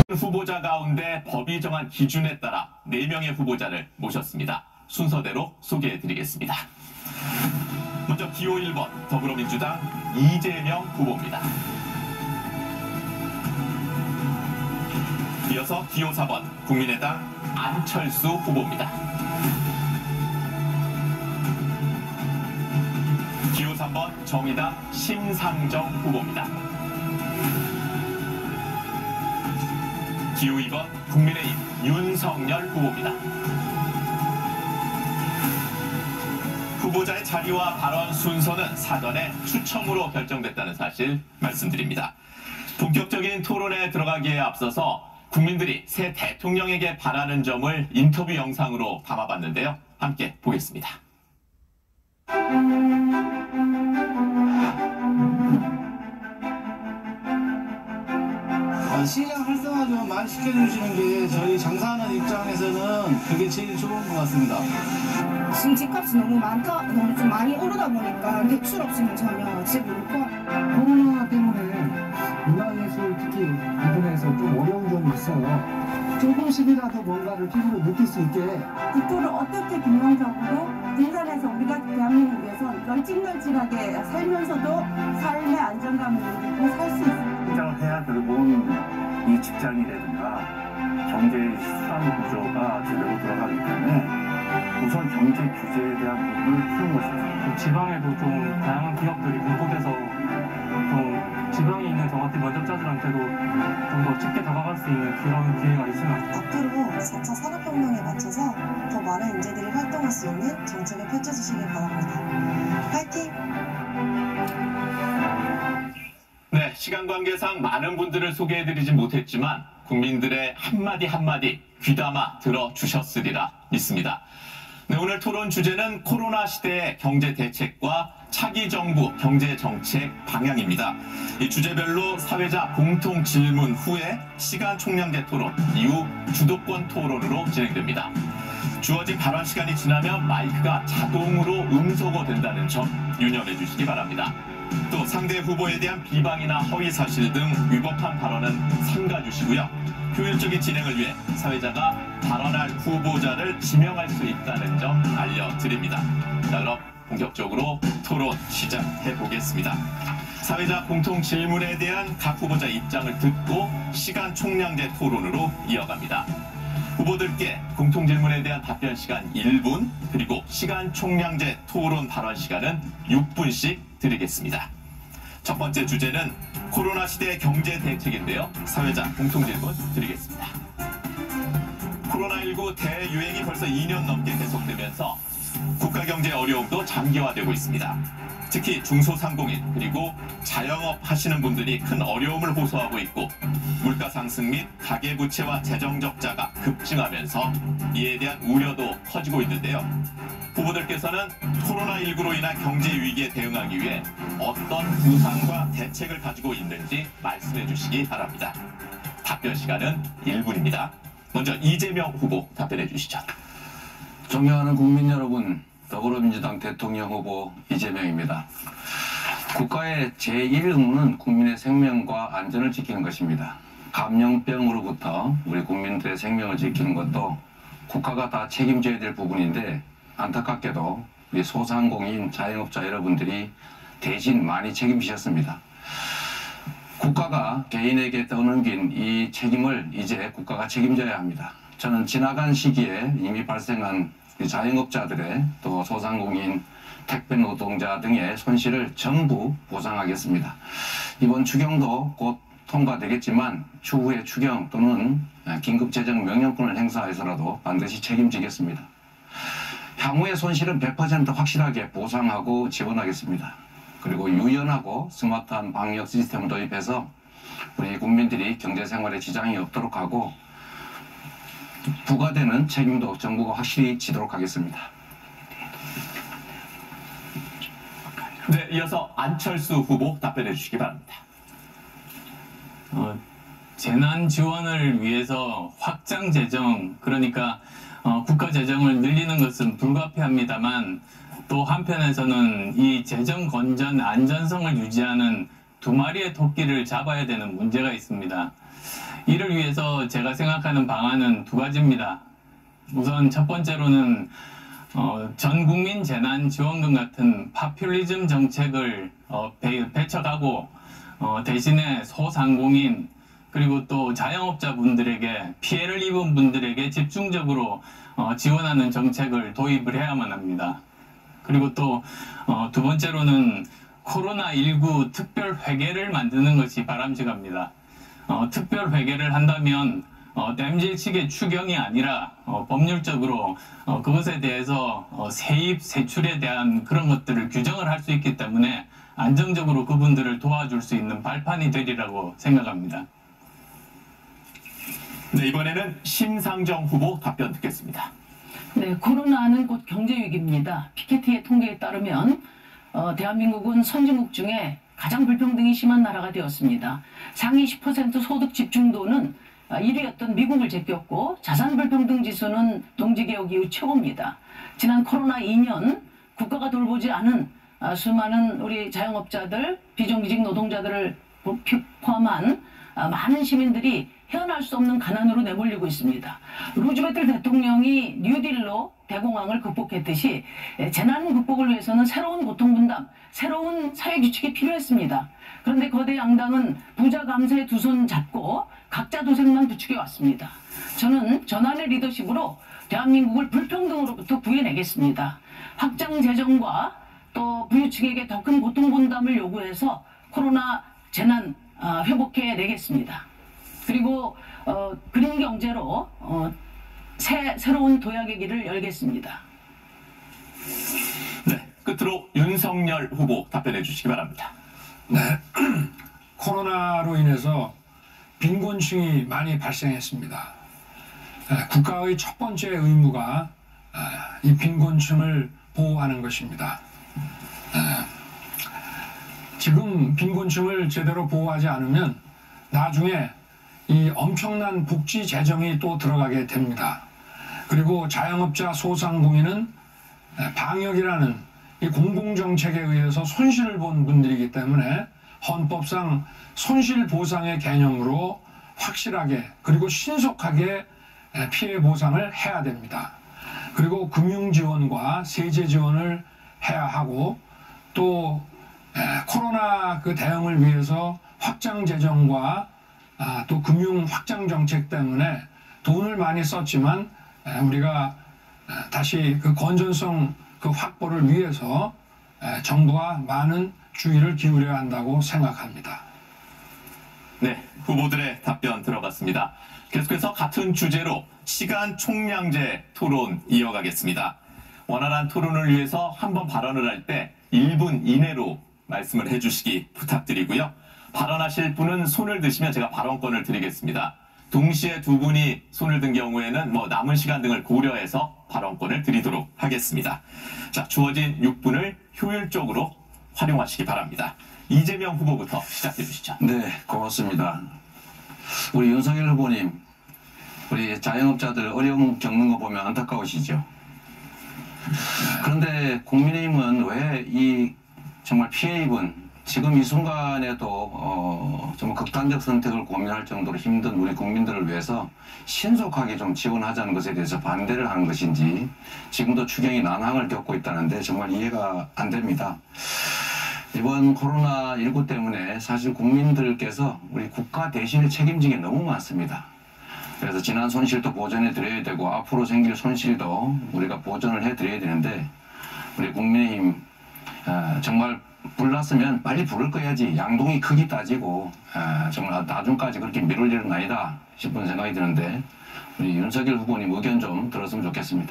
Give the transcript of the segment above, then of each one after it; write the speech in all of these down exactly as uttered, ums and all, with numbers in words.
후보자 가운데 법이 정한 기준에 따라 네 명의 후보자를 모셨습니다. 순서대로 소개해드리겠습니다. 먼저 기호 일 번 더불어민주당 이재명 후보입니다. 이어서 기호 사 번 국민의당 안철수 후보입니다. 기호 삼 번 정의당 심상정 후보입니다. 기호 이 번 국민의힘 윤석열 후보입니다. 후보자의 자리와 발언 순서는 사전에 추첨으로 결정됐다는 사실 말씀드립니다. 본격적인 토론에 들어가기에 앞서서 국민들이 새 대통령에게 바라는 점을 인터뷰 영상으로 담아봤는데요. 함께 보겠습니다. 시장 활성화 좀 많이 시켜주시는 게 저희 장사하는 입장에서는 그게 제일 좋은 것 같습니다. 지금 집값이 너무 많다, 너무 좀 많이 오르다 보니까 대출 없이는 전혀 집을 못 구. 코로나 때문에 문화예술 특히 부분에서 좀 어려운 점이 있어요. 조금씩이라도 뭔가를 피부로 느낄 수 있게 국토를 어떻게 균형적으로 분산해서 우리가 대한민국을 위해서 널찍널찍하게 살면서도 삶의 안정감을 느끼고 살 수 있습니다. 시장을 해야 결국은 이 직장이라든가 경제 수단 구조가 제대로 돌아가기 때문에 우선 경제 규제에 대한 부분을 푸는 것입니다. 지방에도 좀 다양한 기업들이 분포돼서 좀 지방에 있는 저 같은 면접자들한테도 좀 더 쉽게 다가갈 수 있는 그런 기회가 있으면 앞으로 사 차 산업혁명에 맞춰서 더 많은 인재들이 활동할 수 있는 정책을 펼쳐주시길 바랍니다. 화이팅! 네, 시간 관계상 많은 분들을 소개해드리진 못했지만 국민들의 한마디 한마디 귀담아 들어주셨으리라 믿습니다. 네, 오늘 토론 주제는 코로나 시대의 경제 대책과 차기 정부 경제 정책 방향입니다. 이 주제별로 사회자 공통 질문 후에 시간 총량제 토론, 이후 주도권 토론으로 진행됩니다. 주어진 발언 시간이 지나면 마이크가 자동으로 음소거 된다는 점 유념해 주시기 바랍니다. 또 상대 후보에 대한 비방이나 허위 사실 등 위법한 발언은 삼가 주시고요. 효율적인 진행을 위해 사회자가 발언할 후보자를 지명할 수 있다는 점 알려드립니다. 자, 그럼 본격적으로 토론 시작해 보겠습니다. 사회자 공통 질문에 대한 각 후보자 입장을 듣고 시간 총량제 토론으로 이어갑니다. 후보들께 공통 질문에 대한 답변 시간 일 분, 그리고 시간 총량제 토론 발언 시간은 육 분씩 드리겠습니다. 첫 번째 주제는 코로나 시대 경제 대책인데요. 사회자 공통 질문 드리겠습니다. 코로나십구 대유행이 벌써 이 년 넘게 계속되면서 국가 경제 어려움도 장기화되고 있습니다. 특히 중소상공인 그리고 자영업 하시는 분들이 큰 어려움을 호소하고 있고 물가 상승 및 가계부채와 재정적자가 급증하면서 이에 대한 우려도 커지고 있는데요. 후보들께서는 코로나십구로 인한 경제 위기에 대응하기 위해 어떤 구상과 대책을 가지고 있는지 말씀해 주시기 바랍니다. 답변 시간은 일 분입니다. 먼저 이재명 후보 답변해 주시죠. 존경하는 국민 여러분, 더불어민주당 대통령 후보 이재명입니다. 국가의 제일 의무는 국민의 생명과 안전을 지키는 것입니다. 감염병으로부터 우리 국민들의 생명을 지키는 것도 국가가 다 책임져야 될 부분인데 안타깝게도 우리 소상공인 자영업자 여러분들이 대신 많이 책임지셨습니다. 국가가 개인에게 떠넘긴 이 책임을 이제 국가가 책임져야 합니다. 저는 지나간 시기에 이미 발생한 자영업자들의 또 소상공인, 택배 노동자 등의 손실을 전부 보상하겠습니다. 이번 추경도 곧 통과되겠지만 추후에 추경 또는 긴급재정 명령권을 행사해서라도 반드시 책임지겠습니다. 향후의 손실은 백 퍼센트 확실하게 보상하고 지원하겠습니다. 그리고 유연하고 스마트한 방역 시스템을 도입해서 우리 국민들이 경제생활에 지장이 없도록 하고 부과되는 책임도 정부가 확실히 지도록 하겠습니다. 네, 이어서 안철수 후보 답변해 주시기 바랍니다. 어, 재난 지원을 위해서 확장 재정, 그러니까 어, 국가 재정을 늘리는 것은 불가피합니다만 또 한편에서는 이 재정 건전 안전성을 유지하는 두 마리의 토끼를 잡아야 되는 문제가 있습니다. 이를 위해서 제가 생각하는 방안은 두 가지입니다. 우선 첫 번째로는 어, 전국민 재난지원금 같은 파퓰리즘 정책을 어, 배, 배척하고 어, 대신에 소상공인 그리고 또 자영업자분들에게 피해를 입은 분들에게 집중적으로 어, 지원하는 정책을 도입을 해야만 합니다. 그리고 또 어, 두 번째로는 코로나 십구 특별회계를 만드는 것이 바람직합니다. 어, 특별회계를 한다면 어, 땜질식의 추경이 아니라 어, 법률적으로 어, 그것에 대해서 어, 세입, 세출에 대한 그런 것들을 규정을 할 수 있기 때문에 안정적으로 그분들을 도와줄 수 있는 발판이 되리라고 생각합니다. 네, 이번에는 심상정 후보 답변 듣겠습니다. 네, 코로나는 곧 경제위기입니다. 피케티의 통계에 따르면 어, 대한민국은 선진국 중에 가장 불평등이 심한 나라가 되었습니다. 상위 십 퍼센트 소득 집중도는 일 위였던 미국을 제꼈고 자산 불평등 지수는 동지개혁 이후 최고입니다. 지난 코로나 이 년 국가가 돌보지 않은 수많은 우리 자영업자들, 비정규직 노동자들을 포함한 많은 시민들이 헤어날 수 없는 가난으로 내몰리고 있습니다. 루즈벨트 대통령이 뉴딜로 대공황을 극복했듯이 재난 극복을 위해서는 새로운 고통분담, 새로운 사회규칙이 필요했습니다. 그런데 거대 양당은 부자 감세에 두 손 잡고 각자 도생만 부추겨 왔습니다. 저는 전환의 리더십으로 대한민국을 불평등으로부터 구해내겠습니다. 확장 재정과 또 부유층에게 더 큰 고통분담을 요구해서 코로나 재난 회복해 내겠습니다. 그리고 어, 그린 경제로 어, 새, 새로운 도약의 길을 열겠습니다. 네, 끝으로 윤석열 후보 답변해 주시기 바랍니다. 네, 코로나로 인해서 빈곤층이 많이 발생했습니다. 국가의 첫 번째 의무가 이 빈곤층을 보호하는 것입니다. 지금 빈곤층을 제대로 보호하지 않으면 나중에 이 엄청난 복지 재정이 또 들어가게 됩니다. 그리고 자영업자 소상공인은 방역이라는 이 공공정책에 의해서 손실을 본 분들이기 때문에 헌법상 손실보상의 개념으로 확실하게 그리고 신속하게 피해 보상을 해야 됩니다. 그리고 금융지원과 세제지원을 해야 하고 또 코로나 그 대응을 위해서 확장재정과 아, 또 금융 확장 정책 때문에 돈을 많이 썼지만 우리가 다시 그 건전성 그 확보를 위해서 정부가 많은 주의를 기울여야 한다고 생각합니다. 네, 후보들의 답변 들어봤습니다. 계속해서 같은 주제로 시간 총량제 토론 이어가겠습니다. 원활한 토론을 위해서 한번 발언을 할 때 일 분 이내로 말씀을 해주시기 부탁드리고요. 발언하실 분은 손을 드시면 제가 발언권을 드리겠습니다. 동시에 두 분이 손을 든 경우에는 뭐 남은 시간 등을 고려해서 발언권을 드리도록 하겠습니다. 자, 주어진 육 분을 효율적으로 활용하시기 바랍니다. 이재명 후보부터 시작해 주시죠. 네, 고맙습니다. 우리 윤석열 후보님, 우리 자영업자들 어려움 겪는 거 보면 안타까우시죠? 그런데 국민의힘은 왜 이 정말 피해 입은 지금 이 순간에도 어, 정말 극단적 선택을 고민할 정도로 힘든 우리 국민들을 위해서 신속하게 좀 지원하자는 것에 대해서 반대를 하는 것인지 지금도 추경이 난항을 겪고 있다는데 정말 이해가 안 됩니다. 이번 코로나 십구 때문에 사실 국민들께서 우리 국가 대신에 책임진 게 너무 많습니다. 그래서 지난 손실도 보전해 드려야 되고 앞으로 생길 손실도 우리가 보전을 해 드려야 되는데 우리 국민의힘 어, 정말 불났으면 빨리 불을 꺼야지 양동이 크기 따지고 아, 정말 나중까지 그렇게 미룰 일은 아니다 싶은 생각이 드는데 우리 윤석열 후보님 의견 좀 들었으면 좋겠습니다.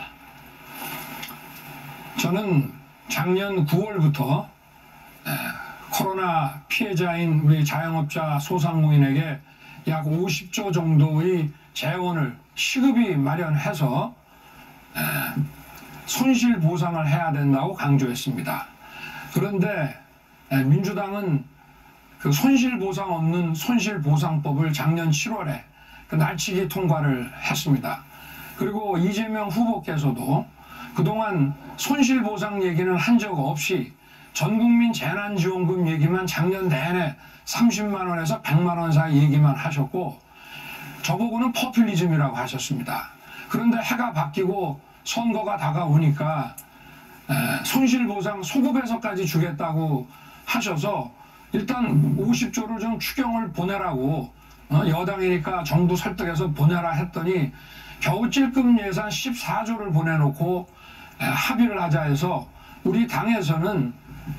저는 작년 구월부터 에, 코로나 피해자인 우리 자영업자 소상공인에게 약 오십조 정도의 재원을 시급히 마련해서 에, 손실 보상을 해야 된다고 강조했습니다. 그런데 민주당은 그 손실보상 없는 손실보상법을 작년 칠월에 그 날치기 통과를 했습니다. 그리고 이재명 후보께서도 그동안 손실보상 얘기는 한 적 없이 전국민 재난지원금 얘기만 작년 내내 삼십만 원에서 백만 원 사이 얘기만 하셨고 저보고는 포퓰리즘이라고 하셨습니다. 그런데 해가 바뀌고 선거가 다가오니까 손실보상 소급해서까지 주겠다고 하셔서 일단 오십조를 좀 추경을 보내라고 여당이니까 정부 설득해서 보내라 했더니 겨우 찔끔 예산 십사조를 보내놓고 합의를 하자 해서 우리 당에서는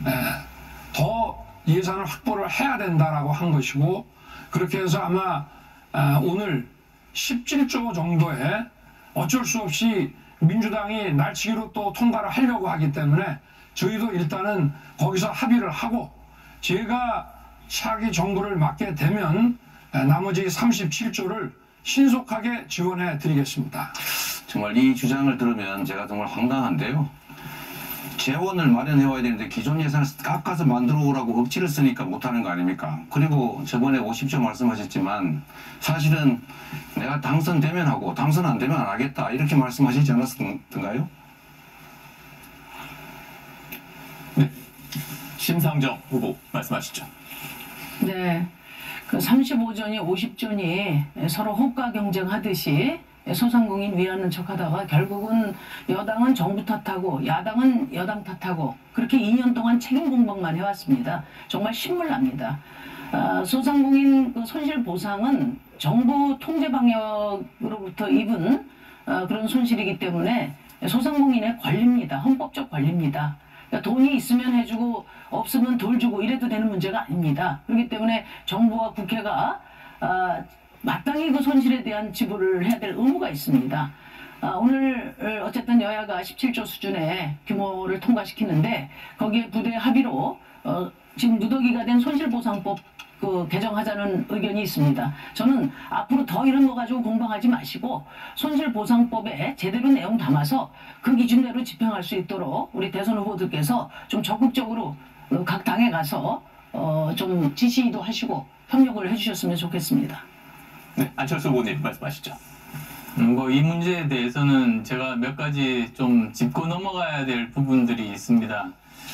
더 예산을 확보를 해야 된다라고 한 것이고 그렇게 해서 아마 오늘 십칠조 정도에 어쩔 수 없이 민주당이 날치기로 또 통과를 하려고 하기 때문에 저희도 일단은 거기서 합의를 하고 제가 차기 정부를 맡게 되면 나머지 삼십칠조를 신속하게 지원해 드리겠습니다. 정말 이 주장을 들으면 제가 정말 황당한데요. 재원을 마련해 와야 되는데 기존 예산을 깎아서 만들어 오라고 억지를 쓰니까 못하는 거 아닙니까? 그리고 저번에 오십조 말씀하셨지만 사실은 내가 당선되면 하고 당선 안 되면 안 하겠다 이렇게 말씀하시지 않았던가요? 네, 심상정 후보 말씀하시죠. 네, 그 삼십오조니 오십조니 서로 호가 경쟁하듯이 소상공인 위하는 척하다가 결국은 여당은 정부 탓하고 야당은 여당 탓하고 그렇게 이 년 동안 책임 공방만 해왔습니다. 정말 신물납니다. 아, 소상공인 그 손실 보상은 정부 통제 방역으로부터 입은 아, 그런 손실이기 때문에 소상공인의 권리입니다. 헌법적 권리입니다. 그러니까 돈이 있으면 해주고 없으면 돌 주고 이래도 되는 문제가 아닙니다. 그렇기 때문에 정부와 국회가 아, 마땅히 그 손실에 대한 지불을 해야 될 의무가 있습니다. 아, 오늘 어쨌든 여야가 십칠조 수준의 규모를 통과시키는데 거기에 부대 합의로 어, 지금 누더기가 된 손실보상법 그 개정하자는 의견이 있습니다. 저는 앞으로 더 이런 거 가지고 공방하지 마시고 손실보상법에 제대로 내용 담아서 그 기준대로 집행할 수 있도록 우리 대선 후보들께서 좀 적극적으로 각 당에 가서 어, 좀 지시도 하시고 협력을 해주셨으면 좋겠습니다. 네, 안철수 후보님 말씀하시죠. 음, 뭐 이 문제에 대해서는 제가 몇 가지 좀 짚고 넘어가야 될 부분들이 있습니다.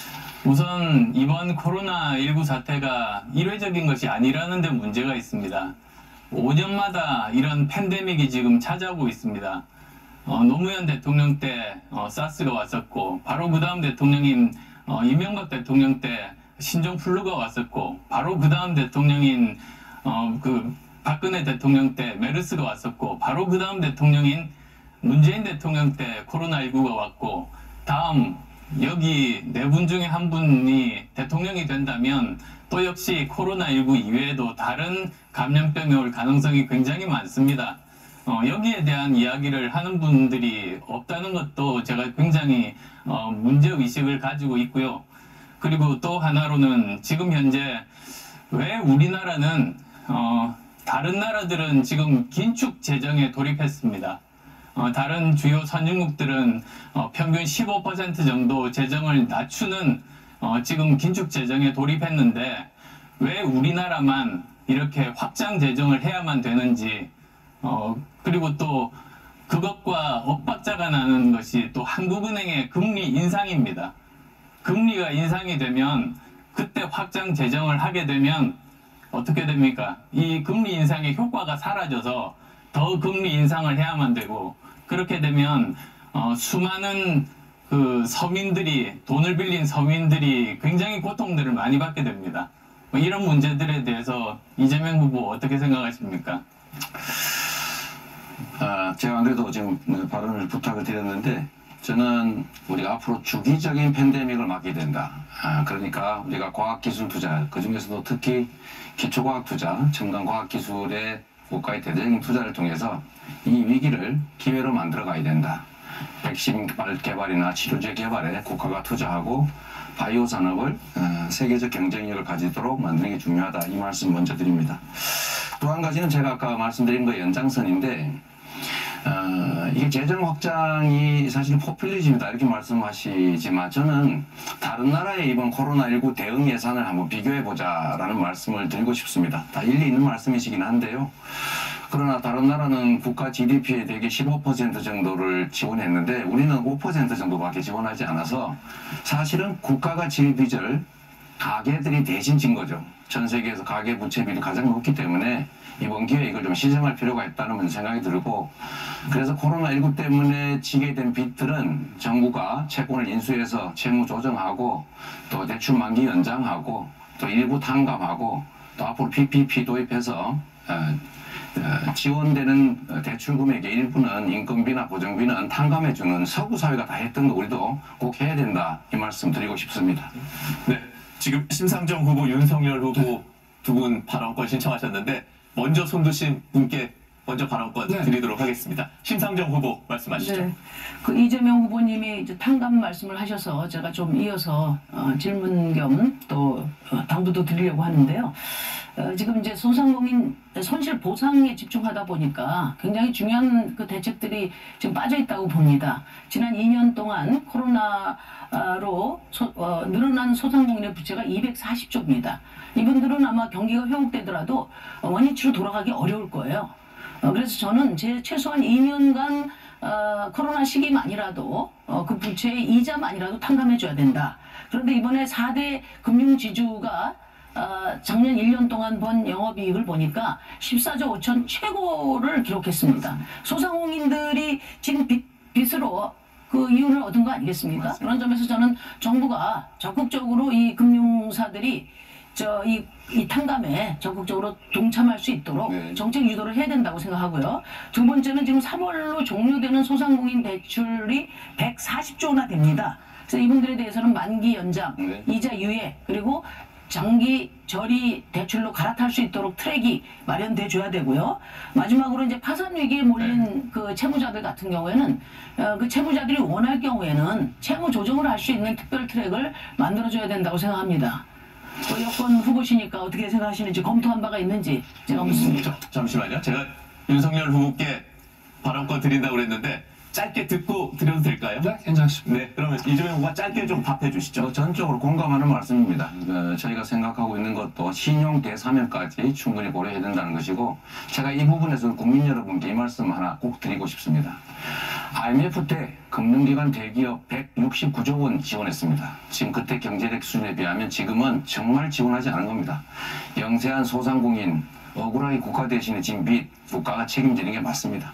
우선 이번 코로나십구 사태가 일회적인 것이 아니라는 데 문제가 있습니다. 오 년마다 이런 팬데믹이 지금 찾아오고 있습니다. 어, 노무현 대통령 때 어, 사스가 왔었고 바로 그 다음 대통령인 어, 이명박 대통령 때 신종플루가 왔었고 바로 그 다음 대통령인 어, 그 박근혜 대통령 때 메르스가 왔었고 바로 그 다음 대통령인 문재인 대통령 때 코로나십구가 왔고 다음 여기 네 분 중에 한 분이 대통령이 된다면 또 역시 코로나십구 이외에도 다른 감염병이 올 가능성이 굉장히 많습니다. 어, 여기에 대한 이야기를 하는 분들이 없다는 것도 제가 굉장히 어, 문제의식을 가지고 있고요. 그리고 또 하나로는 지금 현재 왜 우리나라는 어, 다른 나라들은 지금 긴축 재정에 돌입했습니다. 어, 다른 주요 선진국들은 어, 평균 십오 퍼센트 정도 재정을 낮추는 어, 지금 긴축 재정에 돌입했는데 왜 우리나라만 이렇게 확장 재정을 해야만 되는지 어, 그리고 또 그것과 엇박자가 나는 것이 또 한국은행의 금리 인상입니다. 금리가 인상이 되면 그때 확장 재정을 하게 되면 어떻게 됩니까? 이 금리 인상의 효과가 사라져서 더 금리 인상을 해야만 되고 그렇게 되면 어, 수많은 그 서민들이 돈을 빌린 서민들이 굉장히 고통들을 많이 받게 됩니다. 뭐 이런 문제들에 대해서 이재명 후보 어떻게 생각하십니까? 아, 제가 안 그래도 지금 발언을 부탁을 드렸는데 저는 우리가 앞으로 주기적인 팬데믹을 맞게 된다. 아, 그러니까 우리가 과학기술 투자, 그 중에서도 특히 기초과학 투자, 첨단 과학기술의 국가의 대대적인 투자를 통해서 이 위기를 기회로 만들어 가야 된다. 백신 개발이나 치료제 개발에 국가가 투자하고 바이오 산업을 어, 세계적 경쟁력을 가지도록 만드는 게 중요하다. 이 말씀 먼저 드립니다. 또 한 가지는 제가 아까 말씀드린 거 연장선인데 어, 이게 재정 확장이 사실 포퓰리즘이다 이렇게 말씀하시지만 저는 다른 나라의 이번 코로나십구 대응 예산을 한번 비교해보자라는 말씀을 드리고 싶습니다. 다 일리 있는 말씀이시긴 한데요. 그러나 다른 나라는 국가 지디피의 대개 십오 퍼센트 정도를 지원했는데 우리는 오 퍼센트 정도밖에 지원하지 않아서 사실은 국가가 질 빚을 가계들이 대신 진 거죠. 전 세계에서 가계 부채 비율이 가장 높기 때문에 이번 기회에 이걸 좀 시정할 필요가 있다는 생각이 들고, 그래서 코로나십구 때문에 지게 된 빚들은 정부가 채권을 인수해서 채무 조정하고 또 대출 만기 연장하고 또 일부 탕감하고 또 앞으로 피피피 도입해서 어, 어, 지원되는 대출 금액의 일부는 인건비나 보정비는 탕감해주는 서구 사회가 다 했던 거 우리도 꼭 해야 된다, 이 말씀 드리고 싶습니다. 네, 지금 심상정 후보, 윤석열 후보 두 분 발언권 신청하셨는데 먼저 손 드신 분께 먼저 발언권 네. 드리도록 하겠습니다. 심상정 후보 말씀하시죠. 네. 그 이재명 후보님이 이제 탕감 말씀을 하셔서 제가 좀 이어서 어, 질문 겸 또 어, 당부도 드리려고 하는데요. 어, 지금 이제 소상공인 손실 보상에 집중하다 보니까 굉장히 중요한 그 대책들이 지금 빠져 있다고 봅니다. 지난 이 년 동안 코로나로 소, 어, 늘어난 소상공인의 부채가 이백사십 조입니다. 이분들은 아마 경기가 회복되더라도 원위치로 돌아가기 어려울 거예요. 어, 그래서 저는 제 최소한 이 년간 어, 코로나 시기만이라도 어, 그 부채의 이자만이라도 탕감해줘야 된다. 그런데 이번에 사 대 금융지주가 어, 작년 일 년 동안 번 영업이익을 보니까 십사조 오천 최고를 기록했습니다. 소상공인들이 지금 빚, 빚으로 그 이윤을 얻은 거 아니겠습니까? 맞습니다. 그런 점에서 저는 정부가 적극적으로 이 금융사들이 저 이 이 탕감에 적극적으로 동참할 수 있도록 네. 정책 유도를 해야 된다고 생각하고요. 두 번째는 지금 삼월로 종료되는 소상공인 대출이 백사십조나 됩니다. 그래서 이분들에 대해서는 만기 연장, 네. 이자 유예, 그리고 장기 저리 대출로 갈아탈 수 있도록 트랙이 마련돼 줘야 되고요. 마지막으로 이제 파산 위기에 몰린 네. 그 채무자들 같은 경우에는 어, 그 채무자들이 원할 경우에는 채무 조정을 할 수 있는 특별 트랙을 만들어 줘야 된다고 생각합니다. 또 여권 후보시니까 어떻게 생각하시는지, 검토한 바가 있는지 제가 묻습니다. 음, 저, 잠시만요. 제가 윤석열 후보께 발언권 드린다고 그랬는데 짧게 듣고 드려도 될까요? 네, 괜찮습니다. 네, 그러면 이재명 후보가 짧게 좀 답해 주시죠. 저 전적으로 공감하는 말씀입니다. 그 저희가 생각하고 있는 것도 신용 대사면까지 충분히 고려해야 된다는 것이고, 제가 이 부분에서 국민 여러분께 이 말씀 하나 꼭 드리고 싶습니다. 아이엠에프 때 금융기관 대기업 백육십구조 원 지원했습니다. 지금 그때 경제력 수준에 비하면 지금은 정말 지원하지 않은 겁니다. 영세한 소상공인, 억울하게 국가 대신에 진 빚, 국가가 책임지는 게 맞습니다.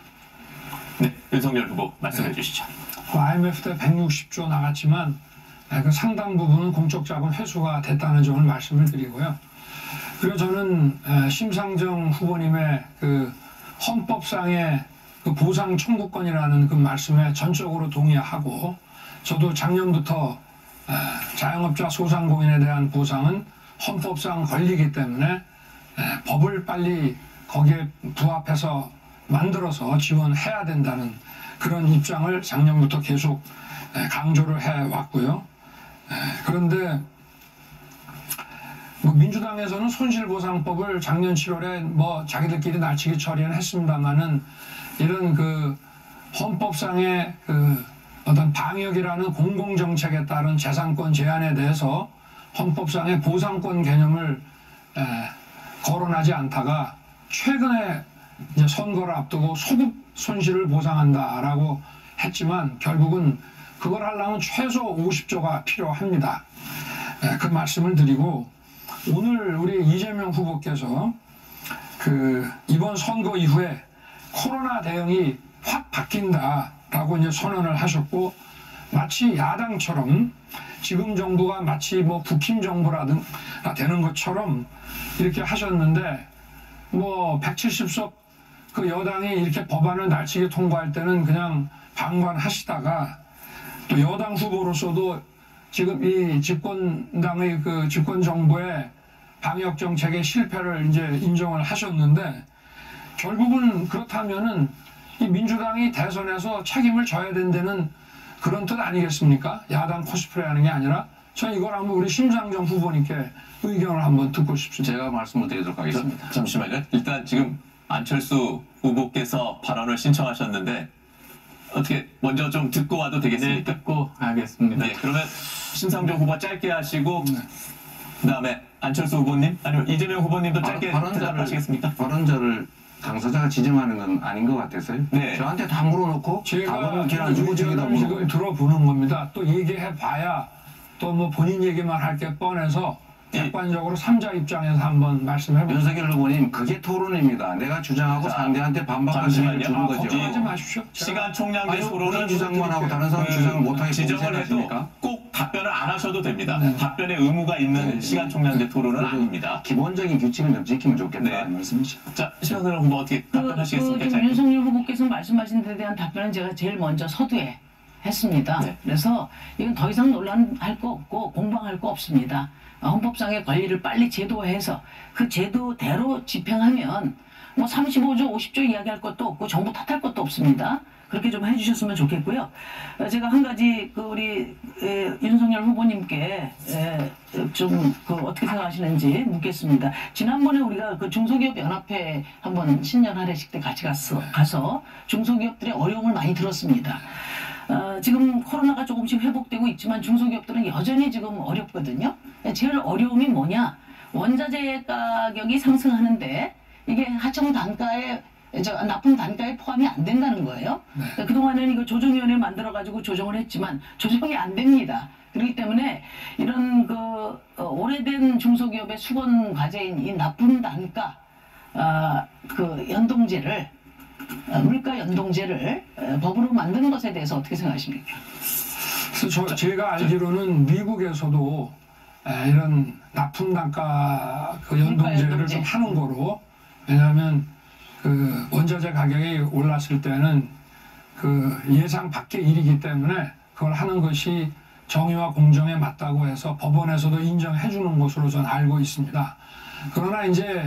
네, 윤석열 후보 말씀해 네. 주시죠. 아이엠에프 때 백육십조 나갔지만 그 상당 부분은 공적 자금 회수가 됐다는 점을 말씀을 드리고요. 그리고 저는 심상정 후보님의 그 헌법상의 그 보상 청구권이라는 그 말씀에 전적으로 동의하고, 저도 작년부터 자영업자 소상공인에 대한 보상은 헌법상 권리이기 때문에 법을 빨리 거기에 부합해서 만들어서 지원해야 된다는 그런 입장을 작년부터 계속 강조를 해왔고요. 그런데 뭐 민주당에서는 손실보상법을 작년 칠월에 뭐 자기들끼리 날치기 처리는 했습니다만은 이런 그 헌법상의 그 어떤 방역이라는 공공정책에 따른 재산권 제한에 대해서 헌법상의 보상권 개념을 에, 거론하지 않다가 최근에 이제 선거를 앞두고 소급 손실을 보상한다라고 했지만 결국은 그걸 하려면 최소 오십조가 필요합니다. 에, 그 말씀을 드리고, 오늘 우리 이재명 후보께서 그 이번 선거 이후에 코로나 대응이 확 바뀐다라고 이제 선언을 하셨고, 마치 야당처럼 지금 정부가 마치 뭐 국힘 정부라든가 되는 것처럼 이렇게 하셨는데, 뭐 백칠십석 그 여당이 이렇게 법안을 날치게 통과할 때는 그냥 방관하시다가 또 여당 후보로서도 지금 이 집권당의 그 집권 정부의 방역 정책의 실패를 이제 인정을 하셨는데, 결국은 그렇다면은 이 민주당이 대선에서 책임을 져야 된다는 그런 뜻 아니겠습니까? 야당 코스프레 하는 게 아니라. 저 이걸 한번 우리 심상정 후보님께 의견을 한번 듣고 싶습니다. 제가 말씀을 드리도록 하겠습니다. 잠시만요. 일단 지금 안철수 후보께서 발언을 신청하셨는데 어떻게 먼저 좀 듣고 와도 되겠습니까? 네, 듣고 하겠습니다. 네, 그러면 심상정 후보 짧게 하시고 네. 그다음에 안철수 후보님 아니면 이재명 후보님도 짧게 발언자를, 대답을 하시겠습니까? 발언자를 당사자가 지정하는 건 아닌 것 같아서요. 네. 저한테 다 물어놓고 제가 답은 길안 주고 저기다 지금 물어보고요. 들어보는 겁니다. 또 얘기해봐야 또 뭐 본인 얘기만 할 게 뻔해서 객관적으로 삼자 입장에서 한번 말씀해보세요. 윤석열 후보님, 그게 토론입니다. 내가 주장하고 자, 상대한테 반박할 잠시만요. 기회를 주는 아, 거죠. 걱정하지 마십시오. 시간 총량제 아니, 토론은 본인 주장만 하고 다른 사람 그 주장을 못하게 지정을 해도 봉쇄하십니까? 꼭 답변을 안 하셔도 됩니다. 네. 답변의 의무가 있는 네. 시간 총량제 토론은 아닙니다. 기본적인 규칙을 좀 지키면 네. 좋겠다는 말씀이죠. 자, 신원선 후보 어떻게 그, 답변하시겠습니까? 그 지금 짧게. 윤석열 후보께서 말씀하신 데 대한 답변은 제가 제일 먼저 서두에 했습니다. 네. 그래서 이건 더 이상 논란할 거 없고 공방할 거 없습니다. 헌법상의 권리를 빨리 제도화해서 그 제도대로 집행하면 뭐 삼십오조, 오십조 이야기할 것도 없고 정부 탓할 것도 없습니다. 그렇게 좀 해주셨으면 좋겠고요. 어, 제가 한 가지 그 우리 에, 윤석열 후보님께 좀 그 어떻게 생각하시는지 묻겠습니다. 지난번에 우리가 그 중소기업 연합회 한번 신년 할애식 때 같이 갔어, 가서 중소기업들의 어려움을 많이 들었습니다. 어, 지금 코로나가 조금씩 회복되고 있지만 중소기업들은 여전히 지금 어렵거든요. 제일 어려움이 뭐냐? 원자재 가격이 상승하는데 이게 하청 단가에 저 납품 단가에 포함이 안 된다는 거예요. 네. 그동안은 이거 조정위원회 만들어가지고 조정을 했지만 조정이 안 됩니다. 그렇기 때문에 이런 그 어, 오래된 중소기업의 수건 과제인 이 납품 단가 아, 그 연동제를 어, 물가 연동제를 어, 법으로 만드는 것에 대해서 어떻게 생각하십니까? 그래서 저, 제가 알기로는 미국에서도 에, 이런 납품 단가 그 연동제를 연동제. 좀 하는 거로, 왜냐하면 그 원자재 가격이 올랐을 때는 그 예상 밖의 일이기 때문에 그걸 하는 것이 정의와 공정에 맞다고 해서 법원에서도 인정해 주는 것으로 저는 알고 있습니다. 그러나 이제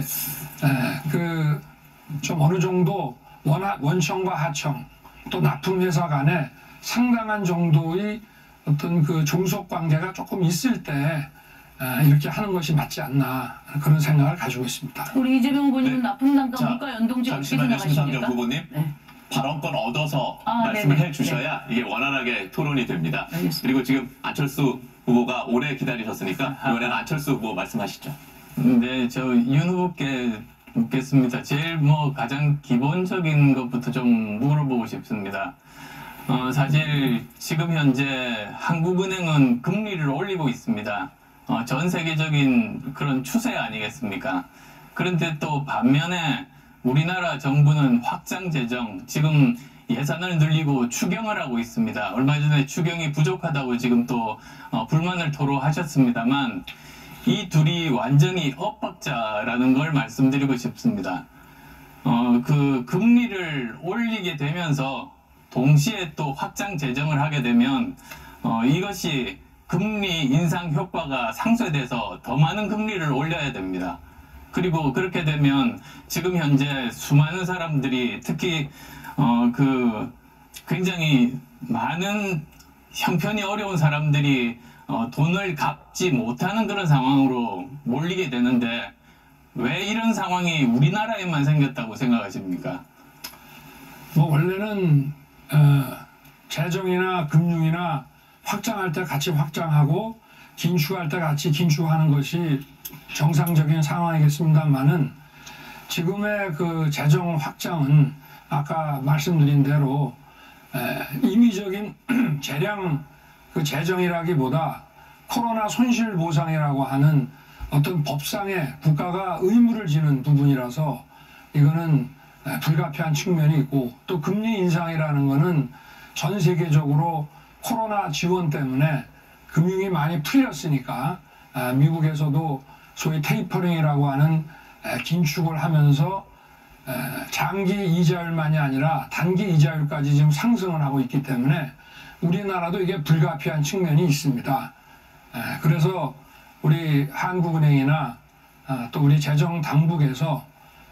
그 좀 어느 정도 원, 원청과 하청 또 납품회사 간에 상당한 정도의 어떤 그 종속 관계가 조금 있을 때 이렇게 하는 것이 맞지 않나 그런 생각을 가지고 있습니다. 우리 이재명 후보님은 네. 납품 단가 자, 물가 연동제 어떻게 잠시만요, 심상정 생각하십니까? 후보님. 네. 발언권 얻어서 아, 말씀을 네네. 해주셔야 이게 원활하게 토론이 됩니다. 알겠습니다. 그리고 지금 안철수 후보가 오래 기다리셨으니까 이번에는 안철수 후보 말씀하시죠. 네, 저 윤 후보께 묻겠습니다. 제일 뭐 가장 기본적인 것부터 좀 물어보고 싶습니다. 어, 사실 지금 현재 한국은행은 금리를 올리고 있습니다. 어, 전 세계적인 그런 추세 아니겠습니까? 그런데 또 반면에 우리나라 정부는 확장 재정, 지금 예산을 늘리고 추경을 하고 있습니다. 얼마 전에 추경이 부족하다고 지금 또 어, 불만을 토로하셨습니다만 이 둘이 완전히 엇박자라는 걸 말씀드리고 싶습니다. 어, 그 금리를 올리게 되면서 동시에 또 확장 재정을 하게 되면 어, 이것이 금리 인상 효과가 상쇄돼서 더 많은 금리를 올려야 됩니다. 그리고 그렇게 되면 지금 현재 수많은 사람들이 특히 어, 그 굉장히 많은 형편이 어려운 사람들이 어, 돈을 갚지 못하는 그런 상황으로 몰리게 되는데 왜 이런 상황이 우리나라에만 생겼다고 생각하십니까? 뭐 원래는 어, 재정이나 금융이나 확장할 때 같이 확장하고 긴축할 때 같이 긴축하는 것이 정상적인 상황이겠습니다만은 지금의 그 재정 확장은 아까 말씀드린 대로 에, 임의적인 재량 그 재정이라기보다 코로나 손실 보상이라고 하는 어떤 법상에 국가가 의무를 지는 부분이라서 이거는 불가피한 측면이 있고, 또 금리 인상이라는 거는 전 세계적으로 코로나 지원 때문에 금융이 많이 풀렸으니까 미국에서도 소위 테이퍼링이라고 하는 긴축을 하면서 장기 이자율만이 아니라 단기 이자율까지 지금 상승을 하고 있기 때문에 우리나라도 이게 불가피한 측면이 있습니다. 그래서 우리 한국은행이나 또 우리 재정당국에서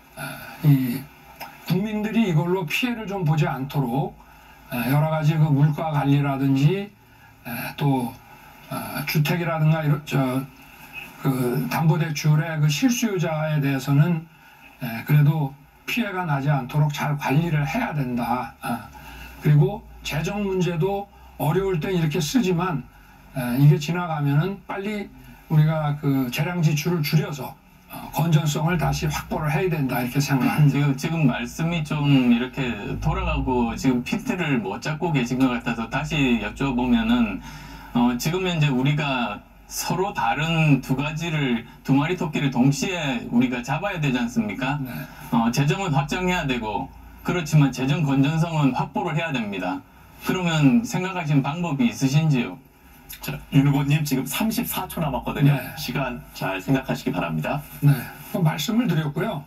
이 국민들이 이걸로 피해를 좀 보지 않도록 여러 가지 그 물가 관리라든지 또 주택이라든가 이런 저 그 담보대출의 그 실수요자에 대해서는 그래도 피해가 나지 않도록 잘 관리를 해야 된다. 그리고 재정 문제도 어려울 땐 이렇게 쓰지만 이게 지나가면은 빨리 우리가 그 재량 지출을 줄여서 어, 건전성을 다시 확보를 해야 된다 이렇게 생각합니다. 지금, 지금 말씀이 좀 이렇게 돌아가고 지금 핀트를 못 잡고 계신 것 같아서 다시 여쭤보면은 어, 지금 현재 우리가 서로 다른 두 가지를 두 마리 토끼를 동시에 우리가 잡아야 되지 않습니까? 네. 어, 재정은 확장해야 되고 그렇지만 재정 건전성은 확보를 해야 됩니다. 그러면 생각하신 방법이 있으신지요? 자, 윤 후보님 지금 삼십사 초 남았거든요. 네. 시간 잘 생각하시기 바랍니다. 네, 그 말씀을 드렸고요.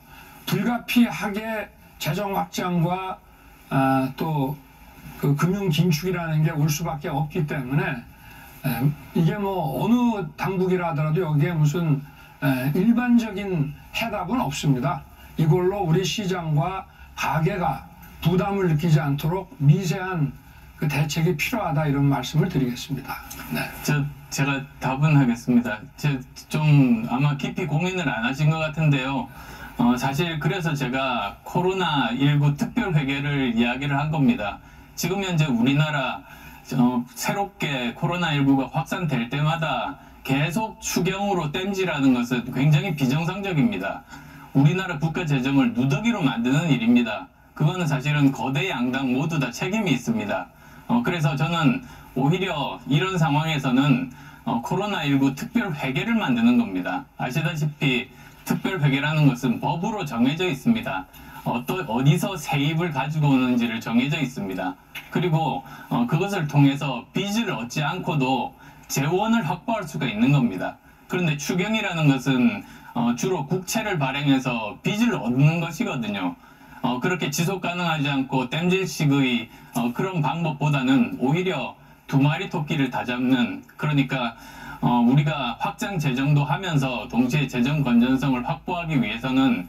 불가피하게 재정 확장과 아, 또 그 금융 긴축이라는 게 올 수밖에 없기 때문에 에, 이게 뭐 어느 당국이라 하더라도 여기에 무슨 에, 일반적인 해답은 없습니다. 이걸로 우리 시장과 가게가 부담을 느끼지 않도록 미세한 그 대책이 필요하다 이런 말씀을 드리겠습니다. 네. 저 제가 답은 하겠습니다. 제 좀 아마 깊이 고민을 안 하신 것 같은데요. 어, 사실 그래서 제가 코로나 십구 특별 회계를 이야기를 한 겁니다. 지금 현재 우리나라 어, 새롭게 코로나 십구가 확산될 때마다 계속 추경으로 땜질하는 것은 굉장히 비정상적입니다. 우리나라 국가 재정을 누더기로 만드는 일입니다. 그거는 사실은 거대 양당 모두 다 책임이 있습니다. 어, 그래서 저는 오히려 이런 상황에서는 어, 코로나 십구 특별 회계를 만드는 겁니다. 아시다시피 특별 회계라는 것은 법으로 정해져 있습니다. 어떠, 어디서 세입을 가지고 오는지를 정해져 있습니다. 그리고 어, 그것을 통해서 빚을 얻지 않고도 재원을 확보할 수가 있는 겁니다. 그런데 추경이라는 것은 어, 주로 국채를 발행해서 빚을 얻는 것이거든요. 어, 그렇게 지속 가능하지 않고 땜질식의 어, 그런 방법보다는 오히려 두 마리 토끼를 다 잡는, 그러니까 어, 우리가 확장 재정도 하면서 동시에 재정 건전성을 확보하기 위해서는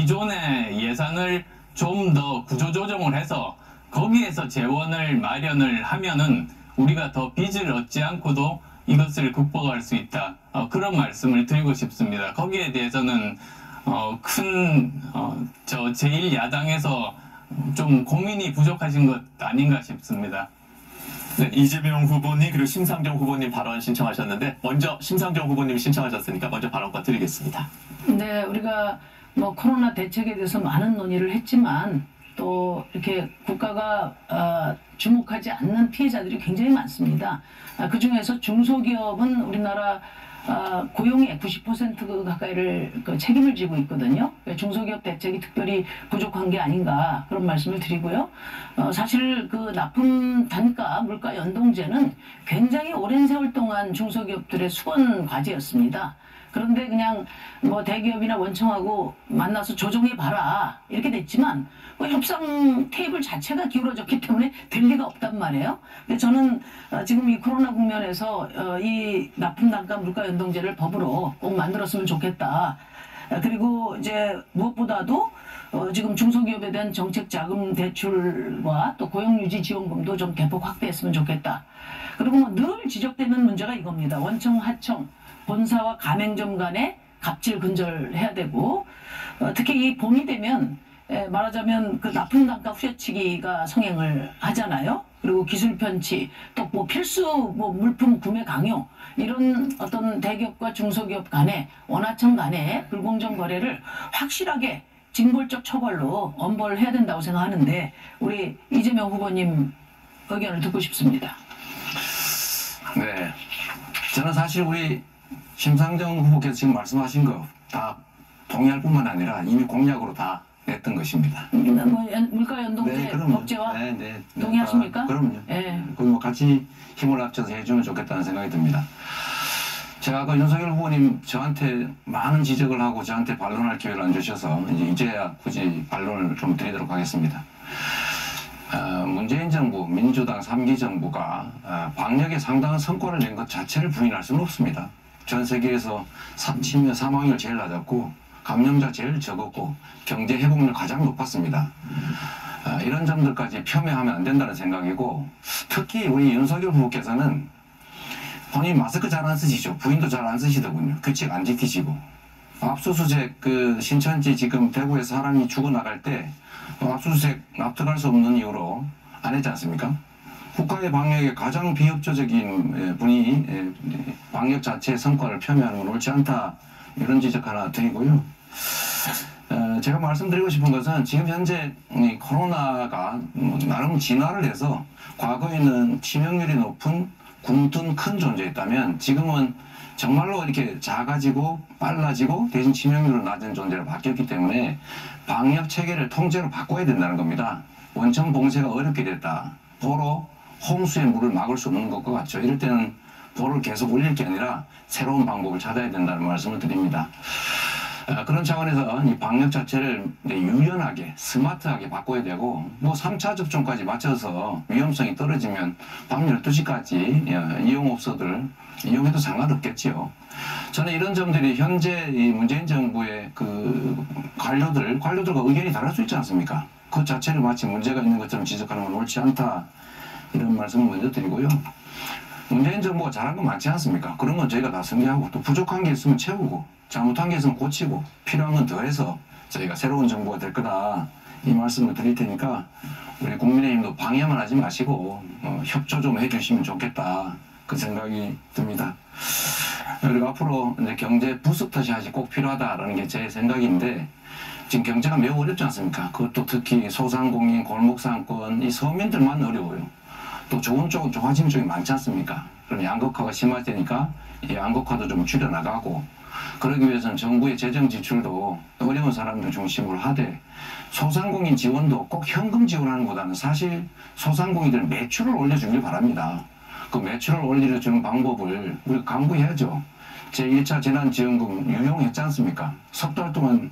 기존의 예산을 좀 더 구조조정을 해서 거기에서 재원을 마련을 하면은 우리가 더 빚을 얻지 않고도 이것을 극복할 수 있다. 어, 그런 말씀을 드리고 싶습니다. 거기에 대해서는 어, 큰, 어, 저 제일 야당에서 좀 고민이 부족하신 것 아닌가 싶습니다. 네, 이재명 후보님 그리고 심상정 후보님 발언 신청하셨는데 먼저 심상정 후보님이 신청하셨으니까 먼저 발언권 드리겠습니다. 네, 우리가 뭐 코로나 대책에 대해서 많은 논의를 했지만 또 이렇게 국가가 어, 주목하지 않는 피해자들이 굉장히 많습니다. 아, 그 중에서 중소기업은 우리나라 어, 고용의 구십 퍼센트 가까이를 그 책임을 지고 있거든요. 중소기업 대책이 특별히 부족한 게 아닌가 그런 말씀을 드리고요. 어, 사실 그 납품 단가, 물가 연동제는 굉장히 오랜 세월 동안 중소기업들의 수건 과제였습니다. 그런데 그냥 뭐 대기업이나 원청하고 만나서 조정해봐라 이렇게 됐지만 뭐 협상 테이블 자체가 기울어졌기 때문에 될 리가 없단 말이에요. 근데 저는 어, 지금 이 코로나 국면에서 어, 이 납품단가 물가연동제를 법으로 꼭 만들었으면 좋겠다. 어, 그리고 이제 무엇보다도 어, 지금 중소기업에 대한 정책 자금 대출과 또 고용유지 지원금도 좀 대폭 확대했으면 좋겠다. 그리고 뭐 늘 지적되는 문제가 이겁니다. 원청, 하청, 본사와 가맹점 간에 갑질 근절해야 되고 어, 특히 이 봄이 되면 에, 말하자면 그 납품단가 후려치기가 성행을 하잖아요. 그리고 기술 편취, 또 뭐 필수 뭐 물품 구매 강요 이런 어떤 대기업과 중소기업 간에 원하청 간에 불공정 거래를 확실하게 징벌적 처벌로 엄벌해야 된다고 생각하는데 우리 이재명 후보님 의견을 듣고 싶습니다. 네, 저는 사실 우리 심상정 후보께서 지금 말씀하신 거 다 동의할 뿐만 아니라 이미 공약으로 다 냈던 것입니다. 음, 뭐 물가 연동제 네, 그럼요. 법제화 네, 네, 네. 동의하십니까? 아, 그럼요. 네. 그뭐 같이 힘을 합쳐서 해주면 좋겠다는 생각이 듭니다. 제가 아까 윤석열 후보님 저한테 많은 지적을 하고 저한테 반론할 기회를 안 주셔서 이제 이제야 굳이 반론을 좀 드리도록 하겠습니다. 어, 문재인 정부, 민주당 삼 기 정부가 어, 방역에 상당한 성과를 낸 것 자체를 부인할 수는 없습니다. 전 세계에서 침면 사망률 제일 낮았고 감염자 제일 적었고 경제 회복률 가장 높았습니다. 어, 이런 점들까지 폄훼하면 안 된다는 생각이고 특히 우리 윤석열 후보께서는 본인 마스크 잘 안 쓰시죠. 부인도 잘 안 쓰시더군요. 규칙 안 지키시고 압수수색 그 신천지 지금 대구에서 사람이 죽어나갈 때 압수수색 납득할 수 없는 이유로 안 했지 않습니까? 국가의 방역에 가장 비협조적인 분이 방역 자체의 성과를 폄훼하는 건 옳지 않다 이런 지적 하나 드리고요. 어, 제가 말씀드리고 싶은 것은 지금 현재 이 코로나가 나름 진화를 해서 과거에는 치명률이 높은 굶뜬 큰 존재였다면 지금은 정말로 이렇게 작아지고 빨라지고 대신 치명률은 낮은 존재로 바뀌었기 때문에 방역 체계를 통째로 바꿔야 된다는 겁니다. 원천 봉쇄가 어렵게 됐다. 보로 홍수의 물을 막을 수 없는 것과 같죠. 이럴 때는 보를 계속 올릴 게 아니라 새로운 방법을 찾아야 된다는 말씀을 드립니다. 어, 그런 차원에서 이 방역 자체를 유연하게 스마트하게 바꿔야 되고 뭐 삼 차 접종까지 맞춰서 위험성이 떨어지면 밤 열두 시까지 이용업소들 이용해도 상관없겠지요. 저는 이런 점들이 현재 이 문재인 정부의 그 관료들, 관료들과 의견이 다를 수 있지 않습니까? 그 자체를 마치 문제가 있는 것처럼 지적하는 건 옳지 않다. 이런 말씀을 먼저 드리고요. 문재인 정부가 잘한 건 많지 않습니까? 그런 건 저희가 다 승계하고 또 부족한 게 있으면 채우고 잘못한 게 있으면 고치고 필요한 건 더해서 저희가 새로운 정부가 될 거다. 이 말씀을 드릴 테니까 우리 국민의힘도 방해만 하지 마시고 어, 협조 좀 해주시면 좋겠다. 그 생각이 듭니다. 그리고 앞으로 이제 경제 부스터샷이 꼭 필요하다라는 게 제 생각인데 지금 경제가 매우 어렵지 않습니까? 그것도 특히 소상공인, 골목상권, 이 서민들만 어려워요. 또 좋은 쪽은 좋아지는 쪽이 많지 않습니까? 그럼 양극화가 심화되니까 이 양극화도 좀 줄여나가고 그러기 위해서는 정부의 재정 지출도 어려운 사람들 중심으로 하되 소상공인 지원도 꼭 현금 지원하는 것보다는 사실 소상공인들 매출을 올려주길 바랍니다. 그 매출을 올려주는 방법을 우리가 강구해야죠. 제일 차 재난지원금 유용했지 않습니까? 석 달 동안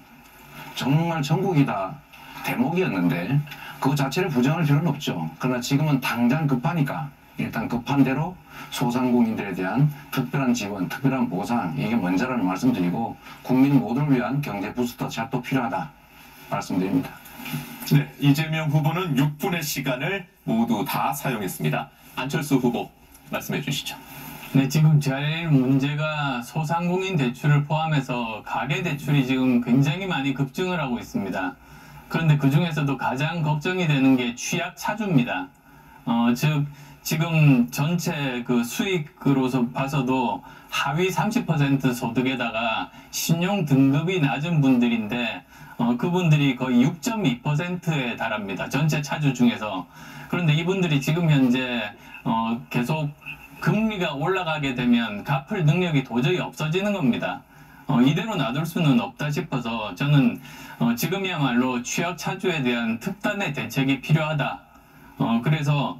정말 전국이 다 대목이었는데 그거 자체를 부정할 필요는 없죠. 그러나 지금은 당장 급하니까 일단 급한 대로 소상공인들에 대한 특별한 지원, 특별한 보상 이게 먼저라는 말씀드리고 국민 모두를 위한 경제 부스터 샷도 필요하다 말씀드립니다. 네, 이재명 후보는 육 분의 시간을 모두 다 사용했습니다. 안철수 후보 말씀해 주시죠. 네, 지금 제일 문제가 소상공인 대출을 포함해서 가계 대출이 지금 굉장히 많이 급증을 하고 있습니다. 그런데 그 중에서도 가장 걱정이 되는 게 취약 차주입니다. 어, 즉 지금 전체 그 수익으로서 봐서도 하위 삼십 퍼센트 소득에다가 신용 등급이 낮은 분들인데 어, 그분들이 거의 육 점 이 퍼센트에 달합니다. 전체 차주 중에서. 그런데 이분들이 지금 현재 어, 계속 금리가 올라가게 되면 갚을 능력이 도저히 없어지는 겁니다. 어, 이대로 놔둘 수는 없다 싶어서 저는 어, 지금이야말로 취약 차주에 대한 특단의 대책이 필요하다. 어, 그래서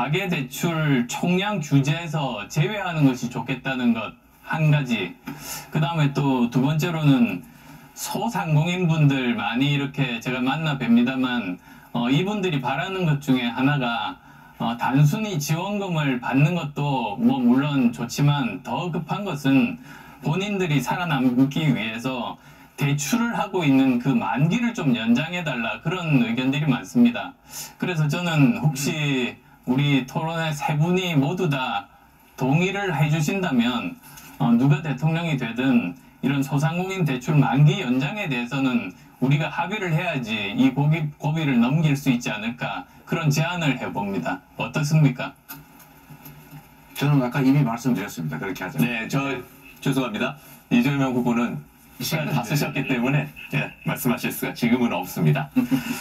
가계대출 총량 규제에서 제외하는 것이 좋겠다는 것 한 가지. 그 다음에 또 두 번째로는 소상공인분들 많이 이렇게 제가 만나 뵙니다만 어, 이분들이 바라는 것 중에 하나가 어, 단순히 지원금을 받는 것도 뭐 물론 좋지만 더 급한 것은 본인들이 살아남기 위해서 대출을 하고 있는 그 만기를 좀 연장해달라 그런 의견들이 많습니다. 그래서 저는 혹시 우리 토론회 세 분이 모두 다 동의를 해주신다면 어, 누가 대통령이 되든 이런 소상공인 대출 만기 연장에 대해서는 우리가 합의를 해야지 이 고비, 고비를 넘길 수 있지 않을까 그런 제안을 해봅니다. 어떻습니까? 저는 아까 이미 말씀드렸습니다. 그렇게 하자. 네, 저 죄송합니다. 이재명 후보는 시간 다 쓰셨기 때문에 예, 말씀하실 수가 지금은 없습니다.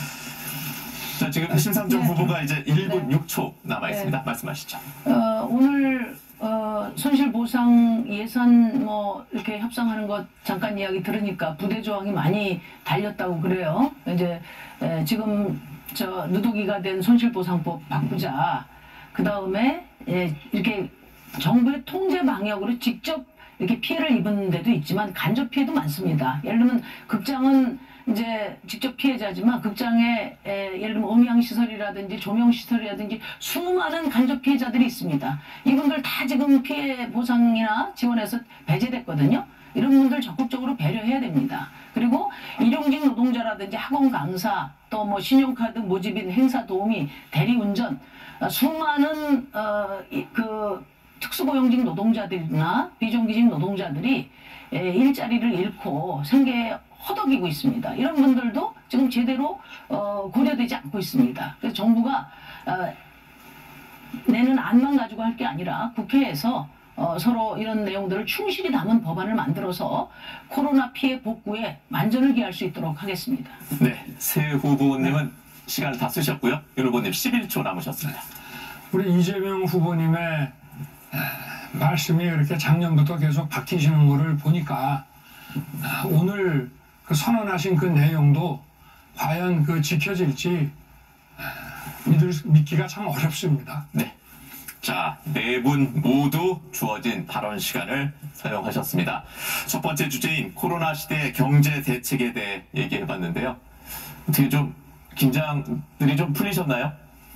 자, 지금 심상정 네. 후보가 이제 일 분 네. 육 초 남아 있습니다. 네. 말씀하시죠. 어, 오늘 어, 손실보상 예산 뭐 이렇게 협상하는 것 잠깐 이야기 들으니까 부대 조항이 많이 달렸다고 그래요. 이제 에, 지금 저 누더기가 된 손실보상법 바꾸자. 그 다음에 예, 이렇게 정부의 통제 방역으로 직접 이렇게 피해를 입은 데도 있지만 간접 피해도 많습니다. 예를 들면 극장은 이제 직접 피해자지만 극장에 에, 예를 들면 음향시설이라든지 조명시설이라든지 수많은 간접 피해자들이 있습니다. 이분들 다 지금 피해 보상이나 지원해서 배제됐거든요. 이런 분들 적극적으로 배려해야 됩니다. 그리고 일용직 노동자라든지 학원 강사 또 뭐 신용카드 모집인 행사 도우미 대리운전 어, 수많은 어, 이, 그 특수고용직 노동자들이나 비정규직 노동자들이 에, 일자리를 잃고 생계에 허덕이고 있습니다. 이런 분들도 지금 제대로 어, 고려되지 않고 있습니다. 그래서 정부가 어, 내는 안만 가지고 할 게 아니라 국회에서 어, 서로 이런 내용들을 충실히 담은 법안을 만들어서 코로나 피해 복구에 만전을 기할 수 있도록 하겠습니다. 네, 새 후보님은 시간을 다 쓰셨고요. 윤 후보님 십일 초 남으셨습니다. 우리 이재명 후보님의 에, 말씀이 이렇게 작년부터 계속 바뀌시는 거를 보니까 아, 오늘 그 선언하신 그 내용도 과연 그 지켜질지 에, 믿을, 믿기가 참 어렵습니다. 네. 자, 네 분 모두 주어진 발언 시간을 사용하셨습니다. 첫 번째 주제인 코로나 시대의 경제 대책에 대해 얘기해봤는데요. 어떻게 좀 긴장들이 좀 풀리셨나요?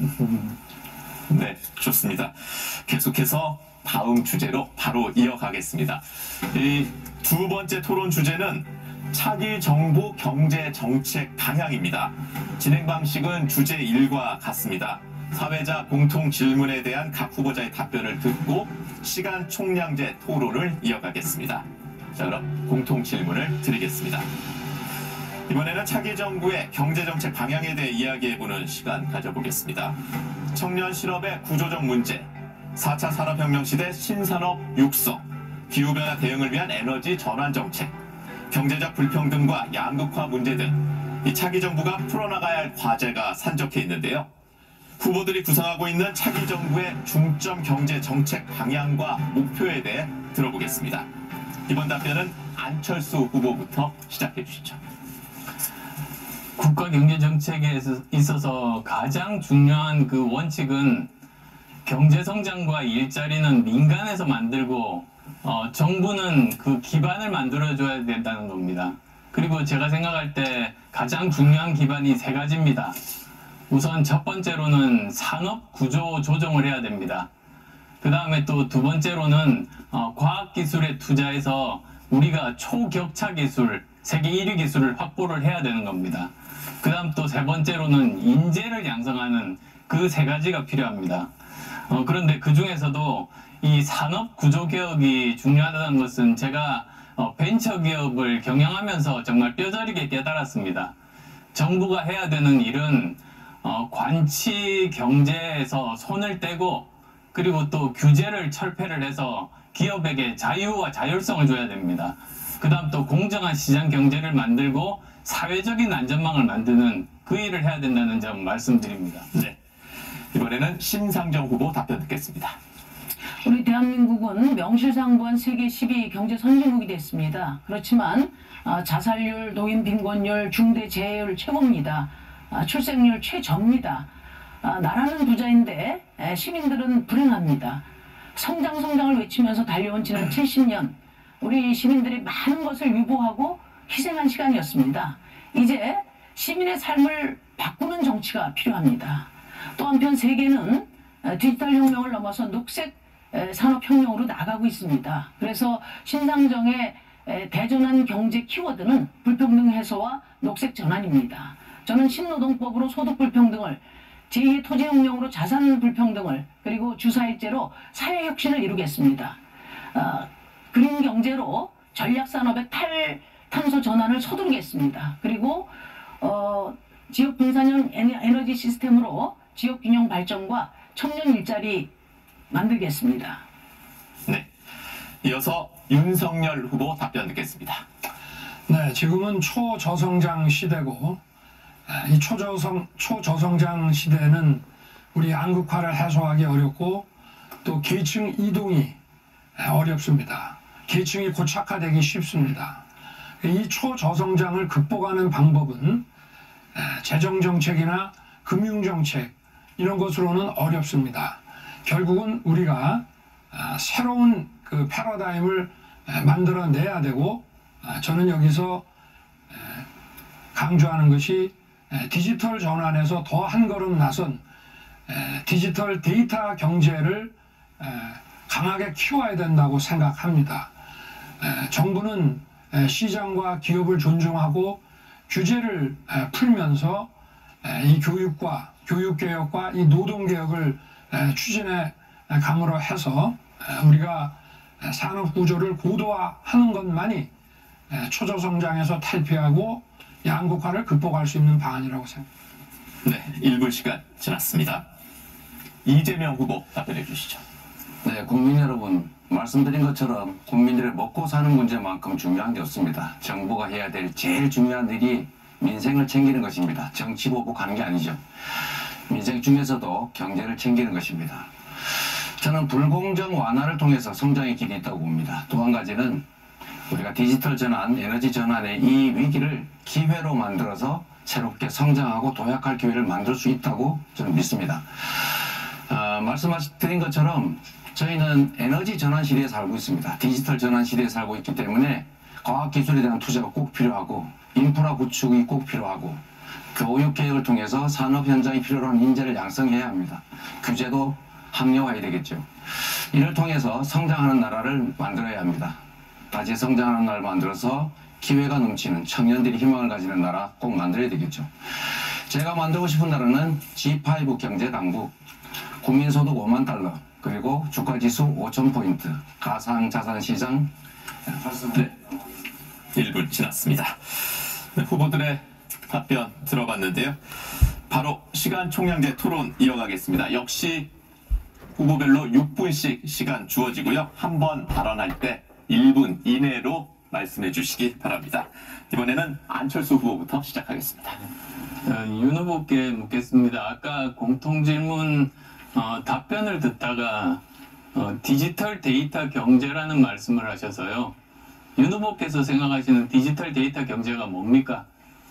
네, 좋습니다. 계속해서 다음 주제로 바로 이어가겠습니다. 이 두 번째 토론 주제는 차기 정부 경제 정책 방향입니다. 진행 방식은 주제 일과 같습니다. 사회자 공통 질문에 대한 각 후보자의 답변을 듣고 시간 총량제 토론을 이어가겠습니다. 자, 그럼 공통 질문을 드리겠습니다. 이번에는 차기 정부의 경제정책 방향에 대해 이야기해보는 시간 가져보겠습니다. 청년 실업의 구조적 문제, 사 차 산업혁명 시대 신산업 육성, 기후변화 대응을 위한 에너지 전환 정책, 경제적 불평등과 양극화 문제 등 이 차기 정부가 풀어나가야 할 과제가 산적해 있는데요. 후보들이 구상하고 있는 차기 정부의 중점 경제 정책 방향과 목표에 대해 들어보겠습니다. 이번 답변은 안철수 후보부터 시작해 주시죠. 국가 경제 정책에 있어서 가장 중요한 그 원칙은 경제 성장과 일자리는 민간에서 만들고 어, 정부는 그 기반을 만들어줘야 된다는 겁니다. 그리고 제가 생각할 때 가장 중요한 기반이 세 가지입니다. 우선 첫 번째로는 산업 구조 조정을 해야 됩니다. 그 다음에 또 두 번째로는 어, 과학기술에 투자해서 우리가 초격차 기술, 세계 일 위 기술을 확보를 해야 되는 겁니다. 그 다음 또 세 번째로는 인재를 양성하는 그 세 가지가 필요합니다. 어, 그런데 그 중에서도 이 산업 구조 개혁이 중요하다는 것은 제가 어, 벤처 기업을 경영하면서 정말 뼈저리게 깨달았습니다. 정부가 해야 되는 일은 어, 관치 경제에서 손을 떼고 그리고 또 규제를 철폐를 해서 기업에게 자유와 자율성을 줘야 됩니다. 그 다음 또 공정한 시장 경제를 만들고 사회적인 안전망을 만드는 그 일을 해야 된다는 점 말씀드립니다. 네. 이번에는 심상정 후보 답변 듣겠습니다. 우리 대한민국은 명실상부한 세계 십 위 경제 선진국이 됐습니다. 그렇지만 자살률, 노인 빈곤율, 중대 재해율 최고입니다. 출생률 최저입니다. 나라는 부자인데 시민들은 불행합니다. 성장 성장을 외치면서 달려온 지난 칠십 년 우리 시민들이 많은 것을 유보하고 희생한 시간이었습니다. 이제 시민의 삶을 바꾸는 정치가 필요합니다. 또 한편 세계는 디지털 혁명을 넘어서 녹색 산업혁명으로 나가고 있습니다. 그래서 신상정의 대전환 경제 키워드는 불평등 해소와 녹색 전환입니다. 저는 신노동법으로 소득 불평등을, 제이의 토지혁명으로 자산 불평등을, 그리고 주사일제로 사회혁신을 이루겠습니다. 어, 그린 경제로 전략산업의 탈탄소 전환을 서두르겠습니다. 그리고 어, 지역 분산형 에너지 시스템으로 지역균형 발전과 청년 일자리 만들겠습니다. 네. 이어서 윤석열 후보 답변 듣겠습니다. 네, 지금은 초저성장 시대고 이 초저성, 초저성장 시대는 우리 양극화를 해소하기 어렵고 또 계층 이동이 어렵습니다. 계층이 고착화되기 쉽습니다. 이 초저성장을 극복하는 방법은 재정정책이나 금융정책 이런 것으로는 어렵습니다. 결국은 우리가 새로운 그 패러다임을 만들어내야 되고 저는 여기서 강조하는 것이 디지털 전환에서 더 한 걸음 나선 디지털 데이터 경제를 강하게 키워야 된다고 생각합니다. 정부는 시장과 기업을 존중하고 규제를 풀면서 이 교육과 교육개혁과 이 노동개혁을 추진해 감으로 해서 우리가 산업구조를 고도화하는 것만이 초저성장에서 탈피하고 양극화를 극복할 수 있는 방안이라고 생각합니다. 네, 일 분 시간 지났습니다. 이재명 후보 답변해 주시죠. 네, 국민 여러분, 말씀드린 것처럼 국민들의 먹고 사는 문제만큼 중요한 게 없습니다. 정부가 해야 될 제일 중요한 일이 민생을 챙기는 것입니다. 정치 보복하는 게 아니죠. 민생 중에서도 경제를 챙기는 것입니다. 저는 불공정 완화를 통해서 성장의 길이 있다고 봅니다. 또 한 가지는 우리가 디지털 전환, 에너지 전환의 이 위기를 기회로 만들어서 새롭게 성장하고 도약할 기회를 만들 수 있다고 저는 믿습니다. 어, 말씀드린 것처럼 저희는 에너지 전환 시대에 살고 있습니다. 디지털 전환 시대에 살고 있기 때문에 과학기술에 대한 투자가 꼭 필요하고 인프라 구축이 꼭 필요하고 교육 개혁을 통해서 산업 현장에 필요로 한 인재를 양성해야 합니다. 규제도 합리화해야 되겠죠. 이를 통해서 성장하는 나라를 만들어야 합니다. 다시 성장하는 나라를 만들어서 기회가 넘치는 청년들이 희망을 가지는 나라 꼭 만들어야 되겠죠. 제가 만들고 싶은 나라는 지 파이브 경제 강국, 국민소득 오만 달러, 그리고 주가지수 오천 포인트, 가상자산시장. 네, 일 분 지났습니다. 네, 후보들의 답변 들어봤는데요. 바로 시간 총량제 토론 이어가겠습니다. 역시 후보별로 육 분씩 시간 주어지고요. 한 번 발언할 때 일 분 이내로 말씀해 주시기 바랍니다. 이번에는 안철수 후보부터 시작하겠습니다. 어, 윤 후보께 묻겠습니다. 아까 공통질문 어, 답변을 듣다가 어, 디지털 데이터 경제라는 말씀을 하셔서요. 윤 후보께서 생각하시는 디지털 데이터 경제가 뭡니까?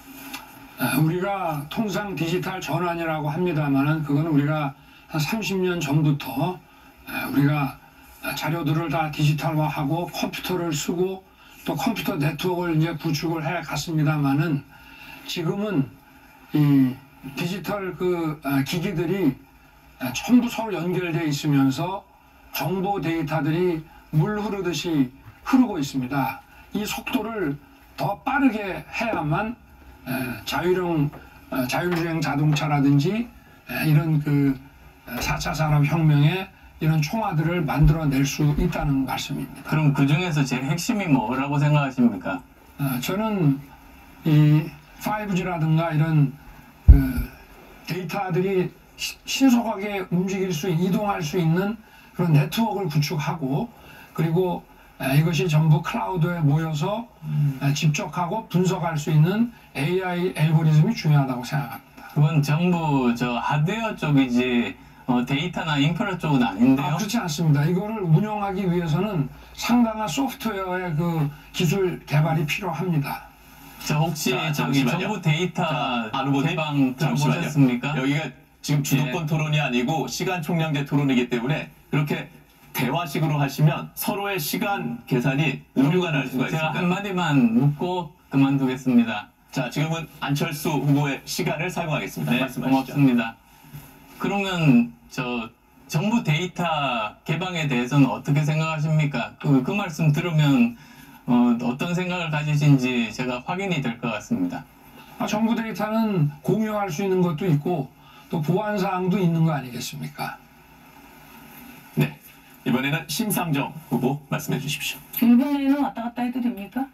우리가 통상 디지털 전환이라고 합니다만은 그건 우리가 한 삼십 년 전부터 우리가 자료들을 다 디지털화하고 컴퓨터를 쓰고 또 컴퓨터 네트워크를 이제 구축을 해 갔습니다만은 지금은 이 디지털 그 기기들이 전부 서로 연결되어 있으면서 정보 데이터들이 물 흐르듯이 흐르고 있습니다. 이 속도를 더 빠르게 해야만 자율형, 자율주행 자동차라든지 이런 그 사 차 산업혁명의 이런 총알들을 만들어낼 수 있다는 말씀입니다. 그럼 그 중에서 제일 핵심이 뭐라고 생각하십니까? 저는 이 파이브 지라든가 이런 그 데이터들이 신속하게 움직일 수, 이동할 수 있는 그런 네트워크를 구축하고 그리고 이것이 전부 클라우드에 모여서 음. 집적하고 분석할 수 있는 에이아이 알고리즘이 중요하다고 생각합니다. 그건 전부 저 하드웨어 쪽이지 어, 데이터나 인프라 쪽은 아닌데요? 아, 그렇지 않습니다. 이거를 운영하기 위해서는 상당한 소프트웨어의 그 기술 개발이 필요합니다. 저 혹시 자, 저기 정부 데이터 자, 안 후보님, 개방 잠시만요. 들어보셨습니까? 여기가 지금 주도권 예. 토론이 아니고 시간 총량제 토론이기 때문에 그렇게 대화식으로 하시면 서로의 시간 계산이 오류가 날 수가 있습니다. 제가 한마디만 묻고 그만두겠습니다. 자, 지금은 안철수 후보의 시간을 사용하겠습니다. 네, 말씀하시죠. 고맙습니다. 그러면 저 정부 데이터 개방에 대해서는 어떻게 생각하십니까? 그, 그 말씀 들으면 어, 어떤 생각을 가지신지 제가 확인이 될 것 같습니다. 아, 정부 데이터는 공유할 수 있는 것도 있고 또 보안 사항도 있는 거 아니겠습니까? 네, 이번에는 심상정 후보 말씀해 주십시오. 일 분 내에는 왔다 갔다 해도 됩니까?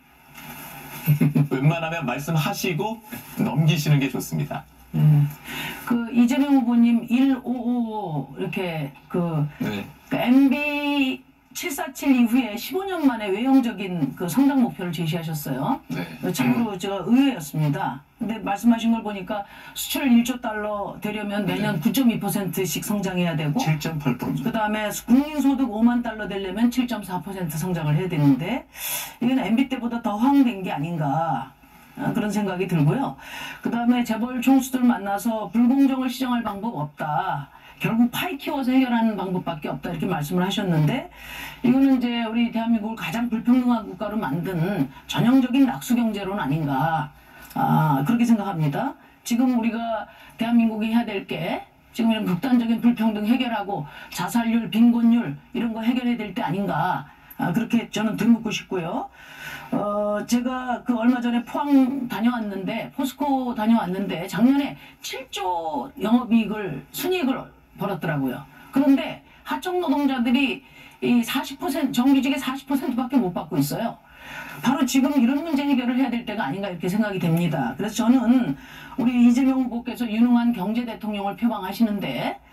웬만하면 말씀하시고 넘기시는 게 좋습니다. 음. 그 이재명 후보님 천오백오십오 이렇게 그, 네. 그 엠비 칠사칠 이후에 십오 년 만에 외형적인 그 성장 목표를 제시하셨어요. 네. 참고로 제가 의외였습니다. 근데 말씀하신 걸 보니까 수출 일조 달러 되려면 매년 네. 구 점 이 퍼센트씩 성장해야 되고 칠 점 팔 퍼센트. 그 다음에 국민소득 오만 달러 되려면 칠 점 사 퍼센트 성장을 해야 되는데 이건 엠비 때보다 더 허황된 게 아닌가 그런 생각이 들고요. 그 다음에 재벌 총수들 만나서 불공정을 시정할 방법 없다. 결국 파이 키워서 해결하는 방법밖에 없다 이렇게 말씀을 하셨는데 이거는 이제 우리 대한민국을 가장 불평등한 국가로 만든 전형적인 낙수경제론 아닌가 아, 그렇게 생각합니다. 지금 우리가 대한민국이 해야 될 게 지금 이런 극단적인 불평등 해결하고 자살률, 빈곤율 이런 거 해결해야 될 때 아닌가 아, 그렇게 저는 되묻고 싶고요. 어, 제가 그 얼마 전에 포항 다녀왔는데 포스코 다녀왔는데 작년에 칠조 영업이익을 순이익을 벌었더라고요. 그런데 하청 노동자들이 이 사십 퍼센트 정규직의 사십 퍼센트밖에 못 받고 있어요. 바로 지금 이런 문제 해결을 해야 될 때가 아닌가 이렇게 생각이 됩니다. 그래서 저는 우리 이재명 후보께서 유능한 경제 대통령을 표방하시는데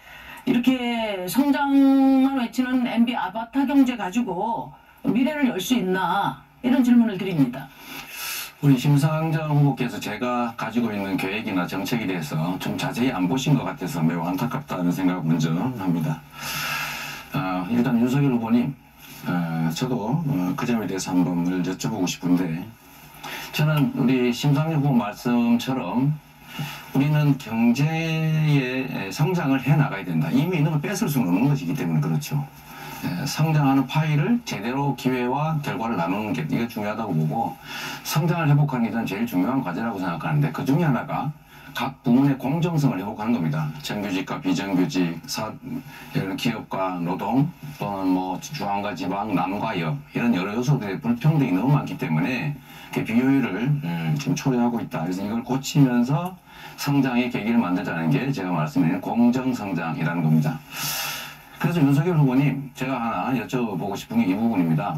이렇게 성장만 외치는 엠비 아바타 경제 가지고 미래를 열 수 있나 이런 질문을 드립니다. 우리 심상정 후보께서 제가 가지고 있는 계획이나 정책에 대해서 좀 자세히 안 보신 것 같아서 매우 안타깝다는 생각을 먼저 합니다. 어, 일단 윤석열 후보님, 어, 저도 어, 그 점에 대해서 한번 여쭤보고 싶은데, 저는 우리 심상정 후보 말씀처럼 우리는 경제의 성장을 해나가야 된다. 이미 있는 걸 뺏을 수는 없는 것이기 때문에 그렇죠. 성장하는 파일을 제대로 기회와 결과를 나누는 게 이게 중요하다고 보고, 성장을 회복하는 게 저는 제일 중요한 과제라고 생각하는데, 그 중에 하나가 각 부문의 공정성을 회복하는 겁니다. 정규직과 비정규직, 사, 기업과 노동, 또는 뭐 중앙과 지방, 남과 여, 이런 여러 요소들의 불평등이 너무 많기 때문에 그 비효율을 음, 지금 초래하고 있다. 그래서 이걸 고치면서 성장의 계기를 만들자는 게 제가 말씀드린 공정성장이라는 겁니다. 그래서 윤석열 후보님, 제가 하나 여쭤보고 싶은 게 이 부분입니다.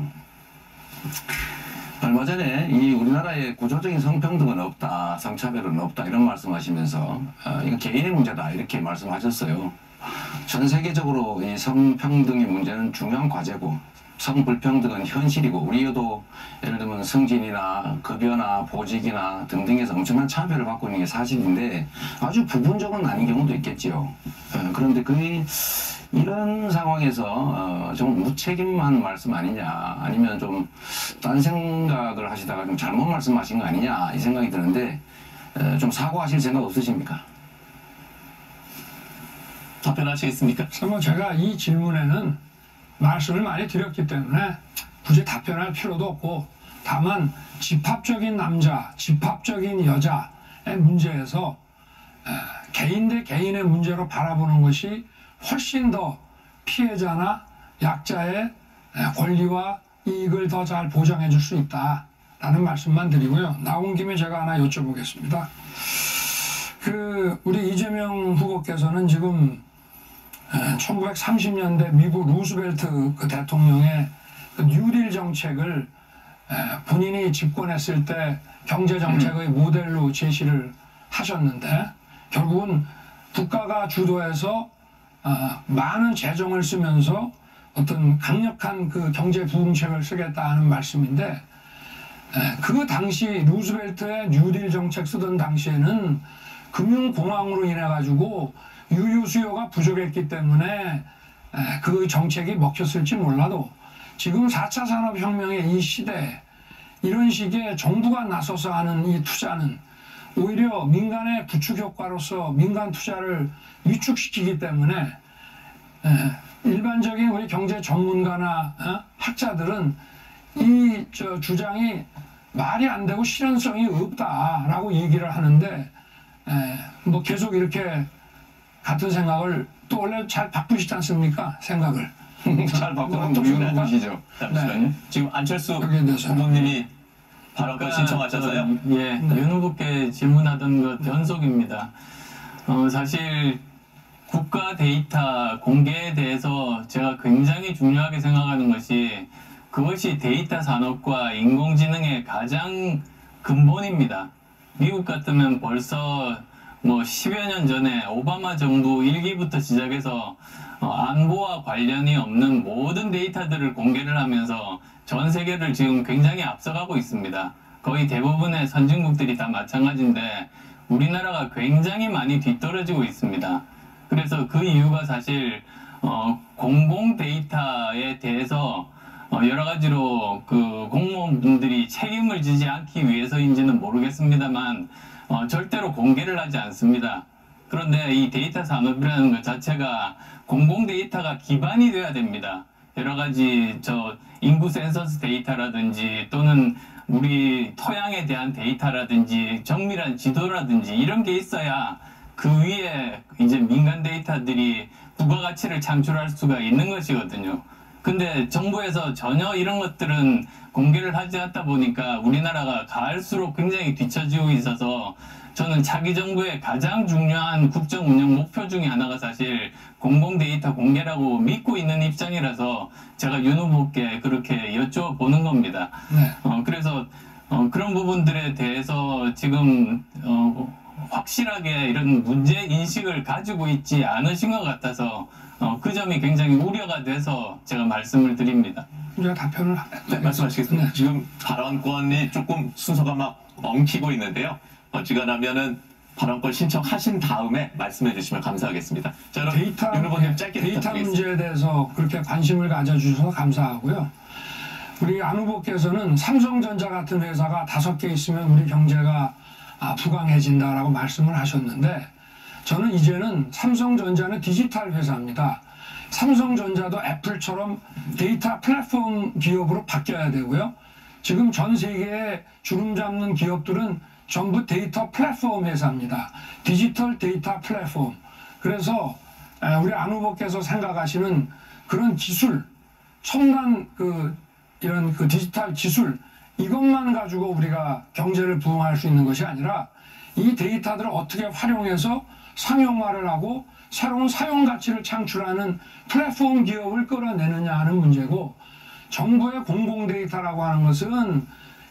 얼마 전에 이 우리나라의 구조적인 성평등은 없다, 성차별은 없다 이런 말씀하시면서 어, 이거 개인의 문제다 이렇게 말씀하셨어요. 전 세계적으로 이 성평등의 문제는 중요한 과제고, 성불평등은 현실이고, 우리도 예를 들면 성진이나 급여나 보직이나 등등에서 엄청난 차별을 받고 있는 게 사실인데, 아주 부분적으로는 아닌 경우도 있겠지요. 어, 그런데 그 이런 상황에서 어, 좀 무책임한 말씀 아니냐, 아니면 좀 딴 생각을 하시다가 좀 잘못 말씀하신 거 아니냐 이 생각이 드는데, 어, 좀 사과하실 생각 없으십니까? 답변하시겠습니까? 그래서 제가 이 질문에는 말씀을 많이 드렸기 때문에 굳이 답변할 필요도 없고, 다만 집합적인 남자, 집합적인 여자의 문제에서 에, 개인 대 개인의 문제로 바라보는 것이 훨씬 더 피해자나 약자의 권리와 이익을 더 잘 보장해 줄 수 있다라는 말씀만 드리고요. 나온 김에 제가 하나 여쭤보겠습니다. 그 우리 이재명 후보께서는 지금 천구백삼십 년대 미국 루스벨트 그 대통령의 그 뉴딜 정책을 본인이 집권했을 때 경제 정책의 모델로 제시를 하셨는데, 결국은 국가가 주도해서 어, 많은 재정을 쓰면서 어떤 강력한 그 경제 부흥책을 쓰겠다는 말씀인데, 에, 그 당시 루스벨트의 뉴딜 정책 쓰던 당시에는 금융공황으로 인해 가지고 유유 수요가 부족했기 때문에 에, 그 정책이 먹혔을지 몰라도, 지금 사 차 산업혁명의 이 시대에 이런 식의 정부가 나서서 하는 이 투자는 오히려 민간의 부축 효과로서 민간 투자를 위축시키기 때문에 에, 일반적인 우리 경제 전문가나 어? 학자들은 이 저 주장이 말이 안 되고 실현성이 없다라고 얘기를 하는데, 에, 뭐 계속 이렇게 같은 생각을, 또 원래 잘 바꾸시지 않습니까? 생각을 잘 바꾸는 우리 후보시죠. 잠시만요. 네. 지금 안철수 여기에 대해서. 후보님이 발언을 신청하셔서요. 저, 예, 윤 후보께 질문하던 것 연속입니다. 어, 사실 국가 데이터 공개에 대해서 제가 굉장히 중요하게 생각하는 것이, 그것이 데이터 산업과 인공지능의 가장 근본입니다. 미국 같으면 벌써 뭐 십여 년 전에 오바마 정부 일기부터 시작해서 어, 안보와 관련이 없는 모든 데이터들을 공개를 하면서 전 세계를 지금 굉장히 앞서가고 있습니다. 거의 대부분의 선진국들이 다 마찬가지인데 우리나라가 굉장히 많이 뒤떨어지고 있습니다. 그래서 그 이유가 사실 어, 공공 데이터에 대해서 어, 여러 가지로 그 공무원분들이 책임을 지지 않기 위해서인지는 모르겠습니다만 어, 절대로 공개를 하지 않습니다. 그런데 이 데이터 산업이라는 것 자체가 공공 데이터가 기반이 돼야 됩니다. 여러 가지 저 인구 센서스 데이터라든지 또는 우리 토양에 대한 데이터라든지 정밀한 지도라든지 이런 게 있어야 그 위에 이제 민간 데이터들이 부가가치를 창출할 수가 있는 것이거든요. 근데 정부에서 전혀 이런 것들은 공개를 하지 않다 보니까 우리나라가 갈수록 굉장히 뒤처지고 있어서 저는 차기 정부의 가장 중요한 국정 운영 목표 중에 하나가 사실 공공 데이터 공개라고 믿고 있는 입장이라서 제가 윤 후보께 그렇게 여쭤보는 겁니다. 네. 어, 그래서 어, 그런 부분들에 대해서 지금 어, 확실하게 이런 문제 인식을 가지고 있지 않으신 것 같아서 어, 그 점이 굉장히 우려가 돼서 제가 말씀을 드립니다. 제가 답변을 네, 말씀하시겠습니다. 네. 지금 발언권이 조금 순서가 막 엉키고 있는데요. 어지간하면은 발언권 신청하신 다음에 말씀해 주시면 감사하겠습니다. 자, 그럼 데이터, 윤 후보님 짧게 데이터 문제에 대해서 그렇게 관심을 가져주셔서 감사하고요. 우리 안 후보께서는 삼성전자 같은 회사가 다섯 개 있으면 우리 경제가 아, 부강해진다라고 말씀을 하셨는데 저는 이제는 삼성전자는 디지털 회사입니다. 삼성전자도 애플처럼 데이터 플랫폼 기업으로 바뀌어야 되고요. 지금 전 세계에 주름 잡는 기업들은 전부 데이터 플랫폼 회사입니다. 디지털 데이터 플랫폼. 그래서 우리 안 후보께서 생각하시는 그런 기술, 첨단 그 이런 그 디지털 기술 이것만 가지고 우리가 경제를 부흥할 수 있는 것이 아니라 이 데이터들을 어떻게 활용해서 상용화를 하고 새로운 사용 가치를 창출하는 플랫폼 기업을 끌어내느냐 하는 문제고 정부의 공공 데이터라고 하는 것은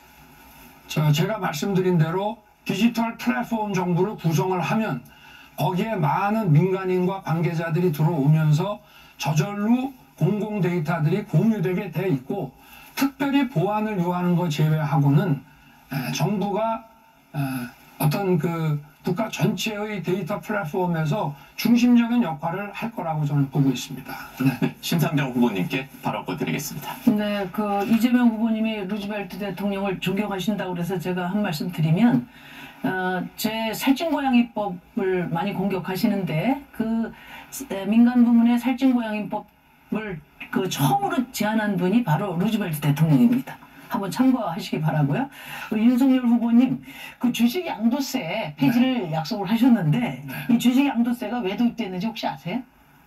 저 제가 말씀드린 대로 디지털 플랫폼 정부를 구성을 하면 거기에 많은 민간인과 관계자들이 들어오면서 저절로 공공 데이터들이 공유되게 돼 있고 특별히 보안을 요하는 것 제외하고는 에, 정부가 에, 어떤 그 국가 전체의 데이터 플랫폼에서 중심적인 역할을 할 거라고 저는 보고 있습니다. 네. 네, 심상정 후보님께 발언권 드리겠습니다. 네, 그 이재명 후보님이 루즈벨트 대통령을 존경하신다고 그래서 제가 한 말씀 드리면 어, 제 살찐고양이법을 많이 공격하시는데 그 민간 부문의 살찐고양이법을 그 처음으로 제안한 분이 바로 루즈벨트 대통령입니다. 한번 참고하시기 바라고요. 윤석열 후보님, 그 주식 양도세 폐지를 네. 약속을 하셨는데 네. 이 주식 양도세가 왜 도입됐는지 혹시 아세요?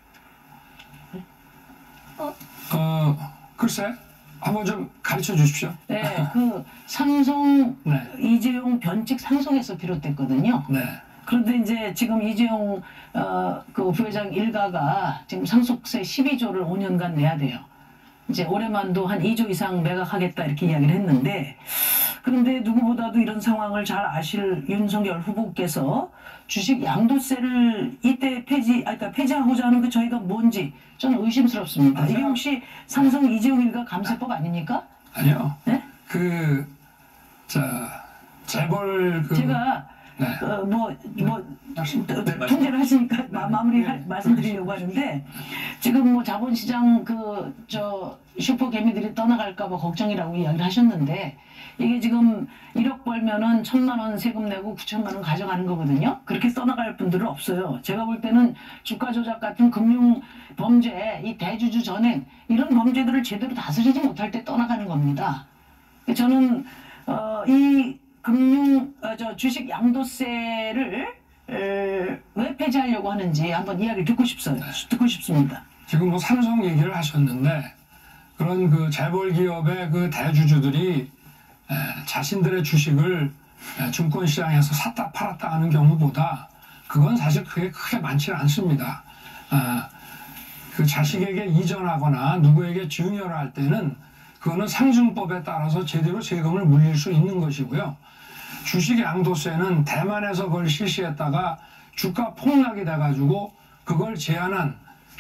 어, 어 글쎄, 한번 좀 가르쳐 주십시오. 네, 그 삼성 네. 이재용 변칙 상속에서 비롯됐거든요. 네. 그런데 이제 지금 이재용 어, 그 부회장 일가가 지금 상속세 십이조를 오 년간 내야 돼요. 이제 올해만도 한 이조 이상 매각하겠다 이렇게 이야기를 했는데 그런데 누구보다도 이런 상황을 잘 아실 윤석열 후보께서 주식 양도세를 이때 폐지, 아, 그러니까 폐지하고자 하는 그 저희가 뭔지 저는 의심스럽습니다. 이게 혹시 삼성 이재용 일가 감세법 아닙니까? 아니요. 네? 그, 자, 재벌 그. 제가 네. 어, 뭐, 뭐, 통제를 하시니까 마, 마무리 할, 말씀드리려고 하는데, 지금 뭐 자본시장 그, 저, 슈퍼 개미들이 떠나갈까봐 걱정이라고 이야기를 하셨는데, 이게 지금 일억 벌면은 천만 원 세금 내고 구천만 원 가져가는 거거든요. 그렇게 떠나갈 분들은 없어요. 제가 볼 때는 주가 조작 같은 금융 범죄, 이 대주주 전행, 이런 범죄들을 제대로 다스리지 못할 때 떠나가는 겁니다. 저는, 어, 이, 금융, 어, 저 주식 양도세를 에, 왜 폐지하려고 하는지 한번 이야기를 듣고 싶어요. 듣고 싶습니다. 지금 뭐 삼성 얘기를 하셨는데 그런 그 재벌 기업의 그 대주주들이 에, 자신들의 주식을 에, 증권시장에서 샀다 팔았다 하는 경우보다 그건 사실 그게 크게 많지는 않습니다. 아, 그 자식에게 이전하거나 누구에게 증여를 할 때는 그거는 상증법에 따라서 제대로 세금을 물릴 수 있는 것이고요. 주식 양도세는 대만에서 그걸 실시했다가 주가 폭락이 돼가지고 그걸 제한한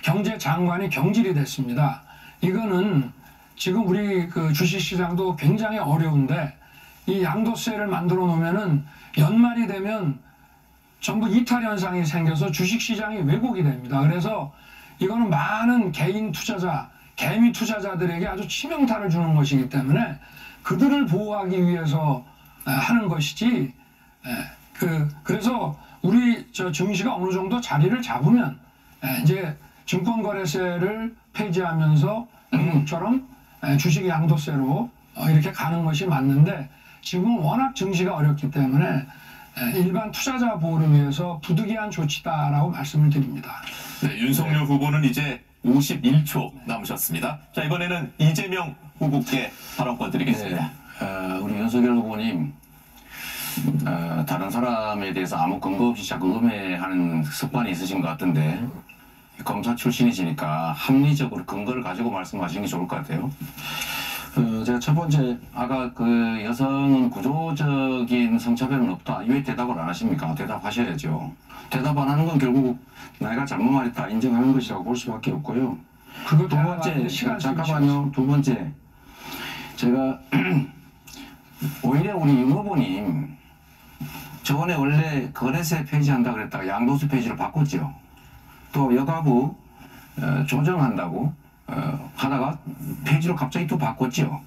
경제장관이 경질이 됐습니다. 이거는 지금 우리 그 주식시장도 굉장히 어려운데 이 양도세를 만들어 놓으면은 연말이 되면 전부 이탈 현상이 생겨서 주식시장이 왜곡이 됩니다. 그래서 이거는 많은 개인 투자자, 개미 투자자들에게 아주 치명타를 주는 것이기 때문에 그들을 보호하기 위해서 하는 것이지. 그 그래서 우리 저 증시가 어느 정도 자리를 잡으면 이제 증권거래세를 폐지하면서 미국처럼 주식 양도세로 이렇게 가는 것이 맞는데 지금 워낙 증시가 어렵기 때문에 일반 투자자 보호를 위해서 부득이한 조치다라고 말씀을 드립니다. 네, 윤석열 후보는 이제 오십일 초 남으셨습니다. 자, 이번에는 이재명 후보께 발언권 드리겠습니다. 네. 어, 우리 윤석열 후보님, 어, 다른 사람에 대해서 아무 근거 없이 자꾸 음해하는 습관이 있으신 것 같은데, 검사 출신이시니까 합리적으로 근거를 가지고 말씀하시는 게 좋을 것 같아요. 어, 제가 첫 번째 아까 그 여성은 구조적인 성차별은 없다. 왜 대답을 안 하십니까? 대답하셔야죠. 대답 안 하는 건 결국 내가 잘못 말했다 인정하는 것이라고 볼 수밖에 없고요. 그거 두 번째, 잠깐만요. 두 번째, 제가 오히려 우리 윤 후보님 저번에 원래 거래세 폐지한다 그랬다가 양도세 폐지로 바꿨죠. 또 여가부 어, 조정한다고 어, 하다가 폐지로 갑자기 또 바꿨죠.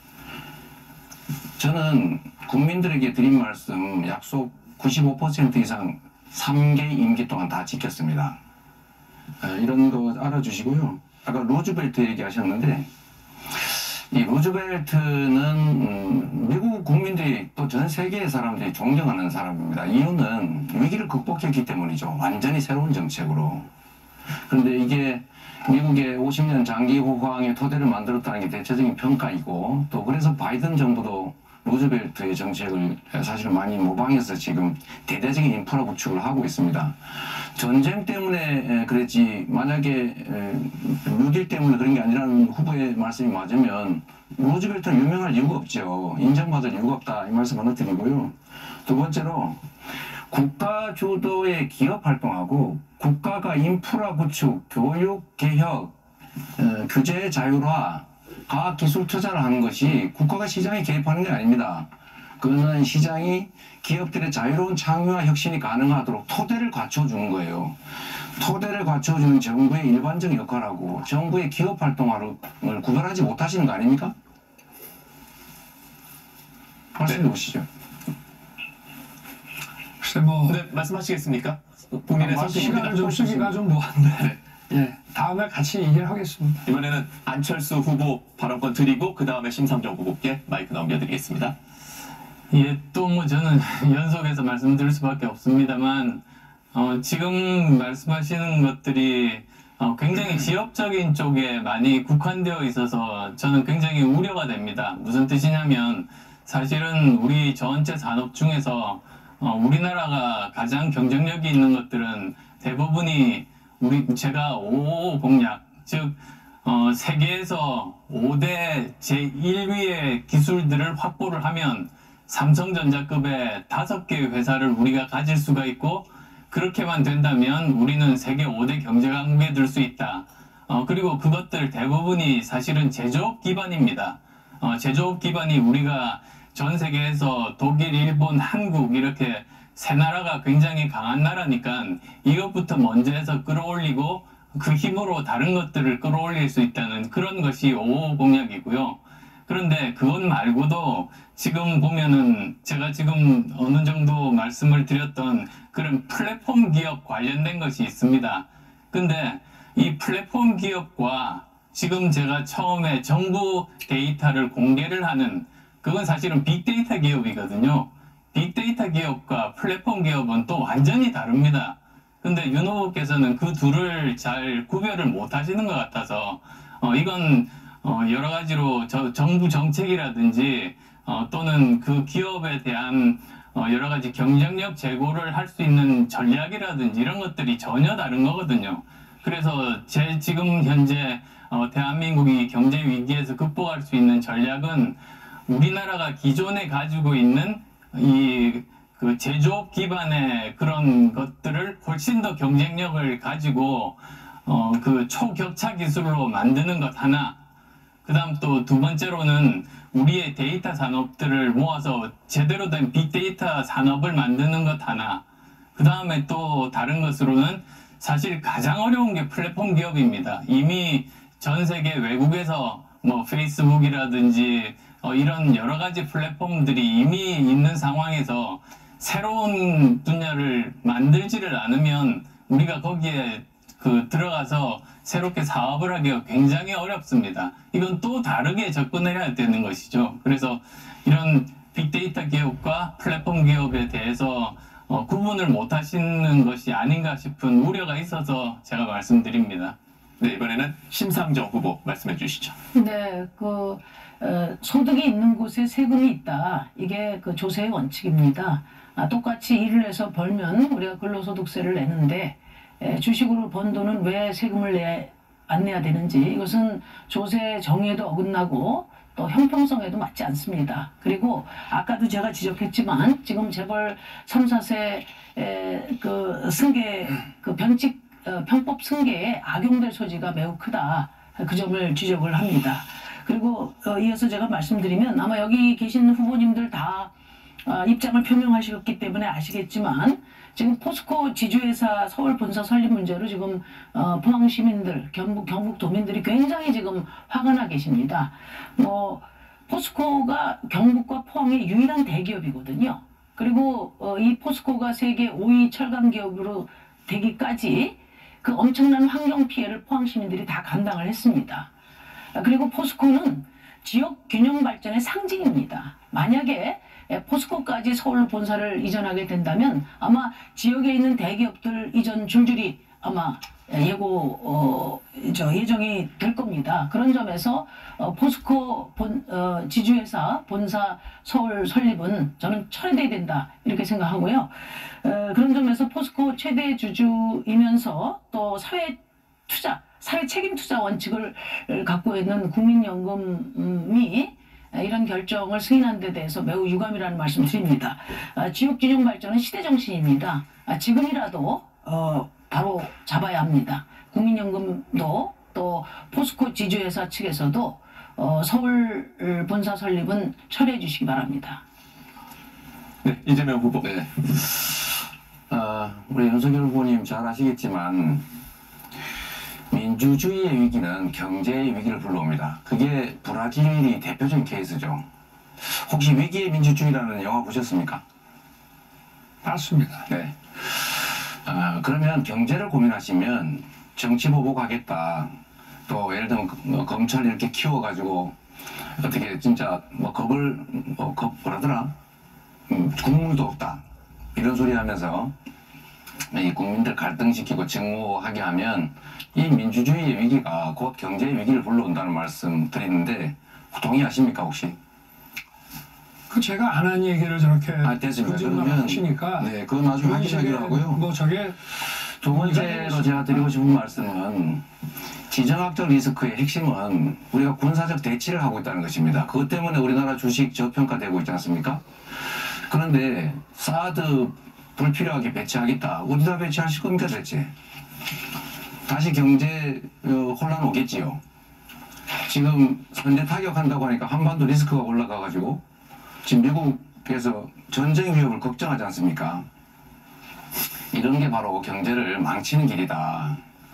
저는 국민들에게 드린 말씀 약속 구십오 퍼센트 이상 삼 개 임기 동안 다 지켰습니다. 어, 이런 거 알아주시고요. 아까 루즈벨트 얘기하셨는데 이 루즈벨트는 음, 미국 국민들이 또 전 세계의 사람들이 존경하는 사람입니다. 이유는 위기를 극복했기 때문이죠. 완전히 새로운 정책으로. 그런데 이게 미국의 오십 년 장기 호황의 토대를 만들었다는 게 대체적인 평가이고 또 그래서 바이든 정부도 루즈벨트의 정책을 사실 많이 모방해서 지금 대대적인 인프라 구축을 하고 있습니다. 전쟁 때문에 그랬지 만약에 뉴딜 때문에 그런 게 아니라는 후보의 말씀이 맞으면 루즈벨트는 유명할 이유가 없죠. 인정받을 이유가 없다 이 말씀 하나 드리고요. 두 번째로 국가 주도의 기업 활동하고 국가가 인프라 구축, 교육 개혁, 어, 규제 자율화, 과학기술 투자를 하는 것이 국가가 시장에 개입하는 게 아닙니다. 그거는 시장이 기업들의 자유로운 창의와 혁신이 가능하도록 토대를 갖춰주는 거예요. 토대를 갖춰주는 정부의 일반적 역할하고 정부의 기업 활동을 구별하지 못하시는 거 아닙니까? 말씀해 네. 보시죠. 글쎄 뭐 네, 말씀하시겠습니까? 본인의 아마 시간을 선택입니다. 좀 쓰기가 좀 뭐한데 네. 예, 다음에 같이 얘기를 하겠습니다. 이번에는 안철수 후보 발언권 드리고 그 다음에 심상정 후보께 마이크 넘겨드리겠습니다. 예, 또 뭐 저는 연속해서 말씀드릴 수밖에 없습니다만 어, 지금 말씀하시는 것들이 어, 굉장히 지역적인 쪽에 많이 국한되어 있어서 저는 굉장히 우려가 됩니다. 무슨 뜻이냐면 사실은 우리 전체 산업 중에서 어, 우리나라가 가장 경쟁력이 있는 것들은 대부분이 우리 제가 오오오 공약, 즉 어, 세계에서 오 대 제일 위의 기술들을 확보를 하면 삼성전자급의 다섯 개의 회사를 우리가 가질 수가 있고 그렇게만 된다면 우리는 세계 오 대 경제 강국에 들 수 있다. 어, 그리고 그것들 대부분이 사실은 제조업 기반입니다. 어, 제조업 기반이 우리가 전 세계에서 독일, 일본, 한국 이렇게 세 나라가 굉장히 강한 나라니까 이것부터 먼저 해서 끌어올리고 그 힘으로 다른 것들을 끌어올릴 수 있다는 그런 것이 오오오 공약이고요. 그런데 그것 말고도 지금 보면은 제가 지금 어느 정도 말씀을 드렸던 그런 플랫폼 기업 관련된 것이 있습니다. 근데 이 플랫폼 기업과 지금 제가 처음에 정부 데이터를 공개를 하는 그건 사실은 빅데이터 기업이거든요. 빅데이터 기업과 플랫폼 기업은 또 완전히 다릅니다. 근데 윤 후보께서는 그 둘을 잘 구별을 못 하시는 것 같아서 어, 이건 어, 여러 가지로 저, 정부 정책이라든지 어, 또는 그 기업에 대한 어, 여러 가지 경쟁력 제고를 할 수 있는 전략이라든지 이런 것들이 전혀 다른 거거든요. 그래서 제 지금 현재 어, 대한민국이 경제 위기에서 극복할 수 있는 전략은 우리나라가 기존에 가지고 있는 이 그 제조업 기반의 그런 것들을 훨씬 더 경쟁력을 가지고 어, 그 초격차 기술로 만드는 것 하나, 그 다음 또 두 번째로는 우리의 데이터 산업들을 모아서 제대로 된 빅데이터 산업을 만드는 것 하나, 그 다음에 또 다른 것으로는 사실 가장 어려운 게 플랫폼 기업입니다. 이미 전 세계 외국에서 뭐 페이스북이라든지 어, 이런 여러 가지 플랫폼들이 이미 있는 상황에서 새로운 분야를 만들지를 않으면 우리가 거기에 그 들어가서 새롭게 사업을 하기가 굉장히 어렵습니다. 이건 또 다르게 접근해야 되는 것이죠. 그래서 이런 빅데이터 기업과 플랫폼 기업에 대해서 어, 구분을 못 하시는 것이 아닌가 싶은 우려가 있어서 제가 말씀드립니다. 네, 이번에는 심상정 후보 말씀해 주시죠. 네, 그 어, 소득이 있는 곳에 세금이 있다. 이게 그 조세의 원칙입니다. 아, 똑같이 일을 해서 벌면 우리가 근로소득세를 내는데 에, 주식으로 번 돈은 왜 세금을 내, 안 내야 되는지 이것은 조세 정의에도 어긋나고 또 형평성에도 맞지 않습니다. 그리고 아까도 제가 지적했지만 지금 재벌 삼, 사세 그 승계 그 변칙 어, 편법 승계에 악용될 소지가 매우 크다. 그 점을 지적을 합니다. 그리고 어, 이어서 제가 말씀드리면 아마 여기 계신 후보님들 다 어, 입장을 표명하셨기 때문에 아시겠지만 지금 포스코 지주회사 서울 본사 설립 문제로 지금 어, 포항 시민들, 경북, 경북 도민들이 굉장히 지금 화가 나 계십니다. 뭐 포스코가 경북과 포항의 유일한 대기업이거든요. 그리고 어, 이 포스코가 세계 오 위 철강 기업으로 되기까지 그 엄청난 환경 피해를 포항 시민들이 다 감당을 했습니다. 그리고 포스코는 지역 균형 발전의 상징입니다. 만약에 포스코까지 서울로 본사를 이전하게 된다면 아마 지역에 있는 대기업들 이전 줄줄이 아마 예고 어, 저 예정이 될 겁니다. 그런 점에서 어, 포스코 본, 어, 지주회사 본사 서울 설립은 저는 철회돼야 된다 이렇게 생각하고요. 어, 그런 점에서 포스코 최대 주주이면서 또 사회 투자, 사회 책임 투자 원칙을 갖고 있는 국민연금이 이런 결정을 승인한 데 대해서 매우 유감이라는 말씀 드립니다. 아, 지역균형 발전은 시대정신입니다. 아, 지금이라도 어, 바로 잡아야 합니다. 국민연금도 또 포스코 지주회사 측에서도 어, 서울 본사 설립은 철회해 주시기 바랍니다. 네, 이재명 후보. 네. 어, 우리 윤석열 후보님 잘 아시겠지만 민주주의의 위기는 경제의 위기를 불러옵니다. 그게 브라질이 대표적인 케이스죠. 혹시 위기의 민주주의라는 영화 보셨습니까? 맞습니다. 네. 어, 그러면 경제를 고민하시면 정치 보복하겠다. 또 예를 들면 뭐 검찰 이렇게 키워가지고 어떻게 진짜 뭐 겁을 뭐 겁 뭐라더라? 음, 국물도 없다. 이런 소리 하면서 이 국민들 갈등시키고 증오하게 하면 이 민주주의의 위기가 곧 경제의 위기를 불러온다는 말씀 드리는데 동의하십니까 혹시? 그 제가 안 한 얘기를 저렇게 아, 됐습니다. 거짓말 그러면 하시니까 네, 그건 아주 하기시하기로 하고요. 뭐 저게 두 번째로 제가 드리고 싶은 말씀은 지정학적 리스크의 핵심은 우리가 군사적 대치를 하고 있다는 것입니다. 그것 때문에 우리나라 주식 저평가되고 있지 않습니까? 그런데 사드 불필요하게 배치하겠다. 어디다 배치하실 겁니까 대체? 다시 경제 어, 혼란 오겠지요. 지금 선제 타격한다고 하니까 한반도 리스크가 올라가가지고 지금 미국에서 전쟁 위협을 걱정하지 않습니까? 이런 게 바로 경제를 망치는 길이다.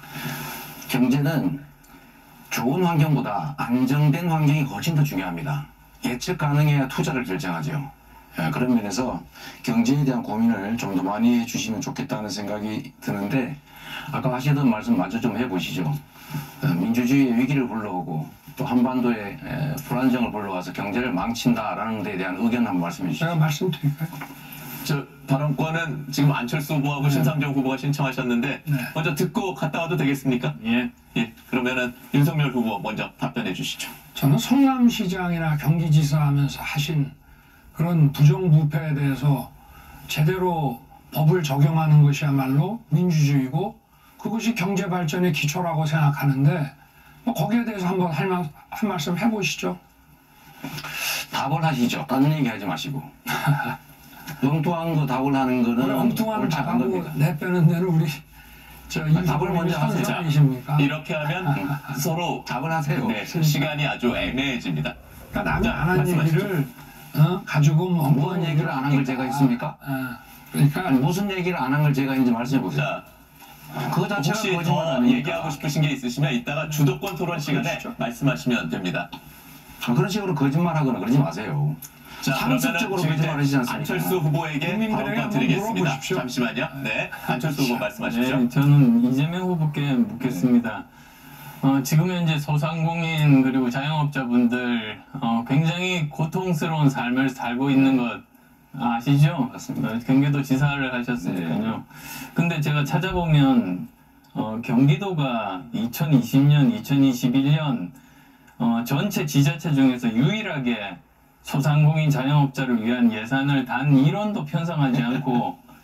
경제는 좋은 환경보다 안정된 환경이 훨씬 더 중요합니다. 예측 가능해야 투자를 결정하죠. 예, 그런 면에서 경제에 대한 고민을 좀 더 많이 해주시면 좋겠다는 생각이 드는데 아까 하시던 말씀 마저 좀 해보시죠. 어, 민주주의의 위기를 불러오고 또 한반도의 에, 불안정을 불러와서 경제를 망친다라는 데에 대한 의견 한번 말씀해 주시죠. 제가 말씀드릴까요? 저 발언권은 지금 안철수 후보하고 네. 신상정 후보가 신청하셨는데 네. 먼저 듣고 갔다 와도 되겠습니까? 예. 예. 그러면은 윤석열 후보 먼저 답변해 주시죠. 저는 성남시장이나 경기지사 하면서 하신 그런 부정부패에 대해서 제대로 법을 적용하는 것이야말로 민주주의고 그것이 경제 발전의 기초라고 생각하는데 뭐 거기에 대해서 한번 할, 말, 한 말씀 해보시죠. 답을 하시죠. 딴 얘기 하지 마시고. 엉뚱한 거 답을 하는 거는 엉뚱한 답하고 답하고 내빼는 데는 우리 저 아, 답을 먼저 하세요. 선생님이십니까? 이렇게 하면 서로 답을 하세요. 네, 시간이 아주 애매해집니다. 그러니까 남이 자, 안 한 말씀하시죠. 얘기를 어? 가지고 뭐 무슨 얘기를 안 한 걸 제가 있습니까? 어, 그러니까 아니, 무슨 얘기를 안 한 걸 제가 있는지 말씀해 보세요. 자, 그거 자체가 혹시 거짓말 더 아닙니까? 얘기하고 싶으신 게 있으시면 이따가 주도권 토론 시간에 그러시죠. 말씀하시면 됩니다. 아, 그런 식으로 거짓말하거나 그러지 마세요. 자, 상습적으로 그러면은 거짓말 하시지 지금 않습니까? 안철수 후보에게 국민들에게 발언권 한번 드리겠습니다. 물어보십시오. 잠시만요. 네, 안철수 후보 말씀하십시오. 네, 저는 이재명 후보께 묻겠습니다. 어, 지금 현재 소상공인 그리고 자영업자분들 어, 굉장히 고통스러운 삶을 살고 있는 것 아시죠? 맞습니다. 어, 경기도 지사를 하셨으니까요. 네. 근데 제가 찾아보면 어, 경기도가 이천이십 년, 이천이십일 년 어, 전체 지자체 중에서 유일하게 소상공인 자영업자를 위한 예산을 단 일 원도 편성하지 않고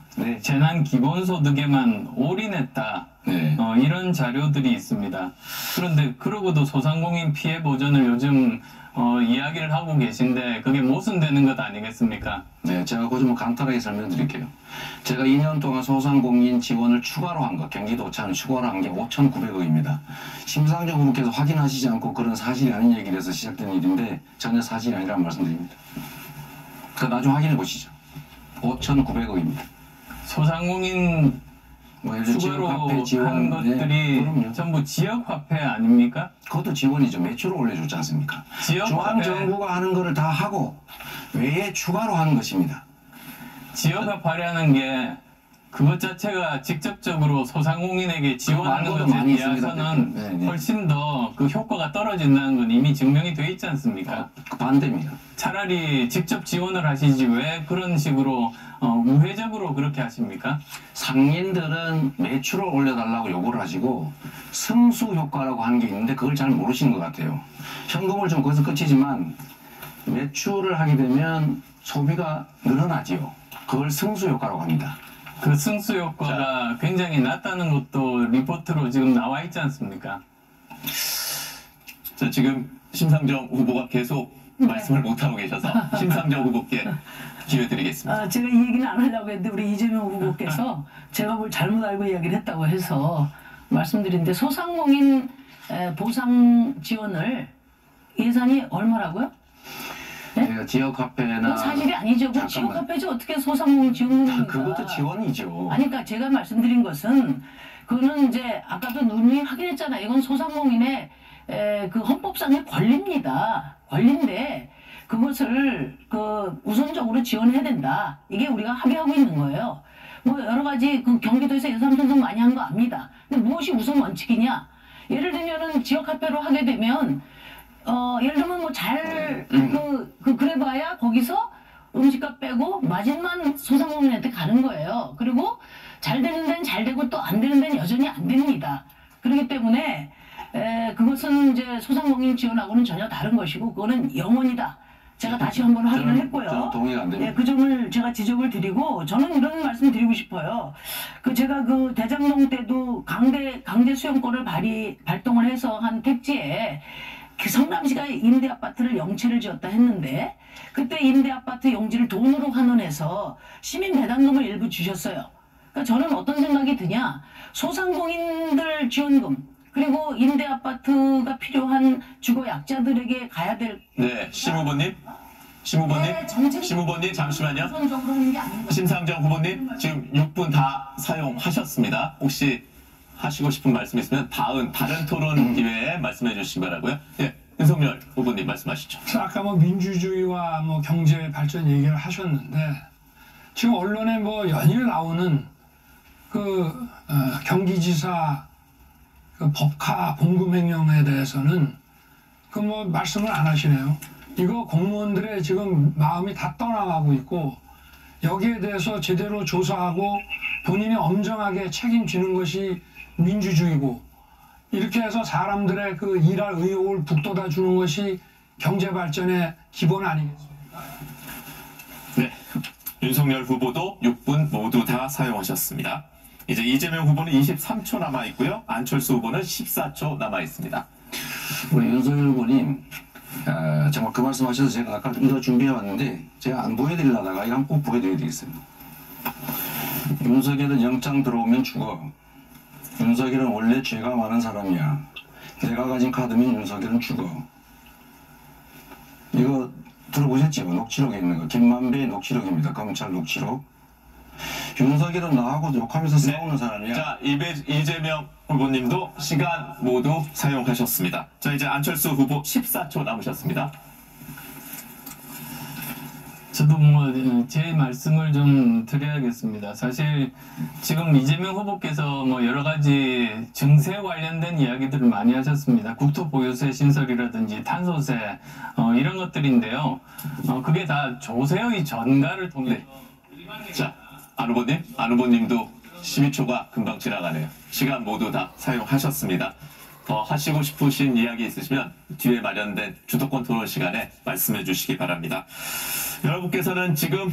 네. 재난 기본소득에만 올인했다. 네. 어, 이런 자료들이 있습니다. 그런데 그러고도 소상공인 피해 보전을 요즘 어, 이야기를 하고 계신데 그게 모순되는 것 아니겠습니까? 네, 제가 그 좀 간단하게 설명드릴게요. 제가 이 년 동안 소상공인 지원을 추가로 한 거, 경기도청을 추가로 한 게 오천구백억입니다. 심상정 후보께서 확인하시지 않고 그런 사실이 아닌 얘기를 해서 시작된 일인데 전혀 사실이 아니라는 말씀드립니다. 그 나중에 확인해 보시죠. 오천구백억입니다. 소상공인 뭐 예를 들어 추가로 지역화폐 지원, 한 것들이 네, 전부 지역화폐 아닙니까? 그것도 지원이죠. 매출을 올려줬지 않습니까? 지역화폐, 중앙정부가 하는 거를 다 하고 외에 추가로 하는 것입니다. 지역화폐라는 게 그것 자체가 직접적으로 소상공인에게 지원하는 말고도 것에 많이 있습니다. 비해서는 네, 네. 훨씬 더 그 효과가 떨어진다는 건 이미 증명이 돼 있지 않습니까? 어, 반대입니다. 차라리 직접 지원을 하시지 왜 그런 식으로 어, 우회적으로 그렇게 하십니까? 상인들은 매출을 올려달라고 요구를 하시고 승수 효과라고 하는 게 있는데 그걸 잘 모르시는 것 같아요. 현금을 좀 거기서 끝이지만 매출을 하게 되면 소비가 늘어나지요. 그걸 승수 효과라고 합니다. 그 승수 효과가 굉장히 낮다는 것도 리포트로 지금 나와 있지 않습니까? 자, 지금 심상정 후보가 계속 네. 말씀을 못하고 계셔서 심상정 후보께 기회 드리겠습니다. 아, 제가 이 얘기는 안 하려고 했는데 우리 이재명 후보께서 제가 뭘 잘못 알고 이야기를 했다고 해서 말씀드리는데 소상공인 에, 보상 지원을 예산이 얼마라고요? 네? 네, 지역화폐나 그건 사실이 아니죠. 그 잠깐만. 지역화폐지 어떻게 소상공인 지원입니까? 그것도 지원이죠. 아니, 그러니까 제가 말씀드린 것은 그거는 이제 아까도 누님이 확인했잖아요. 이건 소상공인의 에, 그 헌법상의 권리입니다. 권리인데 그것을 그 우선적으로 지원해야 된다. 이게 우리가 합의하고 있는 거예요. 뭐 여러 가지 그 경기도에서 예산 편성 많이 한 거 압니다. 근데 무엇이 우선 원칙이냐? 예를 들면은 지역화폐로 하게 되면 어 예를 들면 뭐 잘 그 그 그래봐야 거기서 음식값 빼고 마진만 소상공인한테 가는 거예요. 그리고 잘 되는 데는 잘 되고 또 안 되는 데는 여전히 안 됩니다. 그렇기 때문에 에, 그것은 이제 소상공인 지원하고는 전혀 다른 것이고 그거는 영원이다. 제가 다시 한번 확인을 저는- 했고요. 저는 동의가 안 됩니다. 예, 그 점을 제가 지적을 드리고 저는 이런 말씀 드리고 싶어요. 그 제가 그 대장동 때도 강대 강제 수용권을 발의 발동을 해서 한 택지에 그 성남시가 임대 아파트를 영채를 지었다 했는데 그때 임대 아파트 용지를 돈으로 환원해서 시민 배당금을 일부 주셨어요. 그러니까 저는 어떤 생각이 드냐? 소상공인들 지원금 그리고 임대 아파트가 필요한 주거 약자들에게 가야 될 네, 심 후보님. 심 후보님. 네, 정책- 심 후보님 잠시만요. 우선적으로 하는 게 아닌가. 심상정 후보님 지금 육 분 다 사용하셨습니다. 혹시 하시고 싶은 말씀 있으면 다음 다른 토론 기회에 말씀해 주시기 바라고요. 예, 윤석열 후보님 말씀하시죠. 아까 뭐 민주주의와 뭐 경제 발전 얘기를 하셨는데 지금 언론에 뭐 연일 나오는 그 어, 경기지사 그 법카 공금횡령에 대해서는 그 뭐 말씀을 안 하시네요. 이거 공무원들의 지금 마음이 다 떠나가고 있고 여기에 대해서 제대로 조사하고 본인이 엄정하게 책임지는 것이 민주주의고 이렇게 해서 사람들의 그 일할 의욕을 북돋아 주는 것이 경제 발전의 기본 아니겠습니까? 네, 윤석열 후보도 육 분 모두 다 사용하셨습니다. 이제 이재명 후보는 이십삼 초 남아 있고요. 안철수 후보는 십사 초 남아 있습니다. 우리 윤석열 후보님 어, 정말 그 말씀하셔서 제가 아까 이거 준비해 왔는데 제가 안 보여드리려다가 이거 꼭 보여드려야 되겠어요. 윤석열은 영장 들어오면 죽어. 윤석열은 원래 죄가 많은 사람이야. 내가 가진 카드면 윤석열은 죽어. 이거 들어보셨죠? 녹취록에 있는 거. 김만배의 녹취록입니다. 검찰 녹취록. 윤석열은 나하고 욕하면서 싸우는 사람이야. 자, 이배, 이재명 후보님도 시간 모두 사용하셨습니다. 자, 이제 안철수 후보 십사 초 남으셨습니다. 저도 뭐 제 말씀을 좀 드려야겠습니다. 사실 지금 이재명 후보께서 뭐 여러 가지 증세 관련된 이야기들을 많이 하셨습니다. 국토보유세 신설이라든지 탄소세 어, 이런 것들인데요. 어, 그게 다 조세의 전가를 통해 네. 자, 안 후보님, 안 후보님도 십이 초가 금방 지나가네요. 시간 모두 다 사용하셨습니다. 더 하시고 싶으신 이야기 있으시면 뒤에 마련된 주도권 토론 시간에 말씀해 주시기 바랍니다. 여러분께서는 지금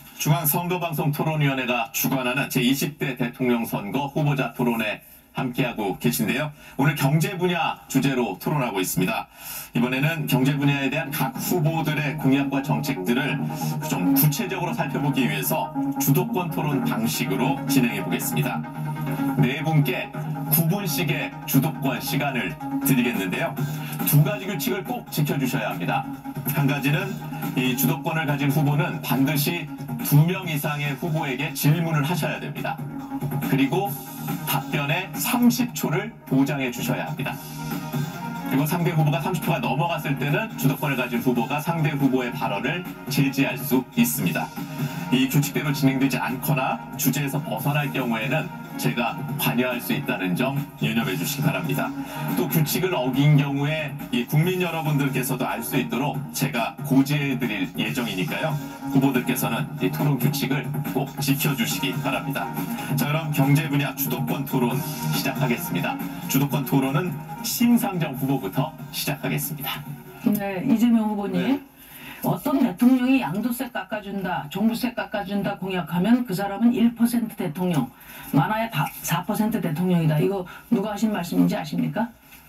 중앙선거방송토론위원회가 주관하는 제이십 대 대통령 선거 후보자 토론에 함께하고 계신데요. 오늘 경제 분야 주제로 토론하고 있습니다. 이번에는 경제 분야에 대한 각 후보들의 공약과 정책들을 좀 구체적으로 살펴보기 위해서 주도권 토론 방식으로 진행해 보겠습니다. 네 분께 구 분씩의 주도권 시간을 드리겠는데요. 두 가지 규칙을 꼭 지켜주셔야 합니다. 한 가지는 이 주도권을 가진 후보는 반드시 두 명 이상의 후보에게 질문을 하셔야 됩니다. 그리고 답변에 삼십 초를 보장해 주셔야 합니다. 그리고 상대 후보가 삼십 초가 넘어갔을 때는 주도권을 가진 후보가 상대 후보의 발언을 제지할 수 있습니다. 이 규칙대로 진행되지 않거나 주제에서 벗어날 경우에는 제가 관여할 수 있다는 점 유념해 주시기 바랍니다. 또 규칙을 어긴 경우에 이 국민 여러분들께서도 알 수 있도록 제가 고지해 드릴 예정이니까요. 후보들께서는 이 토론 규칙을 꼭 지켜주시기 바랍니다. 자, 그럼 경제 분야 주도권 토론 시작하겠습니다. 주도권 토론은 심상정 후보부터 시작하겠습니다. 네, 이재명 후보님. 네. 어떤 대통령이 양도세 깎아준다, 종부세 깎아준다 공약하면 그 사람은 일 퍼센트 대통령, 많아야 다 사 퍼센트 대통령이다. 이거 누가 하신 말씀인지 아십니까?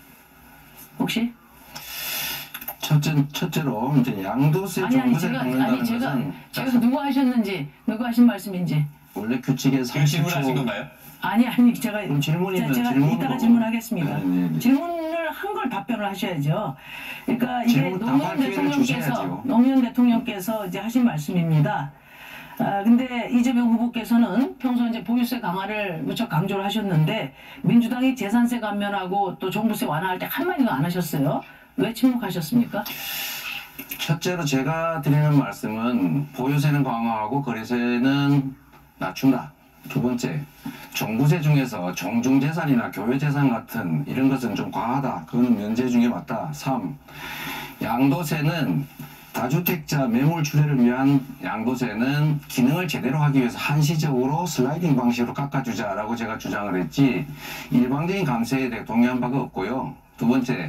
혹시? 첫째, 첫째로 이제 양도세 아니 아니 종부세 제가 깎는다는 아니 제가 것은 제가 누가 하셨는지 누가 하신 말씀인지 원래 규칙에 삼십 초 질문하신 건가요? 아니 아니 제가 그럼 질문이면 제가 질문으로. 이따가 질문하겠습니다. 네, 네, 네. 질문을 한 걸 답변을 하셔야죠. 그러니까 이게 질문 노무현 답할 기회를 대통령께서 주셔야죠. 노무현 대통령께서 이제 하신 말씀입니다. 아, 근데 이재명 후보께서는 평소 이제 보유세 강화를 무척 강조를 하셨는데 민주당이 재산세 감면하고 또 종부세 완화할 때 한마디도 안 하셨어요. 왜 침묵하셨습니까? 첫째로 제가 드리는 말씀은 보유세는 강화하고 거래세는 낮춘다. 두 번째, 종부세 중에서 종중재산이나 교외재산 같은 이런 것은 좀 과하다. 그거는 면제 중에 맞다. 삼, 양도세는 다주택자 매물 출회를 위한 양도세는 기능을 제대로 하기 위해서 한시적으로 슬라이딩 방식으로 깎아주자라고 제가 주장을 했지 일방적인 감세에 대해 동의한 바가 없고요. 두 번째,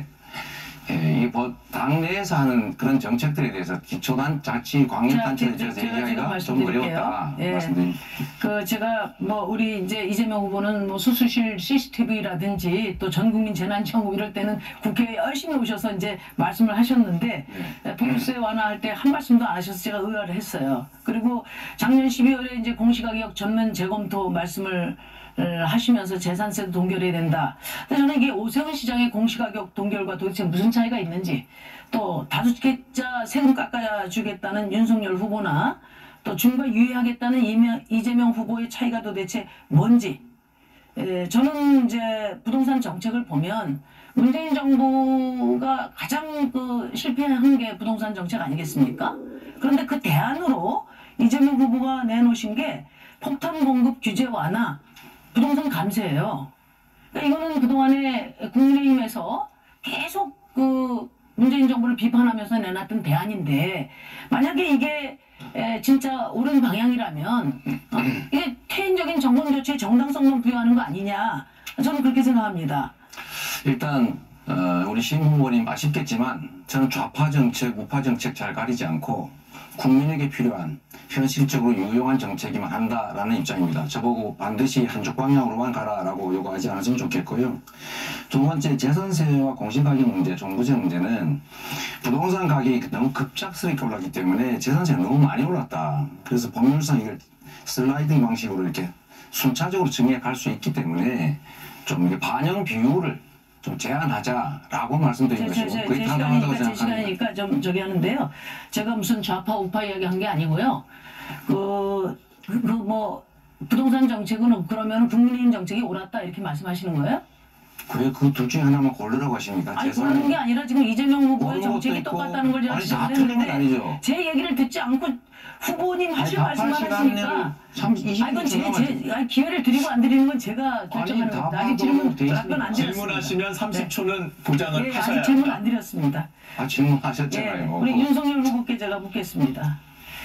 예, 이 당내에서 하는 그런 정책들에 대해서 기초단 자치 광역단체에 대해서 얘기하기가 좀 어려웠다. 예. 말씀드립니다. 그 제가 뭐 우리 이제 이재명 후보는 뭐 수술실 씨씨티비라든지 또 전국민 재난청구 이럴 때는 국회에 열심히 오셔서 이제 말씀을 하셨는데 네. 보유세 완화할 때 한 말씀도 안 하셔서 제가 의아를 했어요. 그리고 작년 십이월에 이제 공시가격 전면 재검토 말씀을 하시면서 재산세도 동결해야 된다. 근데 저는 이게 오세훈 시장의 공시가격 동결과 도대체 무슨 차이가 있는지, 또 다주택자 세금 깎아주겠다는 윤석열 후보나 또 중과 유예하겠다는 이명, 이재명 후보의 차이가 도대체 뭔지. 에, 저는 이제 부동산 정책을 보면 문재인 정부가 가장 그 실패한 게 부동산 정책 아니겠습니까? 그런데 그 대안으로 이재명 후보가 내놓으신 게 폭탄 공급 규제 완화, 부동산 감세예요. 그러니까 이거는 그동안에 국민의힘에서 계속 그 문재인 정부를 비판하면서 내놨던 대안인데 만약에 이게 에, 진짜 옳은 방향이라면 어, 이게 퇴행적인 정권 조치에 정당성을 부여하는 거 아니냐, 저는 그렇게 생각합니다. 일단 어, 우리 신 후보님 아쉽겠지만 저는 좌파 정책, 우파 정책 잘 가리지 않고 국민에게 필요한 현실적으로 유용한 정책이만 한다라는 입장입니다. 저보고 반드시 한쪽 방향으로만 가라라고 요구하지 않았으면 좋겠고요. 두 번째, 재산세와 공시가격 문제, 종부세 문제는 부동산 가격이 너무 급작스럽게 올랐기 때문에 재산세가 너무 많이 올랐다. 그래서 법률상 이걸 슬라이딩 방식으로 이렇게 순차적으로 정리해 갈 수 있기 때문에 좀 이게 반영 비율을 좀 제한하자라고 말씀드린 제, 것이고 제, 그게 제 타당하다고 시간이니까, 제 생각합니다. 시간이니까 좀 저기 하는데요. 제가 무슨 좌파 우파 이야기 한 게 아니고요. 그, 그, 뭐, 부동산 정책은 그러면 국민의힘 정책이 옳았다 이렇게 말씀하시는 거예요? 왜 그 둘 중에 하나만 고르라고 하십니까? 아니, 재산이- 고르는 게 아니라 지금 이재명 후보의 고르는 것도 정책이 있고, 똑같다는 걸 제가 아니, 지적을 다 틀린 건 했는데 아니죠. 제 얘기를 듣지 않고 후보님 하실 아니, 말씀만 답할 하시니까 시간을 삼십, 이십 아니, 그건 분 제, 정도만 제, 아니, 기회를 드리고 안 드리는 건 제가 아니, 결정하는 다 겁니다. 아직 봐도 질문 돼 있습니다. 답변 안 드렸습니다. 질문하시면 삼십 초는 보장을 예, 하셔야 아직 질문 합니다. 안 드렸습니다. 아, 질문하셨잖아요. 예, 뭐. 우리 윤석열 후보께 제가 묻겠습니다.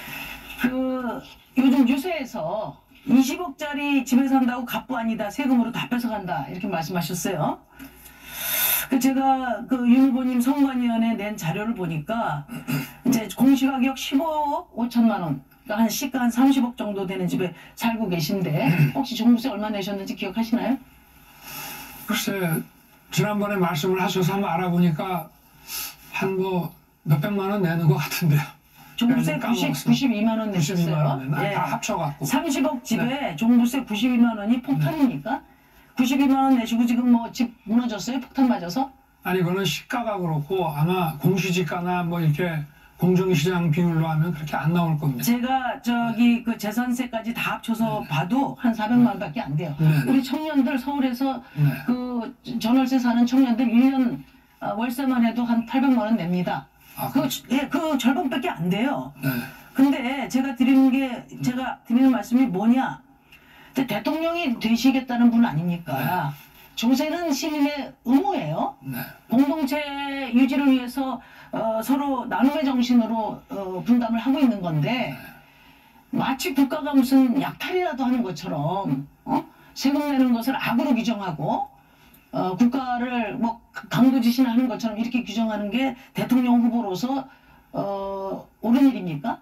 그 요즘 유세에서 이십억짜리 집에 산다고 갑부 아니다, 세금으로 다 뺏어간다 이렇게 말씀하셨어요. 그 제가 그 윤 후보님 선관위원회 낸 자료를 보니까 이제 공시가격 십오억 오천만 원, 그러니까 한 시가 한 삼십억 정도 되는 집에 살고 계신데 혹시 종부세 얼마 내셨는지 기억하시나요? 글쎄 지난번에 말씀을 하셔서 한번 알아보니까 한 뭐 몇백만 원 내는 것 같은데요. 종부세 까먹었어. 구십이만 원 구십이만 원 냈어요. 내 예. 다 합쳐갖고. 삼십억 집에 네. 종부세 구십이만 원이 폭탄입니까? 구십이만 원 내시고 지금 뭐 집 무너졌어요? 폭탄 맞아서? 아니 그거는 시가가 그렇고 아마 공시지가나 뭐 이렇게 공정시장 비율로 하면 그렇게 안 나올 겁니다. 제가 저기 그 재산세까지 다 합쳐서 봐도 한 사백만 원밖에 안 돼요. 네. 우리 청년들 서울에서 네. 그 전월세 사는 청년들 일 년 월세만 해도 한 팔백만 원 냅니다. 아, 그, 예, 그 절반밖에 안 돼요. 네. 근데 제가 드리는 게 제가 드리는 말씀이 뭐냐? 대통령이 되시겠다는 분 아닙니까? 네. 조세는 시민의 의무예요. 네. 공동체 유지를 위해서 어, 서로 나눔의 정신으로 어, 분담을 하고 있는 건데 마치 국가가 무슨 약탈이라도 하는 것처럼 어? 세금 내는 것을 악으로 규정하고 어, 국가를 뭐 강도짓이나 하는 것처럼 이렇게 규정하는 게 대통령 후보로서 어, 옳은 일입니까?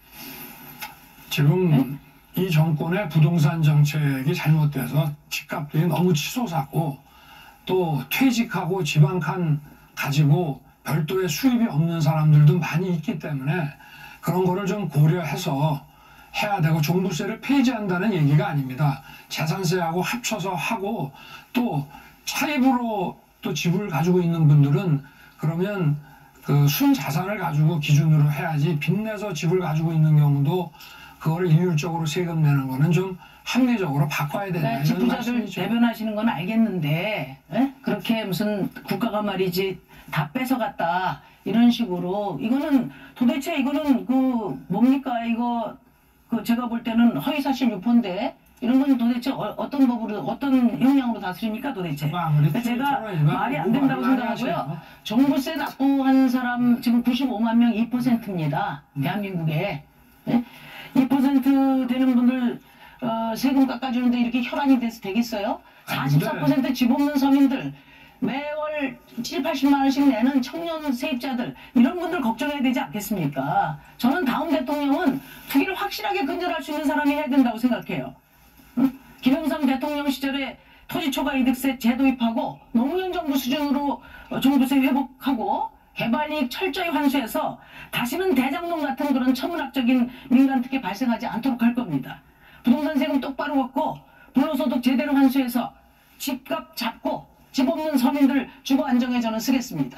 지금 네? 이 정권의 부동산 정책이 잘못돼서 집값들이 너무 치솟았고 또 퇴직하고 집 한 칸 가지고 별도의 수입이 없는 사람들도 많이 있기 때문에 그런 거를 좀 고려해서 해야 되고 종부세를 폐지한다는 얘기가 아닙니다. 재산세하고 합쳐서 하고 또 차입으로 또 집을 가지고 있는 분들은 그러면 그 순자산을 가지고 기준으로 해야지 빚내서 집을 가지고 있는 경우도 그거를 일률적으로 세금 내는 거는 좀 합리적으로 바꿔야 된다. 네, 이런 지부자들 말씀이죠. 대변하시는 건 알겠는데 에? 그렇게 무슨 국가가 말이지 다 뺏어갔다 이런 식으로 이거는 도대체 이거는 그 뭡니까 이거 그 제가 볼 때는 허위사실 유포인데 이런 건 도대체 어, 어떤 법으로 어떤 형량으로 다스립니까 도대체? 그러니까 제가 말이 안 된다고 생각하고요. 종부세 납부한 사람 지금 구십오만 명 이 퍼센트입니다. 대한민국에 네? 이 퍼센트 되는 분들 어, 세금 깎아주는데 이렇게 혈안이 돼서 되겠어요? 사십사 퍼센트 집 없는 서민들 매월 칠십, 팔십만 원씩 내는 청년 세입자들 이런 분들 걱정해야 되지 않겠습니까? 저는 다음 대통령은 투기를 확실하게 근절할 수 있는 사람이 해야 된다고 생각해요. 응? 김영삼 대통령 시절에 토지 초과 이득세 재도입하고 노무현 정부 수준으로 종부세 회복하고 개발이익 철저히 환수해서 다시는 대장동 같은 그런 천문학적인 민간특혜 발생하지 않도록 할 겁니다. 부동산 세금 똑바로 걷고 불로소득 제대로 환수해서 집값 잡고 집 없는 서민들 주거 안정에 저는 쓰겠습니다.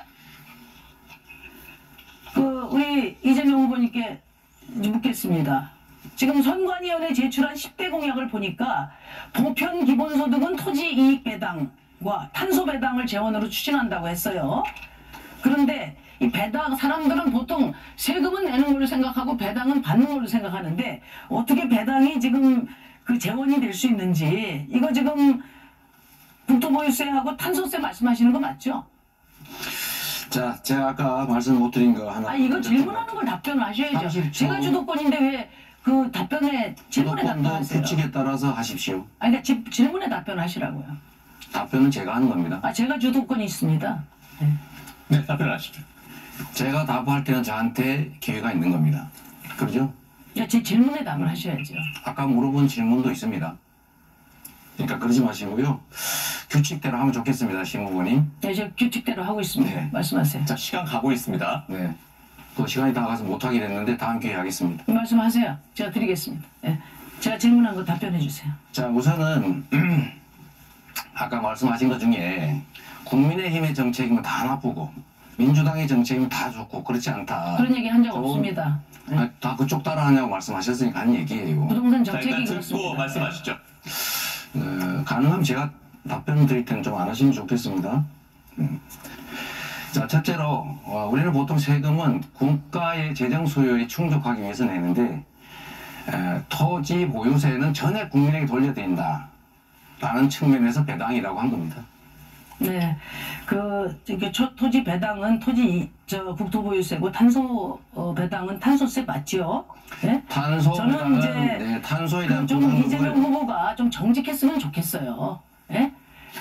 그 우리 이재명 후보님께 묻겠습니다. 지금 선관위원회 제출한 십 대 공약을 보니까 보편 기본소득은 토지 이익 배당과 탄소 배당을 재원으로 추진한다고 했어요. 그런데 이 배당 사람들은 보통 세금은 내는 걸로 생각하고 배당은 받는 걸로 생각하는데 어떻게 배당이 지금 그 재원이 될 수 있는지 이거 지금 국토보유세하고 탄소세 말씀하시는 거 맞죠? 자, 제가 아까 말씀 못 드린 거 하나. 아 이거 질문하는 걸 답변을 하셔야죠. 삼십 초. 제가 주도권인데 왜 그 답변에 질문에 주도권도 답변하세요? 규칙에 따라서 하십시오. 아니 그러니까 지, 질문에 답변하시라고요. 답변은 제가 하는 겁니다. 아 제가 주도권이 있습니다. 네. 네, 답변하시죠. 제가 답할 때는 저한테 기회가 있는 겁니다. 그렇죠? 야, 제 질문에 답을 하셔야죠. 아까 물어본 질문도 있습니다. 그러니까 그러지 마시고요. 규칙대로 하면 좋겠습니다, 심 후보님. 네, 저 규칙대로 하고 있습니다. 네. 말씀하세요. 자, 시간 가고 있습니다. 네. 또 시간이 다 가서 못하게 됐는데 다음 기회에 하겠습니다. 말씀하세요. 제가 드리겠습니다. 네. 제가 질문한 거 답변해 주세요. 자, 우선은 아까 말씀하신 것 중에 국민의힘의 정책이면 다 나쁘고 민주당의 정책이면 다 좋고 그렇지 않다. 그런 얘기 한 적 좋은- 없습니다. 네. 아, 다 그쪽 따라하냐고 말씀하셨으니까 한 얘기예요. 부동산 자, 정책이 일단 듣고 그렇습니다. 말씀하시죠. 어, 가능하면 제가 답변 드릴 때는 좀 안 하시면 좋겠습니다. 음. 자, 첫째로 어, 우리는 보통 세금은 국가의 재정 수요에 충족하기 위해서 내는데 에, 토지 보유세는 전액 국민에게 돌려드린다 라는 측면에서 배당이라고 한 겁니다. 네, 그 이게 토지 배당은 토지 이- 저 국토보유세고 탄소 어, 배당은 탄소세 맞지요? 네? 탄소 저는 배당은 이제 네, 탄소에 대한 그 좀 부분을 이재명 후보가 좀 정직했으면 좋겠어요. 예?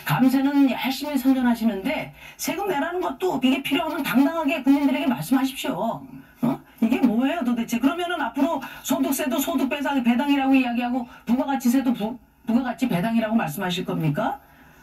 감세는 열심히 선전하시는데 세금 내라는 것도 이게 필요하면 당당하게 국민들에게 말씀하십시오. 어? 이게 뭐예요 도대체? 그러면은 앞으로 소득세도 소득 배당, 배당이라고 이야기하고 부가가치세도 부, 부가가치 배당이라고 말씀하실 겁니까?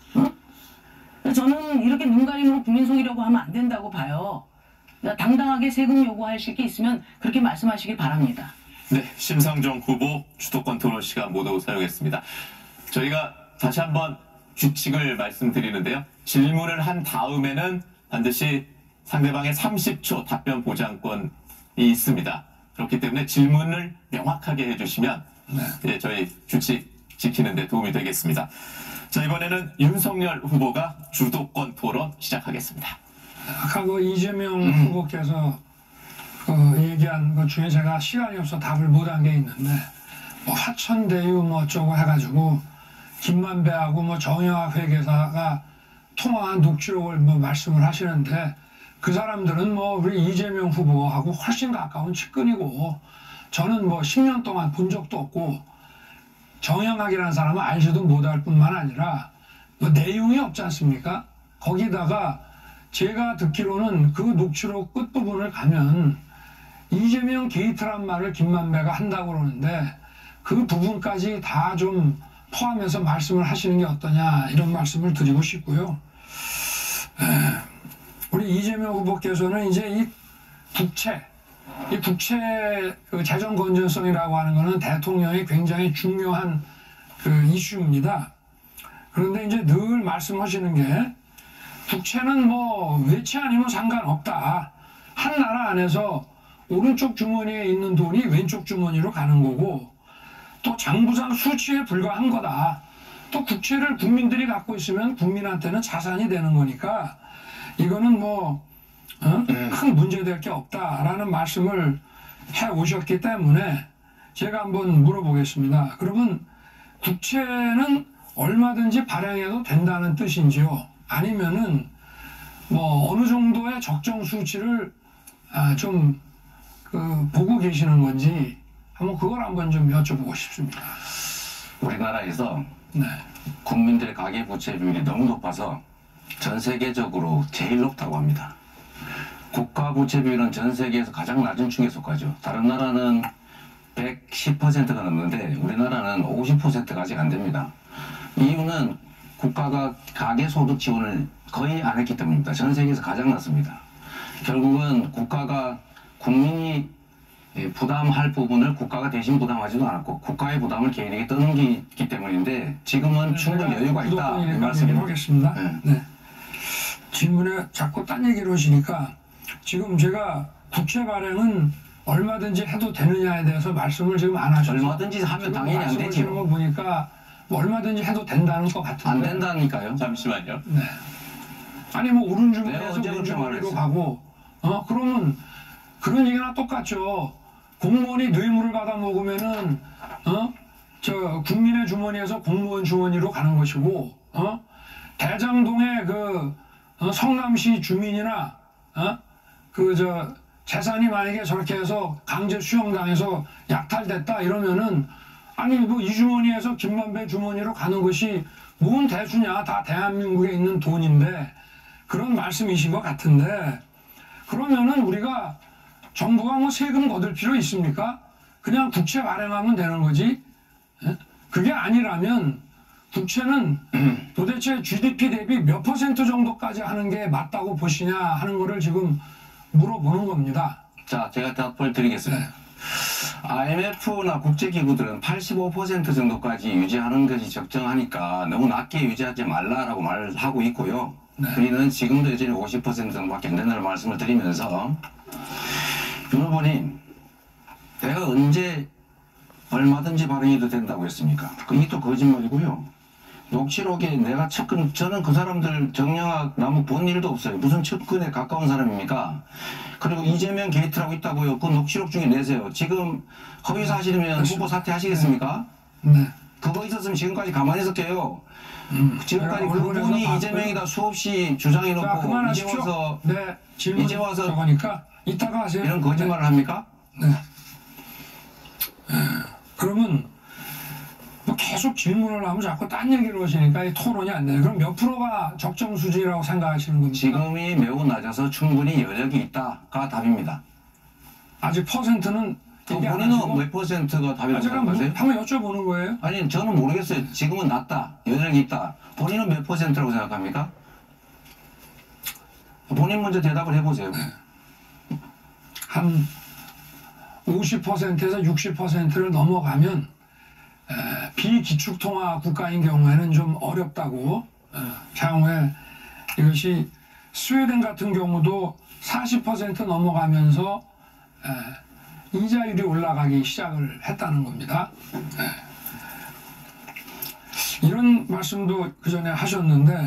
어? 저는 이렇게 눈가림으로 국민 속이려고 하면 안 된다고 봐요. 당당하게 세금 요구하실 게 있으면 그렇게 말씀하시기 바랍니다. 네, 심상정 후보 주도권 토론 시간 모두 사용했습니다. 저희가 다시 한번 규칙을 말씀드리는데요. 질문을 한 다음에는 반드시 상대방의 삼십 초 답변 보장권이 있습니다. 그렇기 때문에 질문을 명확하게 해주시면 네. 예, 저희 규칙 지키는 데 도움이 되겠습니다. 자, 이번에는 윤석열 후보가 주도권 토론 시작하겠습니다. 아까 그 이재명 음. 후보께서 그 얘기한 것 중에 제가 시간이 없어 답을 못한 게 있는데 뭐 화천대유 뭐 어쩌고 해가지고 김만배하고 뭐 정영학 회계사가 통화한 녹취록을 뭐 말씀을 하시는데 그 사람들은 뭐 우리 이재명 후보하고 훨씬 가까운 측근이고 저는 뭐 십 년 동안 본 적도 없고 정영학이라는 사람은 알지도 못할 뿐만 아니라 뭐 내용이 없지 않습니까? 거기다가 제가 듣기로는 그 녹취록 끝부분을 가면 이재명 게이트란 말을 김만배가 한다고 그러는데 그 부분까지 다 좀 포함해서 말씀을 하시는 게 어떠냐 이런 말씀을 드리고 싶고요. 에, 우리 이재명 후보께서는 이제 이 국채, 이 국채 그 재정 건전성이라고 하는 것은 대통령이 굉장히 중요한 그 이슈입니다. 그런데 이제 늘 말씀하시는 게 국채는 뭐 외채 아니면 상관없다. 한 나라 안에서 오른쪽 주머니에 있는 돈이 왼쪽 주머니로 가는 거고 또 장부상 수치에 불과한 거다. 또 국채를 국민들이 갖고 있으면 국민한테는 자산이 되는 거니까 이거는 뭐 어? 큰 문제될 게 없다라는 말씀을 해 오셨기 때문에 제가 한번 물어보겠습니다. 그러면 국채는 얼마든지 발행해도 된다는 뜻인지요? 아니면은 뭐 어느 정도의 적정 수치를 아 좀 그 보고 계시는 건지 한번 그걸 한번 좀 여쭤보고 싶습니다. 우리나라에서 네. 국민들의 가계부채 비율이 너무 높아서 전 세계적으로 제일 높다고 합니다. 국가부채 비율은 전 세계에서 가장 낮은 축에 속하죠. 다른 나라는 백십 퍼센트가 넘는데 우리나라는 오십 퍼센트가 아직 안 됩니다. 이유는 국가가 가계소득 지원을 거의 안 했기 때문입니다. 전 세계에서 가장 낮습니다. 결국은 국가가 국민이 부담할 부분을 국가가 대신 부담하지도 않았고 국가의 부담을 개인에게 떠넘기기 때문인데 지금은 충분히 여유가 있다 이 말씀을 하겠습니다. 네. 네. 질문에 자꾸 딴 얘기를 하시니까 지금 제가 국채 발행은 얼마든지 해도 되느냐에 대해서 말씀을 지금 안 하셔서 얼마든지 하면 당연히 안 되죠. 말씀하시는 거 보니까 뭐 얼마든지 해도 된다는 것 같은데 안 된다니까요. 잠시만요. 네. 아니 뭐 오른주머니에서 내가 언제 그렇게 왼주머니로 말했어요? 가고 어 그러면 그런 얘기나 똑같죠. 공무원이 뇌물을 받아 먹으면은 어 저 국민의 주머니에서 공무원 주머니로 가는 것이고 어 대장동의 그 어? 성남시 주민이나 어? 그 저 재산이 만약에 저렇게 해서 강제 수용당해서 약탈됐다 이러면은 아니 뭐 이 주머니에서 김만배 주머니로 가는 것이 뭔 대수냐, 다 대한민국에 있는 돈인데 그런 말씀이신 것 같은데 그러면은 우리가 정부가 뭐 세금 거둘 필요 있습니까? 그냥 국채 발행하면 되는 거지. 예? 그게 아니라면 국채는 도대체 지디피 대비 몇 퍼센트 정도까지 하는 게 맞다고 보시냐 하는 거를 지금 물어보는 겁니다. 자, 제가 답을 드리겠습니다. 네. 아이엠에프나 국제기구들은 팔십오 퍼센트 정도까지 유지하는 것이 적정하니까 너무 낮게 유지하지 말라라고 말하고 있고요. 네. 우리는 지금도 여전히 오십 퍼센트 정도밖에 안 된다는 말씀을 드리면서 윤 후보님, 내가 언제 얼마든지 발행해도 된다고 했습니까? 그게 또 거짓말이고요. 녹취록에 내가 측근, 저는 그 사람들 정영학 나무 본 일도 없어요. 무슨 측근에 가까운 사람입니까? 그리고 이재명 게이트라고 있다고요. 그 녹취록 중에 내세요. 지금 허위 사실이면 후보 사퇴하시겠습니까? 네. 그거 있었으면 지금까지 가만히 있을게요. 음. 지금까지 그분이 이재명이다 수없이 주장해놓고 이제 와서 네, 질문 이제 와서 저거니까 이따가 하세요. 이런 거짓말을 합니까? 네. 네. 그러면 뭐 계속 질문을 하면 자꾸 딴 얘기를 하시니까 이 토론이 안 돼요. 그럼 몇 프로가 적정 수준이라고 생각하시는 겁니까? 지금이 매우 낮아서 충분히 여력이 있다가 답입니다. 아직 퍼센트는 얘기 안 본인은 하시고? 몇 퍼센트가 답이라고 아, 제가 생각하세요? 한번 여쭤보는 거예요. 아니 저는 모르겠어요. 지금은 낮다, 여력이 있다. 본인은 몇 퍼센트라고 생각합니까? 본인 먼저 대답을 해보세요. 한 오십 퍼센트에서 육십 퍼센트를 넘어가면 에, 비기축통화 국가인 경우에는 좀 어렵다고. 에, 향후에 이것이 스웨덴 같은 경우도 사십 퍼센트 넘어가면서 에, 이자율이 올라가기 시작을 했다는 겁니다. 에, 이런 말씀도 그 전에 하셨는데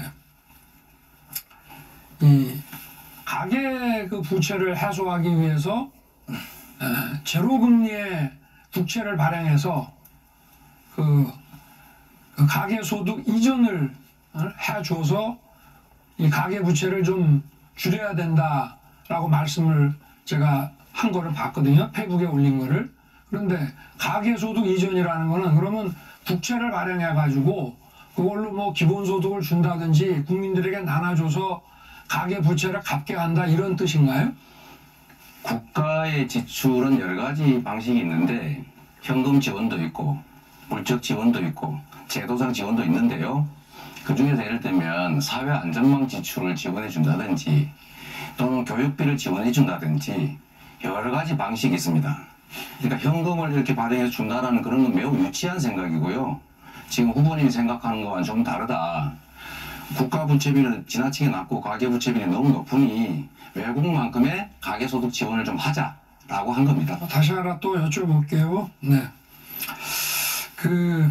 이 가계 그 부채를 해소하기 위해서 에, 제로금리의 국채를 발행해서 그, 그 가계소득 이전을 어, 해줘서 이 가계부채를 좀 줄여야 된다라고 말씀을 제가 한 거를 봤거든요. 페이북에 올린 거를. 그런데 가계소득 이전이라는 거는 그러면 국채를 발행해가지고 그걸로 뭐 기본소득을 준다든지 국민들에게 나눠줘서 가계부채를 갚게 한다 이런 뜻인가요? 국가의 지출은 여러 가지 방식이 있는데 현금 지원도 있고 물적 지원도 있고 제도상 지원도 있는데요. 그 중에서 예를 들면 사회안전망 지출을 지원해 준다든지 또는 교육비를 지원해 준다든지 여러 가지 방식이 있습니다. 그러니까 현금을 이렇게 발행해 준다라는 그런 건 매우 유치한 생각이고요. 지금 후보님이 생각하는 거와는 좀 다르다. 국가 부채비는 지나치게 낮고 가계 부채비는 너무 높으니 외국만큼의 가계소득 지원을 좀 하자라고 한 겁니다. 다시 하나 또 여쭤볼게요. 네. 그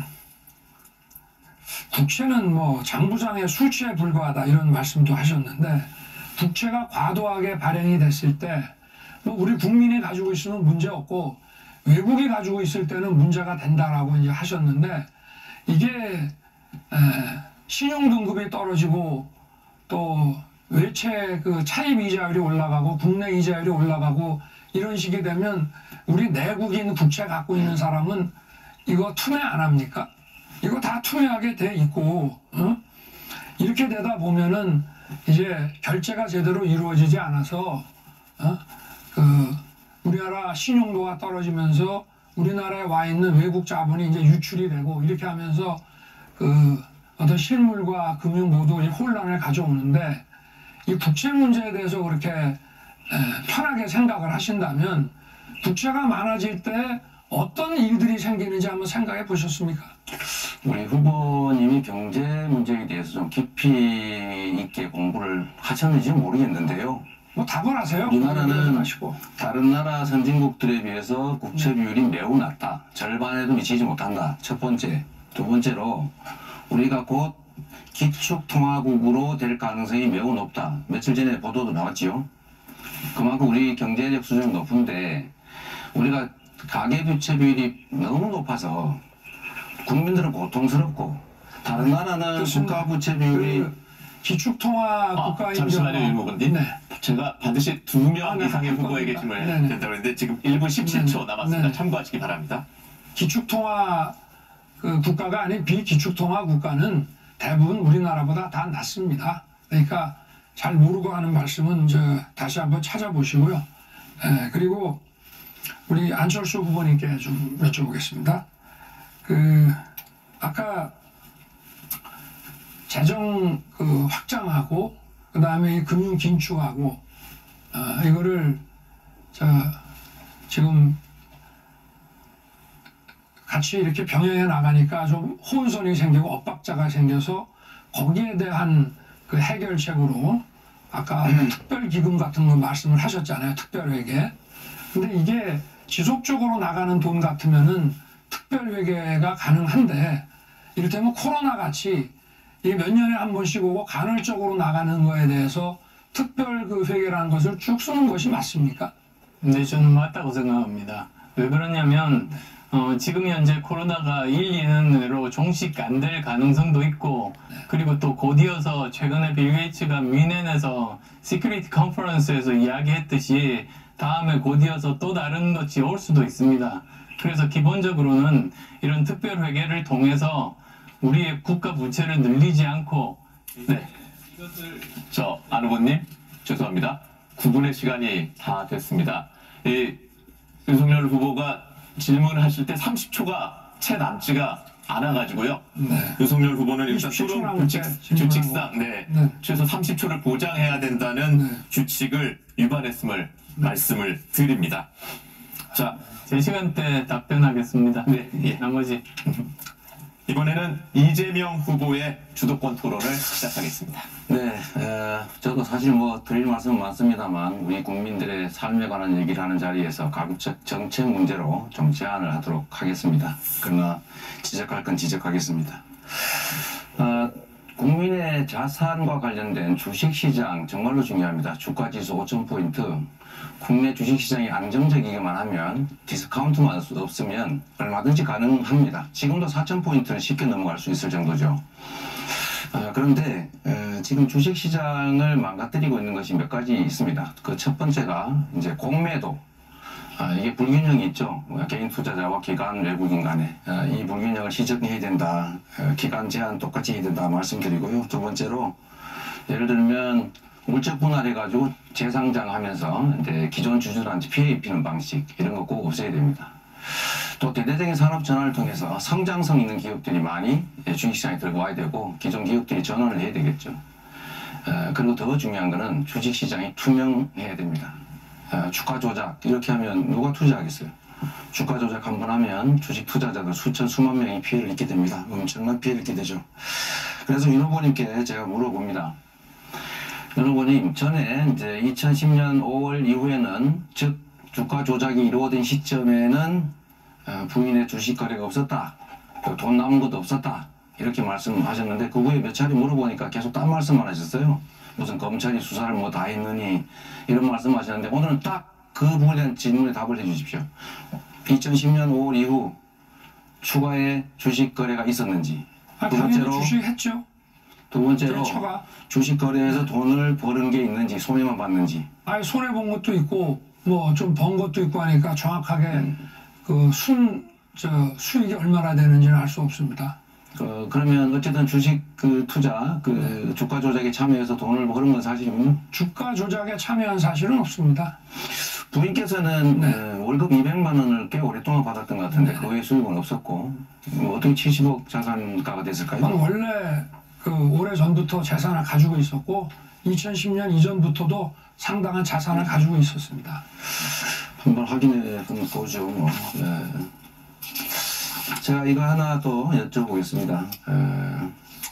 국채는 뭐 장부장의 수치에 불과하다 이런 말씀도 하셨는데 국채가 과도하게 발행이 됐을 때 뭐 우리 국민이 가지고 있으면 문제 없고 외국이 가지고 있을 때는 문제가 된다라고 이제 하셨는데 이게 에, 신용 등급이 떨어지고 또 외채 그 차입 이자율이 올라가고 국내 이자율이 올라가고 이런 식이 되면 우리 내국인 국채 갖고 있는 사람은 이거 투매 안 합니까? 이거 다 투매하게 돼 있고 어? 이렇게 되다 보면은 이제 결제가 제대로 이루어지지 않아서 어? 그 우리나라 신용도가 떨어지면서 우리나라에 와 있는 외국 자본이 이제 유출이 되고 이렇게 하면서 그 어떤 실물과 금융 모두 혼란을 가져오는데 이 국채 문제에 대해서 그렇게 에, 편하게 생각을 하신다면 국채가 많아질 때 어떤 일들이 생기는지 한번 생각해 보셨습니까? 우리 후보님이 경제 문제에 대해서 좀 깊이 있게 공부를 하셨는지 모르겠는데요. 뭐 답을 하세요. 우리나라는 다른 나라 선진국들에 비해서 국채 비율이 매우 낮다. 절반에도 미치지 못한다. 첫 번째. 두 번째로 우리가 곧 기축통화국으로 될 가능성이 매우 높다. 며칠 전에 보도도 나왔지요. 그만큼 우리 경제력 수준이 높은데 우리가 가계부채 비율이 너무 높아서 국민들은 고통스럽고 다른 나라는 국가 부채 비율이 그 기축통화 아, 국가인 잠시만요, 경우 유목원님. 네. 제가 반드시 두 명 아, 네, 이상의 할 후보에게 겁니다. 질문을 네, 네. 된다고 했는데 지금 일 분 십칠 초 네, 남았습니다. 네. 참고하시기 바랍니다. 기축통화 그 국가가 아닌 비기축통화 국가는 대부분 우리나라보다 다 낮습니다. 그러니까 잘 모르고 하는 말씀은 저 다시 한번 찾아보시고요. 에, 그리고 우리 안철수 후보님께 좀 여쭤보겠습니다. 그 아까 재정 그 확장하고 그 다음에 금융 긴축하고 어, 이거를 저 지금 같이 이렇게 병행해 나가니까 좀 혼선이 생기고 엇박자가 생겨서 거기에 대한 그 해결책으로 아까 음. 특별기금 같은 거 말씀을 하셨잖아요. 특별회계. 근데 이게 지속적으로 나가는 돈 같으면은 특별회계가 가능한데 이를테면 코로나 같이 이게 몇 년에 한 번씩 오고 간헐적으로 나가는 거에 대해서 특별 그 회계라는 것을 쭉 쓰는 것이 맞습니까? 네, 저는 맞다고 생각합니다. 왜 그러냐면 어, 지금 현재 코로나가 일, 이 년 내로 종식 안 될 가능성도 있고 그리고 또 곧이어서 최근에 빌 게이츠가 뮌헨에서 시큐리티 컨퍼런스에서 이야기했듯이 다음에 곧이어서 또 다른 것이 올 수도 있습니다. 그래서 기본적으로는 이런 특별회계를 통해서 우리의 국가 부채를 늘리지 않고 네. 저 안 후보님 죄송합니다. 구 분의 시간이 다 됐습니다. 이 윤석열 후보가 질문하실 때 삼십 초가 채 남지가 않아가지고요. 네. 윤석열 후보는 일단 이십칠 초 토론 남을 규칙, 때 질문하고. 규칙상 네, 네. 최소 삼십 초를 보장해야 된다는 네. 규칙을 위반했음을 말씀을 드립니다. 자, 제 시간대 답변하겠습니다. 네, 예. 나머지 이번에는 이재명 후보의 주도권 토론을 시작하겠습니다. 네, 에, 저도 사실 뭐 드릴 말씀은 많습니다만 우리 국민들의 삶에 관한 얘기를 하는 자리에서 가급적 정책 문제로 좀 제안을 하도록 하겠습니다. 그러나 지적할 건 지적하겠습니다. 어, 국민의 자산과 관련된 주식시장 정말로 중요합니다. 주가지수 오천 포인트, 국내 주식시장이 안정적이기만 하면 디스카운트만 없으면 얼마든지 가능합니다. 지금도 사천 포인트를 쉽게 넘어갈 수 있을 정도죠. 어, 그런데 에, 지금 주식시장을 망가뜨리고 있는 것이 몇 가지 있습니다. 그 첫 번째가 이제 공매도. 아, 이게 불균형이 있죠. 개인 투자자와 기관 외국인 간에 아, 이 불균형을 시정해야 된다. 아, 기간 제한 똑같이 해야 된다 말씀드리고요. 두 번째로 예를 들면 물적 분할해가지고 재상장하면서 이제 기존 주주들한테 피해 입히는 방식 이런 거 꼭 없애야 됩니다. 또 대대적인 산업 전환을 통해서 성장성 있는 기업들이 많이 주식시장에 들어와야 되고 기존 기업들이 전환을 해야 되겠죠. 아, 그리고 더 중요한 거는 주식시장이 투명해야 됩니다. 아, 주가 조작 이렇게 하면 누가 투자하겠어요? 주가 조작 한번 하면 주식 투자자들 수천 수만 명이 피해를 입게 됩니다. 엄청난 피해를 입게 되죠. 그래서 윤 후보님께 제가 물어봅니다. 윤 후보님, 전에 이제 이천십 년 오월 이후에는 즉 주가 조작이 이루어진 시점에는 어, 부인의 주식 거래가 없었다. 돈 남은 것도 없었다. 이렇게 말씀하셨는데 그 후에 몇 차례 물어보니까 계속 딴 말씀만 하셨어요. 무슨 검찰이 수사를 뭐 다 했느니 이런 말씀하셨는데 오늘은 딱 그 부분에 대한 질문에 답을 해주십시오. 이천십 년 오월 이후 추가의 주식 거래가 있었는지. 아, 두 당연히 번째로 주식 했죠. 두 번째로 대처가. 주식 거래에서 돈을 버는 게 있는지 손해만 봤는지. 아니 손해 본 것도 있고 뭐 좀 번 것도 있고 하니까 정확하게 음. 그 순 저 수익이 얼마나 되는지는 알 수 없습니다. 어, 그러면 어쨌든 주식 그 투자 그 주가 조작에 참여해서 돈을 버는 건 사실입니다. 주가 조작에 참여한 사실은 없습니다. 부인께서는 네. 어, 월급 이백만 원을 꽤 오랫동안 받았던 것 같은데 네. 그 외에 수익은 없었고 뭐 어떻게 칠십억 자산가가 됐을까요? 저는 원래 그 오래 전부터 재산을 가지고 있었고 이천십 년 이전부터도 상당한 자산을 가지고 있었습니다. 한번 확인해 보죠. 뭐. 네. 제가 이거 하나 더 여쭤보겠습니다. 에,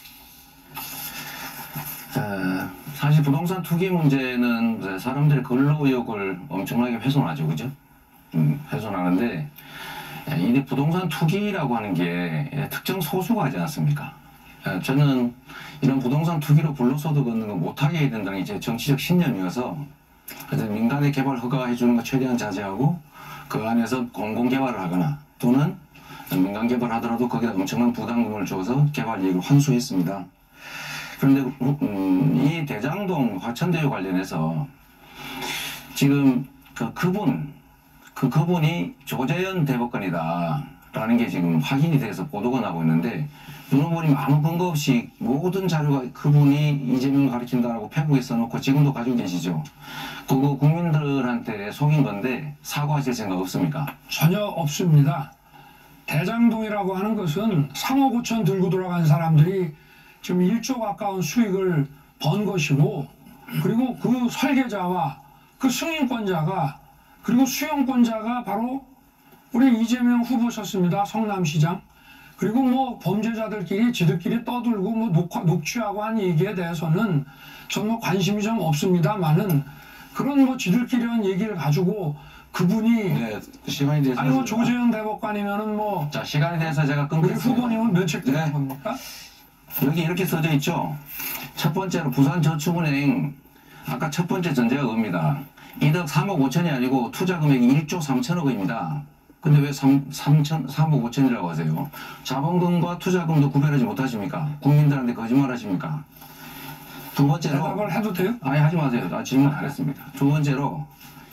에, 사실 부동산 투기 문제는 사람들의 근로 의욕을 엄청나게 훼손하죠, 그죠? 음, 훼손하는데 이 부동산 투기라고 하는 게 특정 소수가 하지 않습니까? 에, 저는 이런 부동산 투기로 불로소득 얻는 거 못하게 해야 된다는 게 제 정치적 신념이어서 그래서 민간의 개발 허가해 주는 거 최대한 자제하고 그 안에서 공공 개발을 하거나 또는 민간 개발하더라도 거기다 엄청난 부담금을 줘서 개발 이익을 환수했습니다. 그런데 음, 이 대장동 화천대유 관련해서 지금 그 그분 그 그분이 조재현 대법관이다라는 게 지금 확인이 돼서 보도가 나고 있는데 윤 후보님 아무 근거 없이 모든 자료가 그분이 이재명을 가리킨다라고 페북에 써놓고 지금도 가지고 계시죠. 그거 국민들한테 속인 건데 사과하실 생각 없습니까? 전혀 없습니다. 대장동이라고 하는 것은 삼억 오천 들고 돌아간 사람들이 지금 일조 가까운 수익을 번 것이고 그리고 그 설계자와 그 승인권자가 그리고 수용권자가 바로 우리 이재명 후보셨습니다. 성남시장. 그리고 뭐 범죄자들끼리 지들끼리 떠들고 뭐 녹화, 녹취하고 한 얘기에 대해서는 정말 관심이 좀 없습니다만은 그런 뭐 지들끼리 한 얘기를 가지고 그분이 네, 시간이 돼서 아니 뭐 조재현 대법관이면은 뭐 자 시간이 돼서 제가 우리 끊겠습니다. 후보님은 면책 되는 네. 겁니까? 여기 이렇게 써져 있죠. 첫 번째로 부산저축은행 아까 첫 번째 전제가 그겁니다. 이득 삼억 오천이 아니고 투자 금액이 일조 삼천억입니다. 근데 왜 삼억 오천이라고 하세요? 자본금과 투자금도 구별하지 못하십니까? 국민들한테 거짓말하십니까? 두 번째로 대답을 해도 돼요? 아니 하지 마세요. 나 질문 안 했습니다. 두 번째로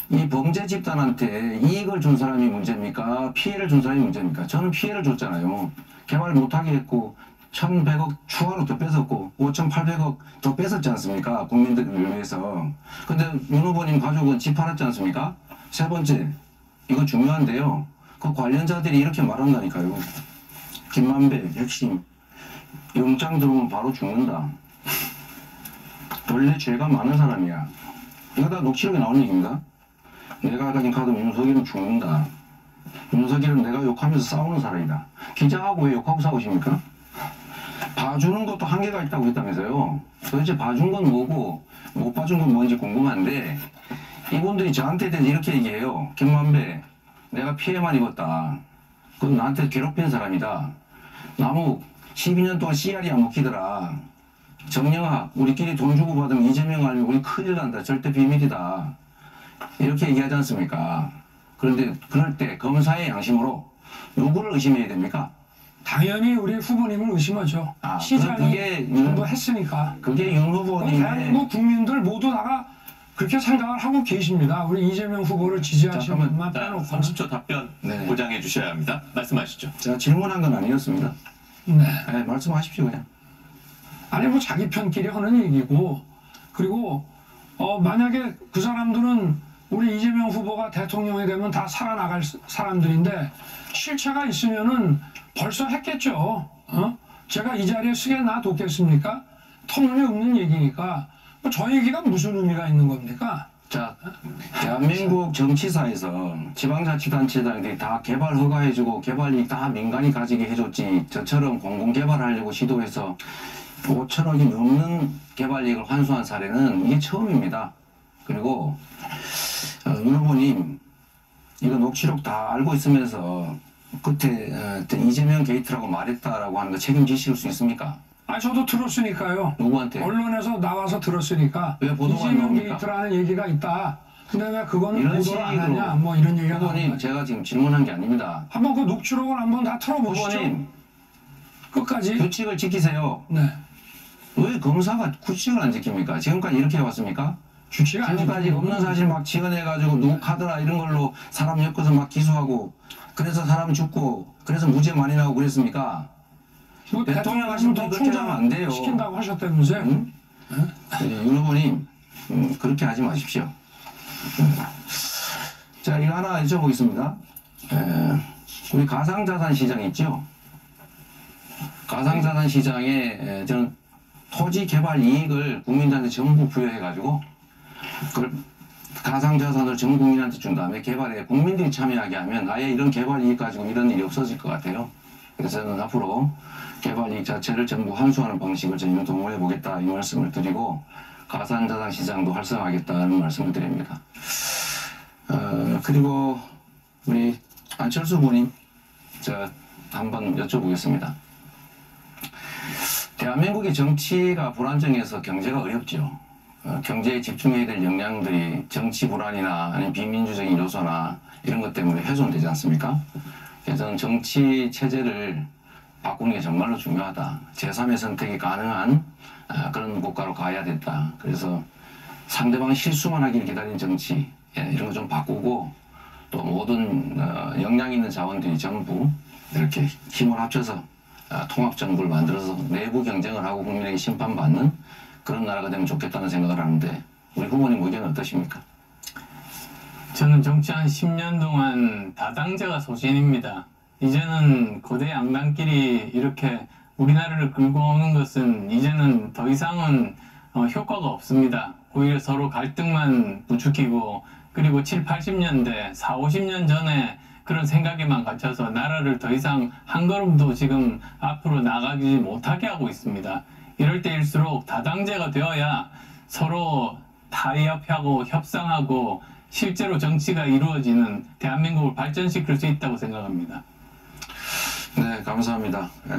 이 범죄 집단한테 이익을 준 사람이 문제입니까? 피해를 준 사람이 문제입니까? 저는 피해를 줬잖아요. 개발 못하게 했고 천백억 추가로 더 뺏었고 오천팔백억 더 뺏었지 않습니까? 국민들을 위해서. 근데 윤 후보님 가족은 집 팔았지 않습니까? 세 번째, 이거 중요한데요. 그 관련자들이 이렇게 말한다니까요. 김만배 핵심, 영장 들어오면 바로 죽는다. 원래 죄가 많은 사람이야. 이거 다 녹취록에 나오는 얘기입니다. 내가 가진 카드면 윤석열은 죽는다. 윤석열은 내가 욕하면서 싸우는 사람이다. 기자하고 왜 욕하고 싸우십니까? 봐주는 것도 한계가 있다고 했다면서요. 도대체 봐준 건 뭐고 못 봐준 건 뭔지 궁금한데 이분들이 저한테 대해서 이렇게 얘기해요. 김만배, 내가 피해만 입었다. 그건 나한테 괴롭힌 사람이다. 나무 십이 년 동안 씨알이 안 먹히더라. 정영아, 우리끼리 돈 주고 받으면 이재명 알면 우리 큰일 난다. 절대 비밀이다. 이렇게 얘기하지 않습니까? 그런데 그럴 때 검사의 양심으로 누구를 의심해야 됩니까? 당연히 우리 후보님을 의심하죠. 아, 시장이 그게 윤- 공부했으니까. 그게 윤 후보님의 대한민국 국민들 모두 다가 그렇게 생각을 하고 계십니다. 우리 이재명 후보를 지지하시는 잠깐만. 분만 자, 빼놓고. 삼십 초 답변 네. 보장해 주셔야 합니다. 말씀하시죠. 제가 질문한 건 아니었습니다. 네. 네, 말씀하십시오 그냥. 아니 뭐 자기 편끼리 하는 얘기고, 그리고 어 만약에 그 사람들은 우리 이재명 후보가 대통령이 되면 다 살아나갈 사람들인데 실체가 있으면은 벌써 했겠죠. 어? 제가 이 자리에 쓰게 놔뒀겠습니까? 터무니없는 얘기니까 뭐 저 얘기가 무슨 의미가 있는 겁니까? 자, 대한민국 정치사에서 지방자치단체장들이 다 개발 허가해주고 개발이 다 민간이 가지게 해줬지 저처럼 공공개발하려고 시도해서 오천억이 넘는 개발이익을 환수한 사례는 이게 처음입니다. 그리고 어, 윤 후보님 이거 녹취록 다 알고 있으면서 그때 어, 이재명 게이트라고 말했다라고 하는 거 책임지실 수 있습니까? 아 저도 들었으니까요. 누구한테? 언론에서 나와서 들었으니까 왜 보도가 안 이재명 나옵니까? 게이트라는 얘기가 있다. 근데 왜 그거는 이런 보도를 안 식으로 하냐? 뭐 이런 얘기가 후보님 나오는 거죠. 제가 지금 질문한 게 아닙니다. 한번 그 녹취록을 한번 다 틀어보시죠. 후보님 끝까지. 규칙을 지키세요. 네. 왜 검사가 규칙을 안 지킵니까? 지금까지 이렇게 해왔습니까? 규칙이 안 지금까지 지키고 없는 사실 막 지어내가지고 누구 카드라 이런 걸로 사람 엮어서 막 기소하고 그래서 사람 죽고 그래서 무죄 많이 나오고 그랬습니까? 뭐 대통령 하신 분 그렇게 하면 안 돼요. 시킨다고 하셨다면서요? 응? 네, 윤 후보님 음, 그렇게 하지 마십시오. 음. 자 이거 하나 여쭤보겠습니다. 에, 우리 가상자산 시장 있죠? 가상자산 시장에 에, 저는 토지 개발 이익을 국민들한테 전부 부여해가지고 그걸 가상자산을 전 국민한테 준 다음에 개발에 국민들이 참여하게 하면 아예 이런 개발 이익 가지고 이런 일이 없어질 것 같아요. 그래서 저는 앞으로 개발 이익 자체를 전부 환수하는 방식을 저희는 도모해 보겠다 이 말씀을 드리고 가상자산 시장도 활성화하겠다는 말씀을 드립니다. 어, 그리고 우리 안철수 후보님 제가 한번 여쭤보겠습니다. 대한민국의 정치가 불안정해서 경제가 어렵죠. 어, 경제에 집중해야 될 역량들이 정치 불안이나 아니면 비민주적인 요소나 이런 것 때문에 훼손되지 않습니까? 그래서 저는 정치 체제를 바꾸는 게 정말로 중요하다. 제삼의 선택이 가능한 어, 그런 국가로 가야 된다. 그래서 상대방 실수만 하길 기다리는 정치 예, 이런 거 좀 바꾸고 또 모든 어, 역량 있는 자원들이 전부 이렇게 힘을 합쳐서 어, 통합정부를 만들어서 내부 경쟁을 하고 국민에게 심판받는 그런 나라가 되면 좋겠다는 생각을 하는데 우리 후보님 의견은 어떠십니까? 저는 정치 한 십 년 동안 다당제가 소신입니다. 이제는 거대 양당끼리 이렇게 우리나라를 끌고 오는 것은 이제는 더 이상은 어, 효과가 없습니다. 오히려 서로 갈등만 부추기고 그리고 칠, 팔십 년대, 사, 오십 년 전에 그런 생각에만 갇혀서 나라를 더 이상 한 걸음도 지금 앞으로 나가지 못하게 하고 있습니다. 이럴 때일수록 다당제가 되어야 서로 타협하고 협상하고 실제로 정치가 이루어지는 대한민국을 발전시킬 수 있다고 생각합니다. 네, 감사합니다. 에,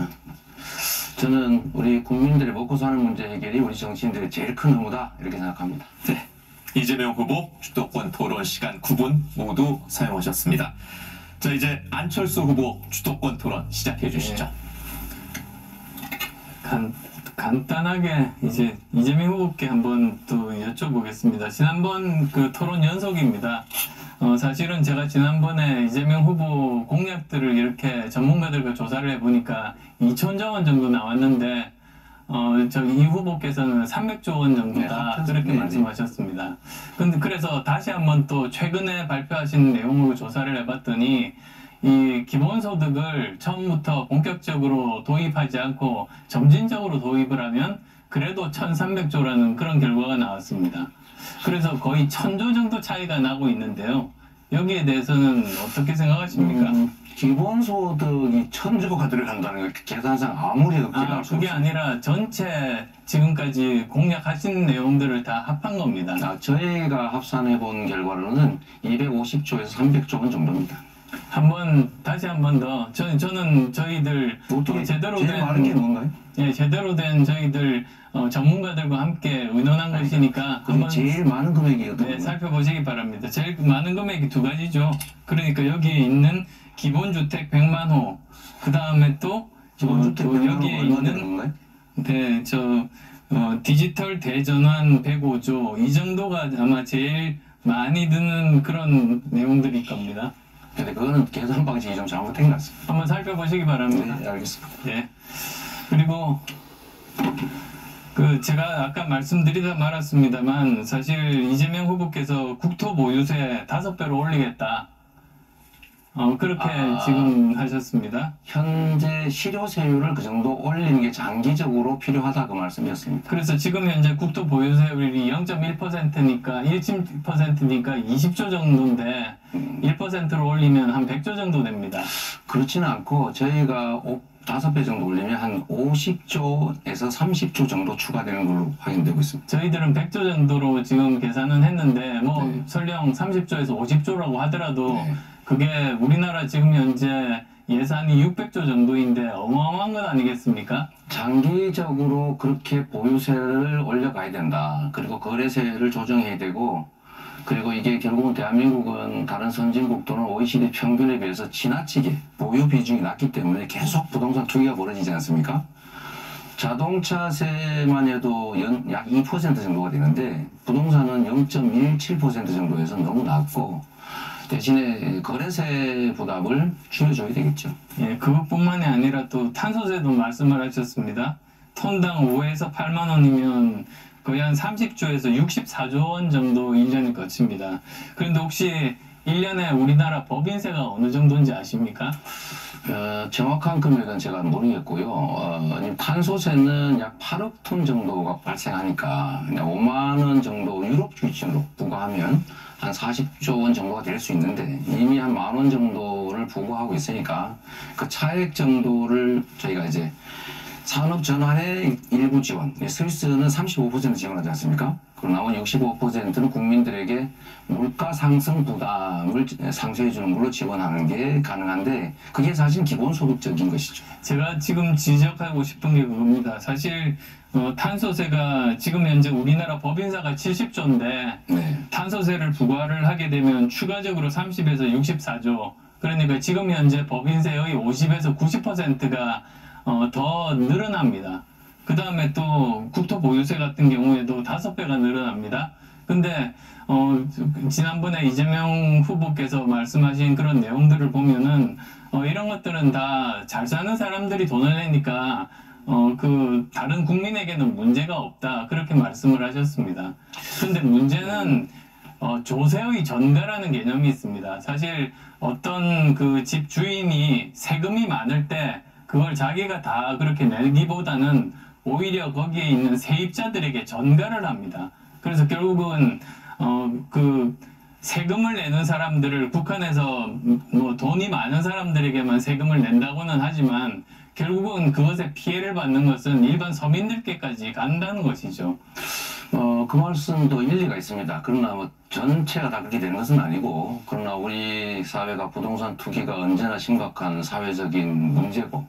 저는 우리 국민들의 먹고 사는 문제 해결이 우리 정치인들의 제일 큰 의무다 이렇게 생각합니다. 네. 이재명 후보 주도권 토론 시간 구 분 모두 사용하셨습니다. 자, 이제 안철수 후보 주도권 토론 시작해 주시죠. 간, 간단하게 이제 이재명 후보께 한번 또 여쭤보겠습니다. 지난번 그 토론 연속입니다. 어, 사실은 제가 지난번에 이재명 후보 공약들을 이렇게 전문가들과 조사를 해보니까 이천조 원 정도 나왔는데 어, 저이 후보께서는 삼백조 원 정도다. 네, 그렇게 네, 말씀하셨습니다. 근데 그래서 다시 한번 또 최근에 발표하신 내용으로 조사를 해봤더니 이 기본소득을 처음부터 본격적으로 도입하지 않고 점진적으로 도입을 하면 그래도 천삼백조라는 그런 결과가 나왔습니다. 그래서 거의 천조 정도 차이가 나고 있는데요. 여기에 대해서는 어떻게 생각하십니까? 음, 기본소득이 천조가 들어간다는 게 계산상 아무리 없지가 아, 그게 아니라 전체 지금까지 공약하신 내용들을 다 합한 겁니다. 아, 저희가 합산해 본 결과로는 이백오십조에서 삼백조 원 정도입니다. 한번 다시 한 번 더. 저는 저는 저희들 어떻게 제대로 제일 된 많은 게 뭔가요? 예, 제대로 된 저희들 어, 전문가들과 함께 의논한 것이니까 그럼 한번 제일 많은 금액이 어떤 네, 건가요? 살펴보시기 바랍니다. 제일 많은 금액이 두 가지죠. 그러니까 여기에 있는 기본주택 백만 호, 그 다음에 또 기본주택 어, 또 백만 여기에 호가 얼마 되는 있는 건가요? 네, 저 어, 디지털 대전환 백오조 이 정도가 아마 제일 많이 드는 그런 내용들일 겁니다. 근데 그거는 계산 방식이 좀 잘못된 것 같습니다. 한번 살펴보시기 바랍니다. 네, 알겠습니다. 예. 그리고 그 제가 아까 말씀드리다 말았습니다만 사실 이재명 후보께서 국토보유세 다섯 배로 올리겠다. 어 그렇게 아. 지금 하셨습니다. 현재 실효세율을 그 정도 올리는 게 장기적으로 필요하다 그 말씀이었습니다. 그래서 지금 현재 국토보유세율이 영 점 일 퍼센트니까 일 퍼센트니까 이십조 정도인데 음. 일 퍼센트로 올리면 한 백조 정도 됩니다. 그렇지는 않고 저희가 다섯 배 정도 올리면 한 오십조에서 삼십조 정도 추가되는 걸로 확인되고 있습니다. 저희들은 백조 정도로 지금 계산은 했는데 뭐 네. 설령 삼십조에서 오십조라고 하더라도 네. 그게 우리나라 지금 현재 예산이 육백조 정도인데 어마어마한 것 아니겠습니까? 장기적으로 그렇게 보유세를 올려가야 된다. 그리고 거래세를 조정해야 되고 그리고 이게 결국은 대한민국은 다른 선진국 또는 오이시디 평균에 비해서 지나치게 보유 비중이 낮기 때문에 계속 부동산 투기가 벌어지지 않습니까? 자동차세만 해도 약 이 퍼센트 정도가 되는데 부동산은 영 점 일칠 퍼센트 정도에서 너무 낮고 대신에 거래세 부담을 줄여줘야 되겠죠. 예, 그것뿐만이 아니라 또 탄소세도 말씀을 하셨습니다. 톤당 오에서 팔만 원이면 거의 한 삼십조에서 육십사조 원 정도 일 년이 거칩니다. 그런데 혹시 일 년에 우리나라 법인세가 어느 정도인지 아십니까? 어, 정확한 금액은 제가 모르겠고요. 어, 탄소세는 약 팔억 톤 정도가 발생하니까 오만 원 정도 유럽 기준으로 부과하면 한 사십조 원 정도가 될 수 있는데 이미 한 만 원 정도를 부과하고 있으니까 그 차액 정도를 저희가 이제 산업 전환의 일부 지원, 스위스는 삼십오 퍼센트 지원하지 않습니까? 그리고 나머지 육십오 퍼센트는 국민들에게 물가 상승 부담을 상쇄해 주는 걸로 지원하는 게 가능한데 그게 사실 기본소득적인 것이죠. 제가 지금 지적하고 싶은 게 그겁니다. 사실 어, 탄소세가 지금 현재 우리나라 법인세가 칠십조인데 네. 탄소세를 부과를 하게 되면 추가적으로 삼십에서 육십사조 그러니까 지금 현재 법인세의 오십에서 구십 퍼센트가 어, 더 늘어납니다. 그 다음에 또 국토보유세 같은 경우에도 다섯 배가 늘어납니다. 근데 어, 지난번에 이재명 후보께서 말씀하신 그런 내용들을 보면은 어, 이런 것들은 다 잘 사는 사람들이 돈을 내니까 어, 그 다른 국민에게는 문제가 없다 그렇게 말씀을 하셨습니다. 근데 문제는 어, 조세의 전가라는 개념이 있습니다. 사실 어떤 그 집 주인이 세금이 많을 때 그걸 자기가 다 그렇게 내기보다는 오히려 거기에 있는 세입자들에게 전가를 합니다. 그래서 결국은 어, 그 세금을 내는 사람들을 국한해서 뭐 돈이 많은 사람들에게만 세금을 낸다고는 하지만 결국은 그것에 피해를 받는 것은 일반 서민들께까지 간다는 것이죠. 어, 그 말씀도 일리가 있습니다. 그러나 뭐 전체가 다 그렇게 되는 것은 아니고 그러나 우리 사회가 부동산 투기가 언제나 심각한 사회적인 문제고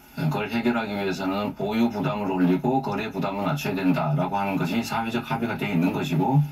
그걸 해결하기 위해서는 보유 부담을 올리고 거래 부담을 낮춰야 된다라고 하는 것이 사회적 합의가 되어 있는 것이고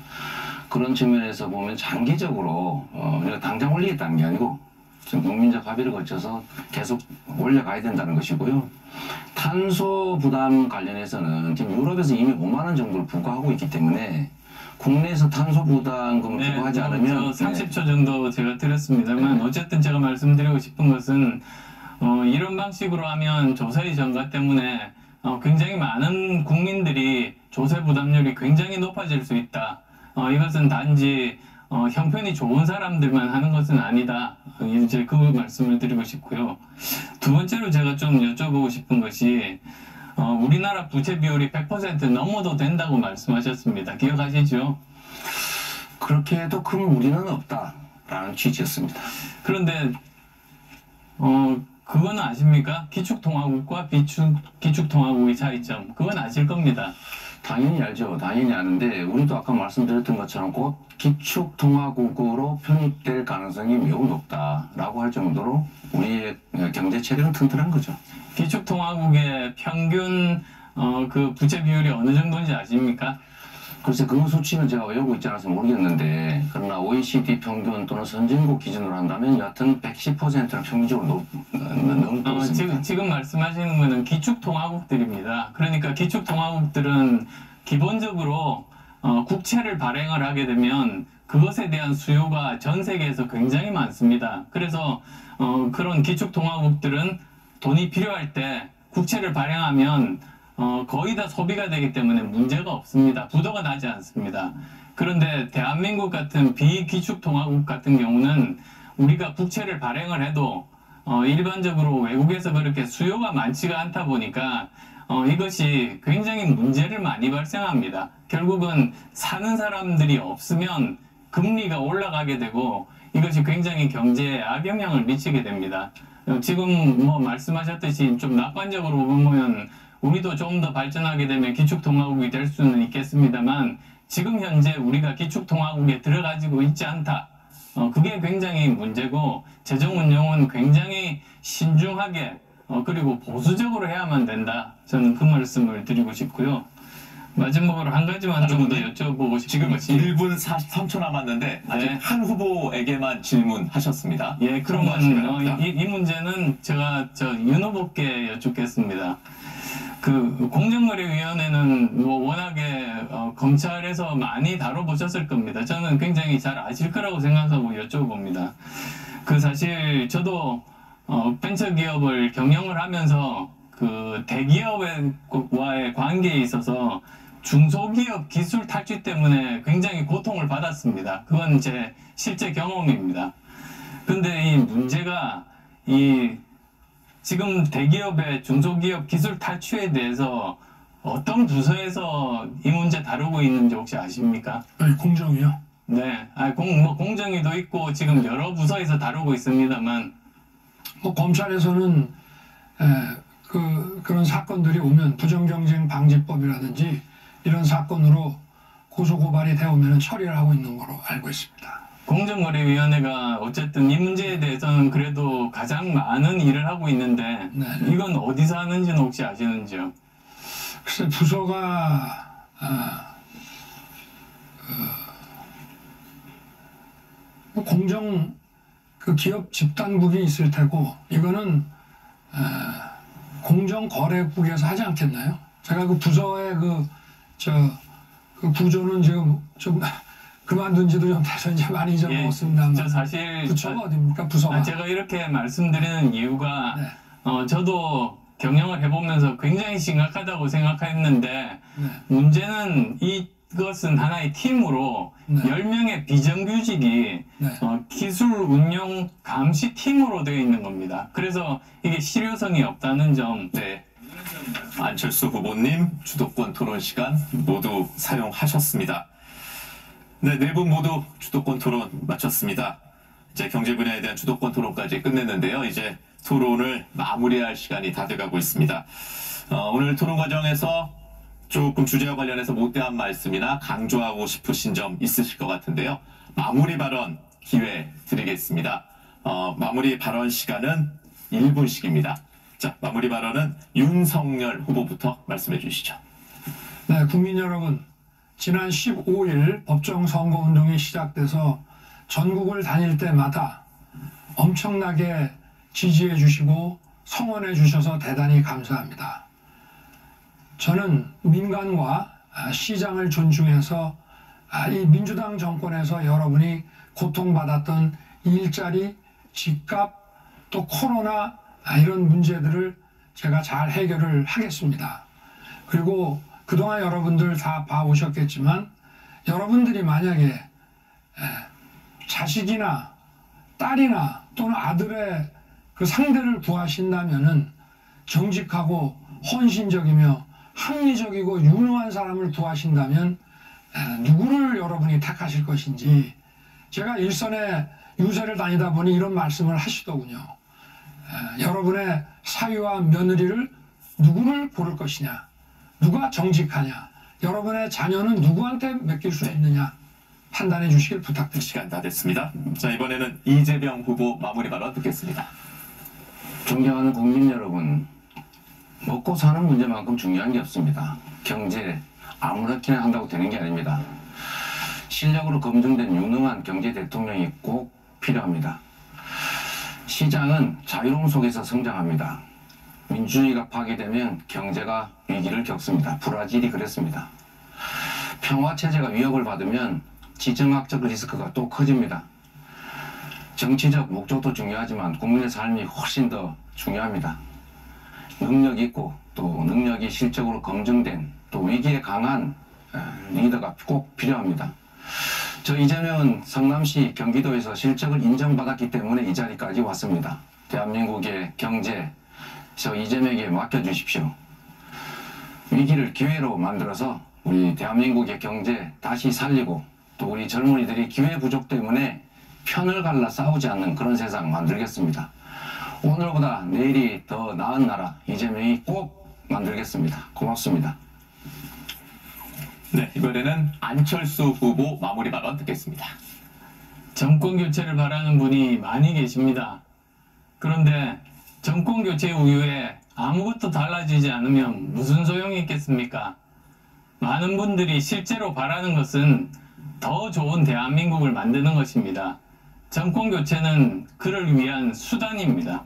그런 측면에서 보면 장기적으로 어, 우리가 당장 올리겠다는 게 아니고 지금 국민적 합의를 거쳐서 계속 올려가야 된다는 것이고요. 탄소 부담 관련해서는 지금 유럽에서 이미 오만 원 정도를 부과하고 있기 때문에 국내에서 탄소 부담금을 네, 부과하지 뭐 않으면 저 삼십 초 정도 제가 드렸습니다만 어쨌든 제가 말씀드리고 싶은 것은 어, 이런 방식으로 하면 조세 전가 때문에 어, 굉장히 많은 국민들이 조세 부담률이 굉장히 높아질 수 있다. 어, 이것은 단지 어, 형편이 좋은 사람들만 하는 것은 아니다. 어, 이제 그 말씀을 드리고 싶고요. 두 번째로 제가 좀 여쭤보고 싶은 것이 어, 우리나라 부채 비율이 백 퍼센트 넘어도 된다고 말씀하셨습니다. 기억하시죠? 그렇게 해도 큰 무리는 없다라는 취지였습니다. 그런데 어 그거는 아십니까? 기축통화국과 비축, 기축통화국의 차이점 그건 아실 겁니다. 당연히 알죠. 당연히 아는데 우리도 아까 말씀드렸던 것처럼 곧 기축통화국으로 편입될 가능성이 매우 높다라고 할 정도로 우리의 경제 체력은 튼튼한 거죠. 기축통화국의 평균 어, 그 부채 비율이 어느 정도인지 아십니까? 글쎄 그 수치는 제가 외우고 있지 않아서 모르겠는데 그러나 오이시디 평균 또는 선진국 기준으로 한다면 여하튼 백십 퍼센트는 평균적으로 높, 넘고 어, 있습니다. 지금, 지금 말씀하시는 거는 기축통화국들입니다. 그러니까 기축통화국들은 기본적으로 어, 국채를 발행을 하게 되면 그것에 대한 수요가 전 세계에서 굉장히 많습니다. 그래서 어, 그런 기축통화국들은 돈이 필요할 때 국채를 발행하면 어, 거의 다 소비가 되기 때문에 문제가 없습니다. 부도가 나지 않습니다. 그런데 대한민국 같은 비기축통화국 같은 경우는 우리가 국채를 발행을 해도 어, 일반적으로 외국에서 그렇게 수요가 많지가 않다 보니까 어, 이것이 굉장히 문제를 많이 발생합니다. 결국은 사는 사람들이 없으면 금리가 올라가게 되고 이것이 굉장히 경제에 악영향을 미치게 됩니다. 어, 지금 뭐 말씀하셨듯이 좀 낙관적으로 보면 우리도 좀 더 발전하게 되면 기축통화국이 될 수는 있겠습니다만 지금 현재 우리가 기축통화국에 들어가지고 있지 않다. 어, 그게 굉장히 문제고 재정 운용은 굉장히 신중하게 어, 그리고 보수적으로 해야만 된다. 저는 그 말씀을 드리고 싶고요. 마지막으로 한 가지만 좀 더 여쭤보고 싶은 지금 것이 일 분 사십삼 초 남았는데 아직 네. 한 후보에게만 질문하셨습니다. 예, 그러면 어, 참고하시기 이, 이 문제는 제가 저 윤 후보께 여쭙겠습니다. 그 공정거래위원회는 뭐 워낙에 어, 검찰에서 많이 다뤄보셨을 겁니다. 저는 굉장히 잘 아실 거라고 생각하고 여쭤봅니다. 그 사실 저도 어, 벤처기업을 경영을 하면서 그 대기업과의 관계에 있어서 중소기업 기술 탈취 때문에 굉장히 고통을 받았습니다. 그건 제 실제 경험입니다. 근데 이 문제가 이 지금 대기업의 중소기업 기술 탈취에 대해서 어떤 부서에서 이 문제 다루고 있는지 혹시 아십니까? 아니, 공정이요? 네, 아, 공, 뭐 공정위도 있고 지금 여러 부서에서 다루고 있습니다만 뭐 검찰에서는 에, 그 그런 사건들이 오면 부정경쟁 방지법이라든지 이런 사건으로 고소고발이 되어 오면 처리를 하고 있는 거로 알고 있습니다. 공정거래위원회가 어쨌든 이 문제에 대해서는 그래도 가장 많은 일을 하고 있는데 네. 이건 어디서 하는지는 혹시 아시는지요? 글쎄 부서가 아, 그, 공정 그 기업 집단국이 있을 테고 이거는 아, 공정거래국에서 하지 않겠나요? 제가 그 부서의 그 저 그 구조는 지금 좀 그만둔 지도 좀 돼서 이제 많이 잊어먹었습니다만. 예, 저 사실 부처가 어딥니까? 부서가. 아, 제가 이렇게 말씀드리는 이유가 네. 어, 저도 경영을 해보면서 굉장히 심각하다고 생각했는데 네. 문제는 이것은 하나의 팀으로 네. 열 명의 비정규직이 네. 어, 기술 운용 감시 팀으로 되어 있는 겁니다. 그래서 이게 실효성이 없다는 점. 네. 안철수 후보님 주도권 토론 시간 모두 사용하셨습니다. 네, 네 분 모두 주도권 토론 마쳤습니다. 이제 경제 분야에 대한 주도권 토론까지 끝냈는데요. 이제 토론을 마무리할 시간이 다 돼가고 있습니다. 어, 오늘 토론 과정에서 조금 주제와 관련해서 못다한 말씀이나 강조하고 싶으신 점 있으실 것 같은데요. 마무리 발언 기회 드리겠습니다. 어, 마무리 발언 시간은 일 분씩입니다. 자, 마무리 발언은 윤석열 후보부터 말씀해 주시죠. 네, 국민 여러분. 지난 십오 일 법정 선거운동이 시작돼서 전국을 다닐 때마다 엄청나게 지지해 주시고 성원해 주셔서 대단히 감사합니다. 저는 민간과 시장을 존중해서 아, 이 민주당 정권에서 여러분이 고통받았던 일자리, 집값, 또 코로나 아, 이런 문제들을 제가 잘 해결을 하겠습니다. 그리고 그동안 여러분들 다 봐오셨겠지만 여러분들이 만약에 에, 자식이나 딸이나 또는 아들의 그 상대를 구하신다면은 정직하고 헌신적이며 합리적이고 유능한 사람을 구하신다면 에, 누구를 여러분이 택하실 것인지 제가 일선에 유세를 다니다 보니 이런 말씀을 하시더군요. 에, 여러분의 사위와 며느리를 누구를 고를 것이냐, 누가 정직하냐, 여러분의 자녀는 누구한테 맡길 수 있느냐 판단해 주시길 부탁드립니다. 시간 다 됐습니다. 자, 이번에는 이재명 후보 마무리 발언 듣겠습니다. 존경하는 국민 여러분, 먹고 사는 문제만큼 중요한 게 없습니다. 경제 아무렇게나 한다고 되는 게 아닙니다. 실력으로 검증된 유능한 경제 대통령이 꼭 필요합니다. 시장은 자유로움 속에서 성장합니다. 민주주의가 파괴되면 경제가 위기를 겪습니다. 브라질이 그랬습니다. 평화체제가 위협을 받으면 지정학적 리스크가 또 커집니다. 정치적 목적도 중요하지만 국민의 삶이 훨씬 더 중요합니다. 능력 있고 또 능력이 실적으로 검증된 또 위기에 강한 리더가 꼭 필요합니다. 저 이재명은 성남시 경기도에서 실적을 인정받았기 때문에 이 자리까지 왔습니다. 대한민국의 경제 저 이재명에게 맡겨주십시오. 위기를 기회로 만들어서 우리 대한민국의 경제 다시 살리고 또 우리 젊은이들이 기회 부족 때문에 편을 갈라 싸우지 않는 그런 세상 만들겠습니다. 오늘보다 내일이 더 나은 나라 이재명이 꼭 만들겠습니다. 고맙습니다. 네, 이번에는 안철수 후보 마무리 발언 듣겠습니다. 정권 교체를 바라는 분이 많이 계십니다. 그런데 정권 교체 이후에 아무것도 달라지지 않으면 무슨 소용이 있겠습니까? 많은 분들이 실제로 바라는 것은 더 좋은 대한민국을 만드는 것입니다. 정권 교체는 그를 위한 수단입니다.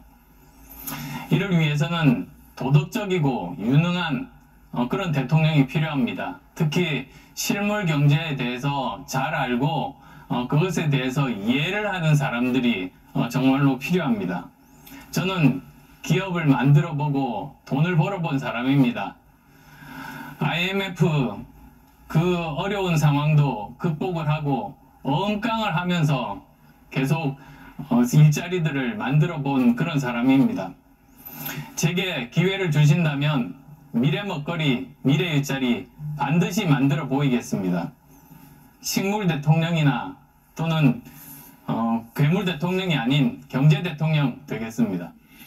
이를 위해서는 도덕적이고 유능한 어, 그런 대통령이 필요합니다. 특히 실물 경제에 대해서 잘 알고 어, 그것에 대해서 이해를 하는 사람들이 어, 정말로 필요합니다. 저는 기업을 만들어 보고 돈을 벌어 본 사람입니다. 아이엠에프 그 어려운 상황도 극복을 하고 어음깡을 하면서 계속 어, 일자리들을 만들어 본 그런 사람입니다. 제게 기회를 주신다면 미래 먹거리, 미래 일자리 반드시 만들어 보이겠습니다. 식물 대통령이나 또는 어, 괴물 대통령이 아닌 경제 대통령 되겠습니다.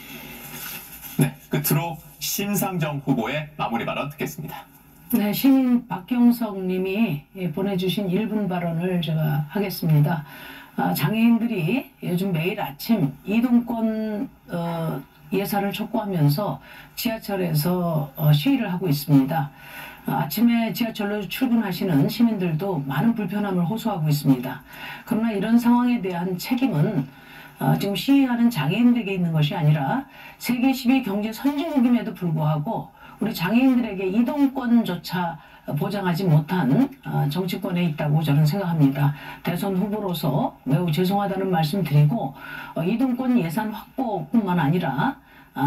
네, 끝으로 심상정 후보의 마무리 발언 듣겠습니다. 네, 시민 박경석 님이 보내주신 일 분 발언을 제가 하겠습니다. 아, 장애인들이 요즘 매일 아침 이동권 어, 예산을 촉구하면서 지하철에서 어, 시위를 하고 있습니다. 아, 아침에 지하철로 출근하시는 시민들도 많은 불편함을 호소하고 있습니다. 그러나 이런 상황에 대한 책임은 어, 지금 시위하는 장애인들에게 있는 것이 아니라 세계 십 위 경제 선진국임에도 불구하고 우리 장애인들에게 이동권조차 보장하지 못한 정치권에 있다고 저는 생각합니다. 대선 후보로서 매우 죄송하다는 말씀 드리고 이동권 예산 확보뿐만 아니라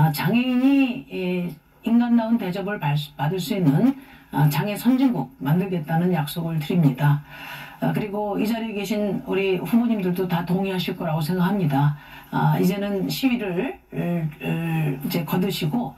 장애인이 인간다운 대접을 받을 수 있는 장애 선진국 만들겠다는 약속을 드립니다. 그리고 이 자리에 계신 우리 후보님들도 다 동의하실 거라고 생각합니다. 이제는 시위를 이제 거두시고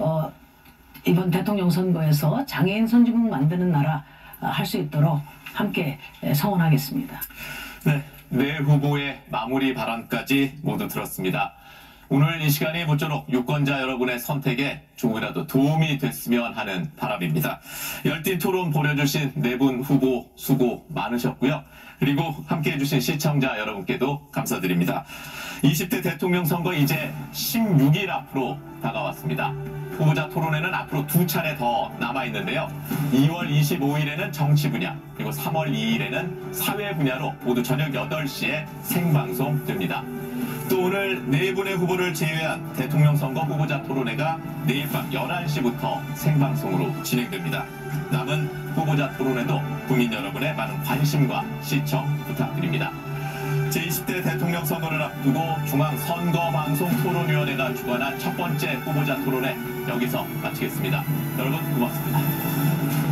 이번 대통령 선거에서 장애인 선진국 만드는 나라 할 수 있도록 함께 성원하겠습니다. 네, 네 후보의 마무리 발언까지 모두 들었습니다. 오늘 이 시간이 모쪼록 유권자 여러분의 선택에 조금이라도 도움이 됐으면 하는 바람입니다. 열띤 토론 보내주신 네 분 후보 수고 많으셨고요. 그리고 함께해 주신 시청자 여러분께도 감사드립니다. 이십 대 대통령 선거 이제 십육 일 앞으로 다가왔습니다. 후보자 토론회는 앞으로 두 차례 더 남아있는데요. 이월 이십오일에는 정치 분야, 그리고 삼월 이일에는 사회 분야로 모두 저녁 여덟 시에 생방송됩니다. 또 오늘 네 분의 후보를 제외한 대통령 선거 후보자 토론회가 내일 밤 열한 시부터 생방송으로 진행됩니다. 남은 후보자 토론에도 국민 여러분의 많은 관심과 시청 부탁드립니다. 제이십 대 대통령 선거를 앞두고 중앙선거방송토론위원회가 주관한 첫 번째 후보자 토론회 여기서 마치겠습니다. 여러분 고맙습니다.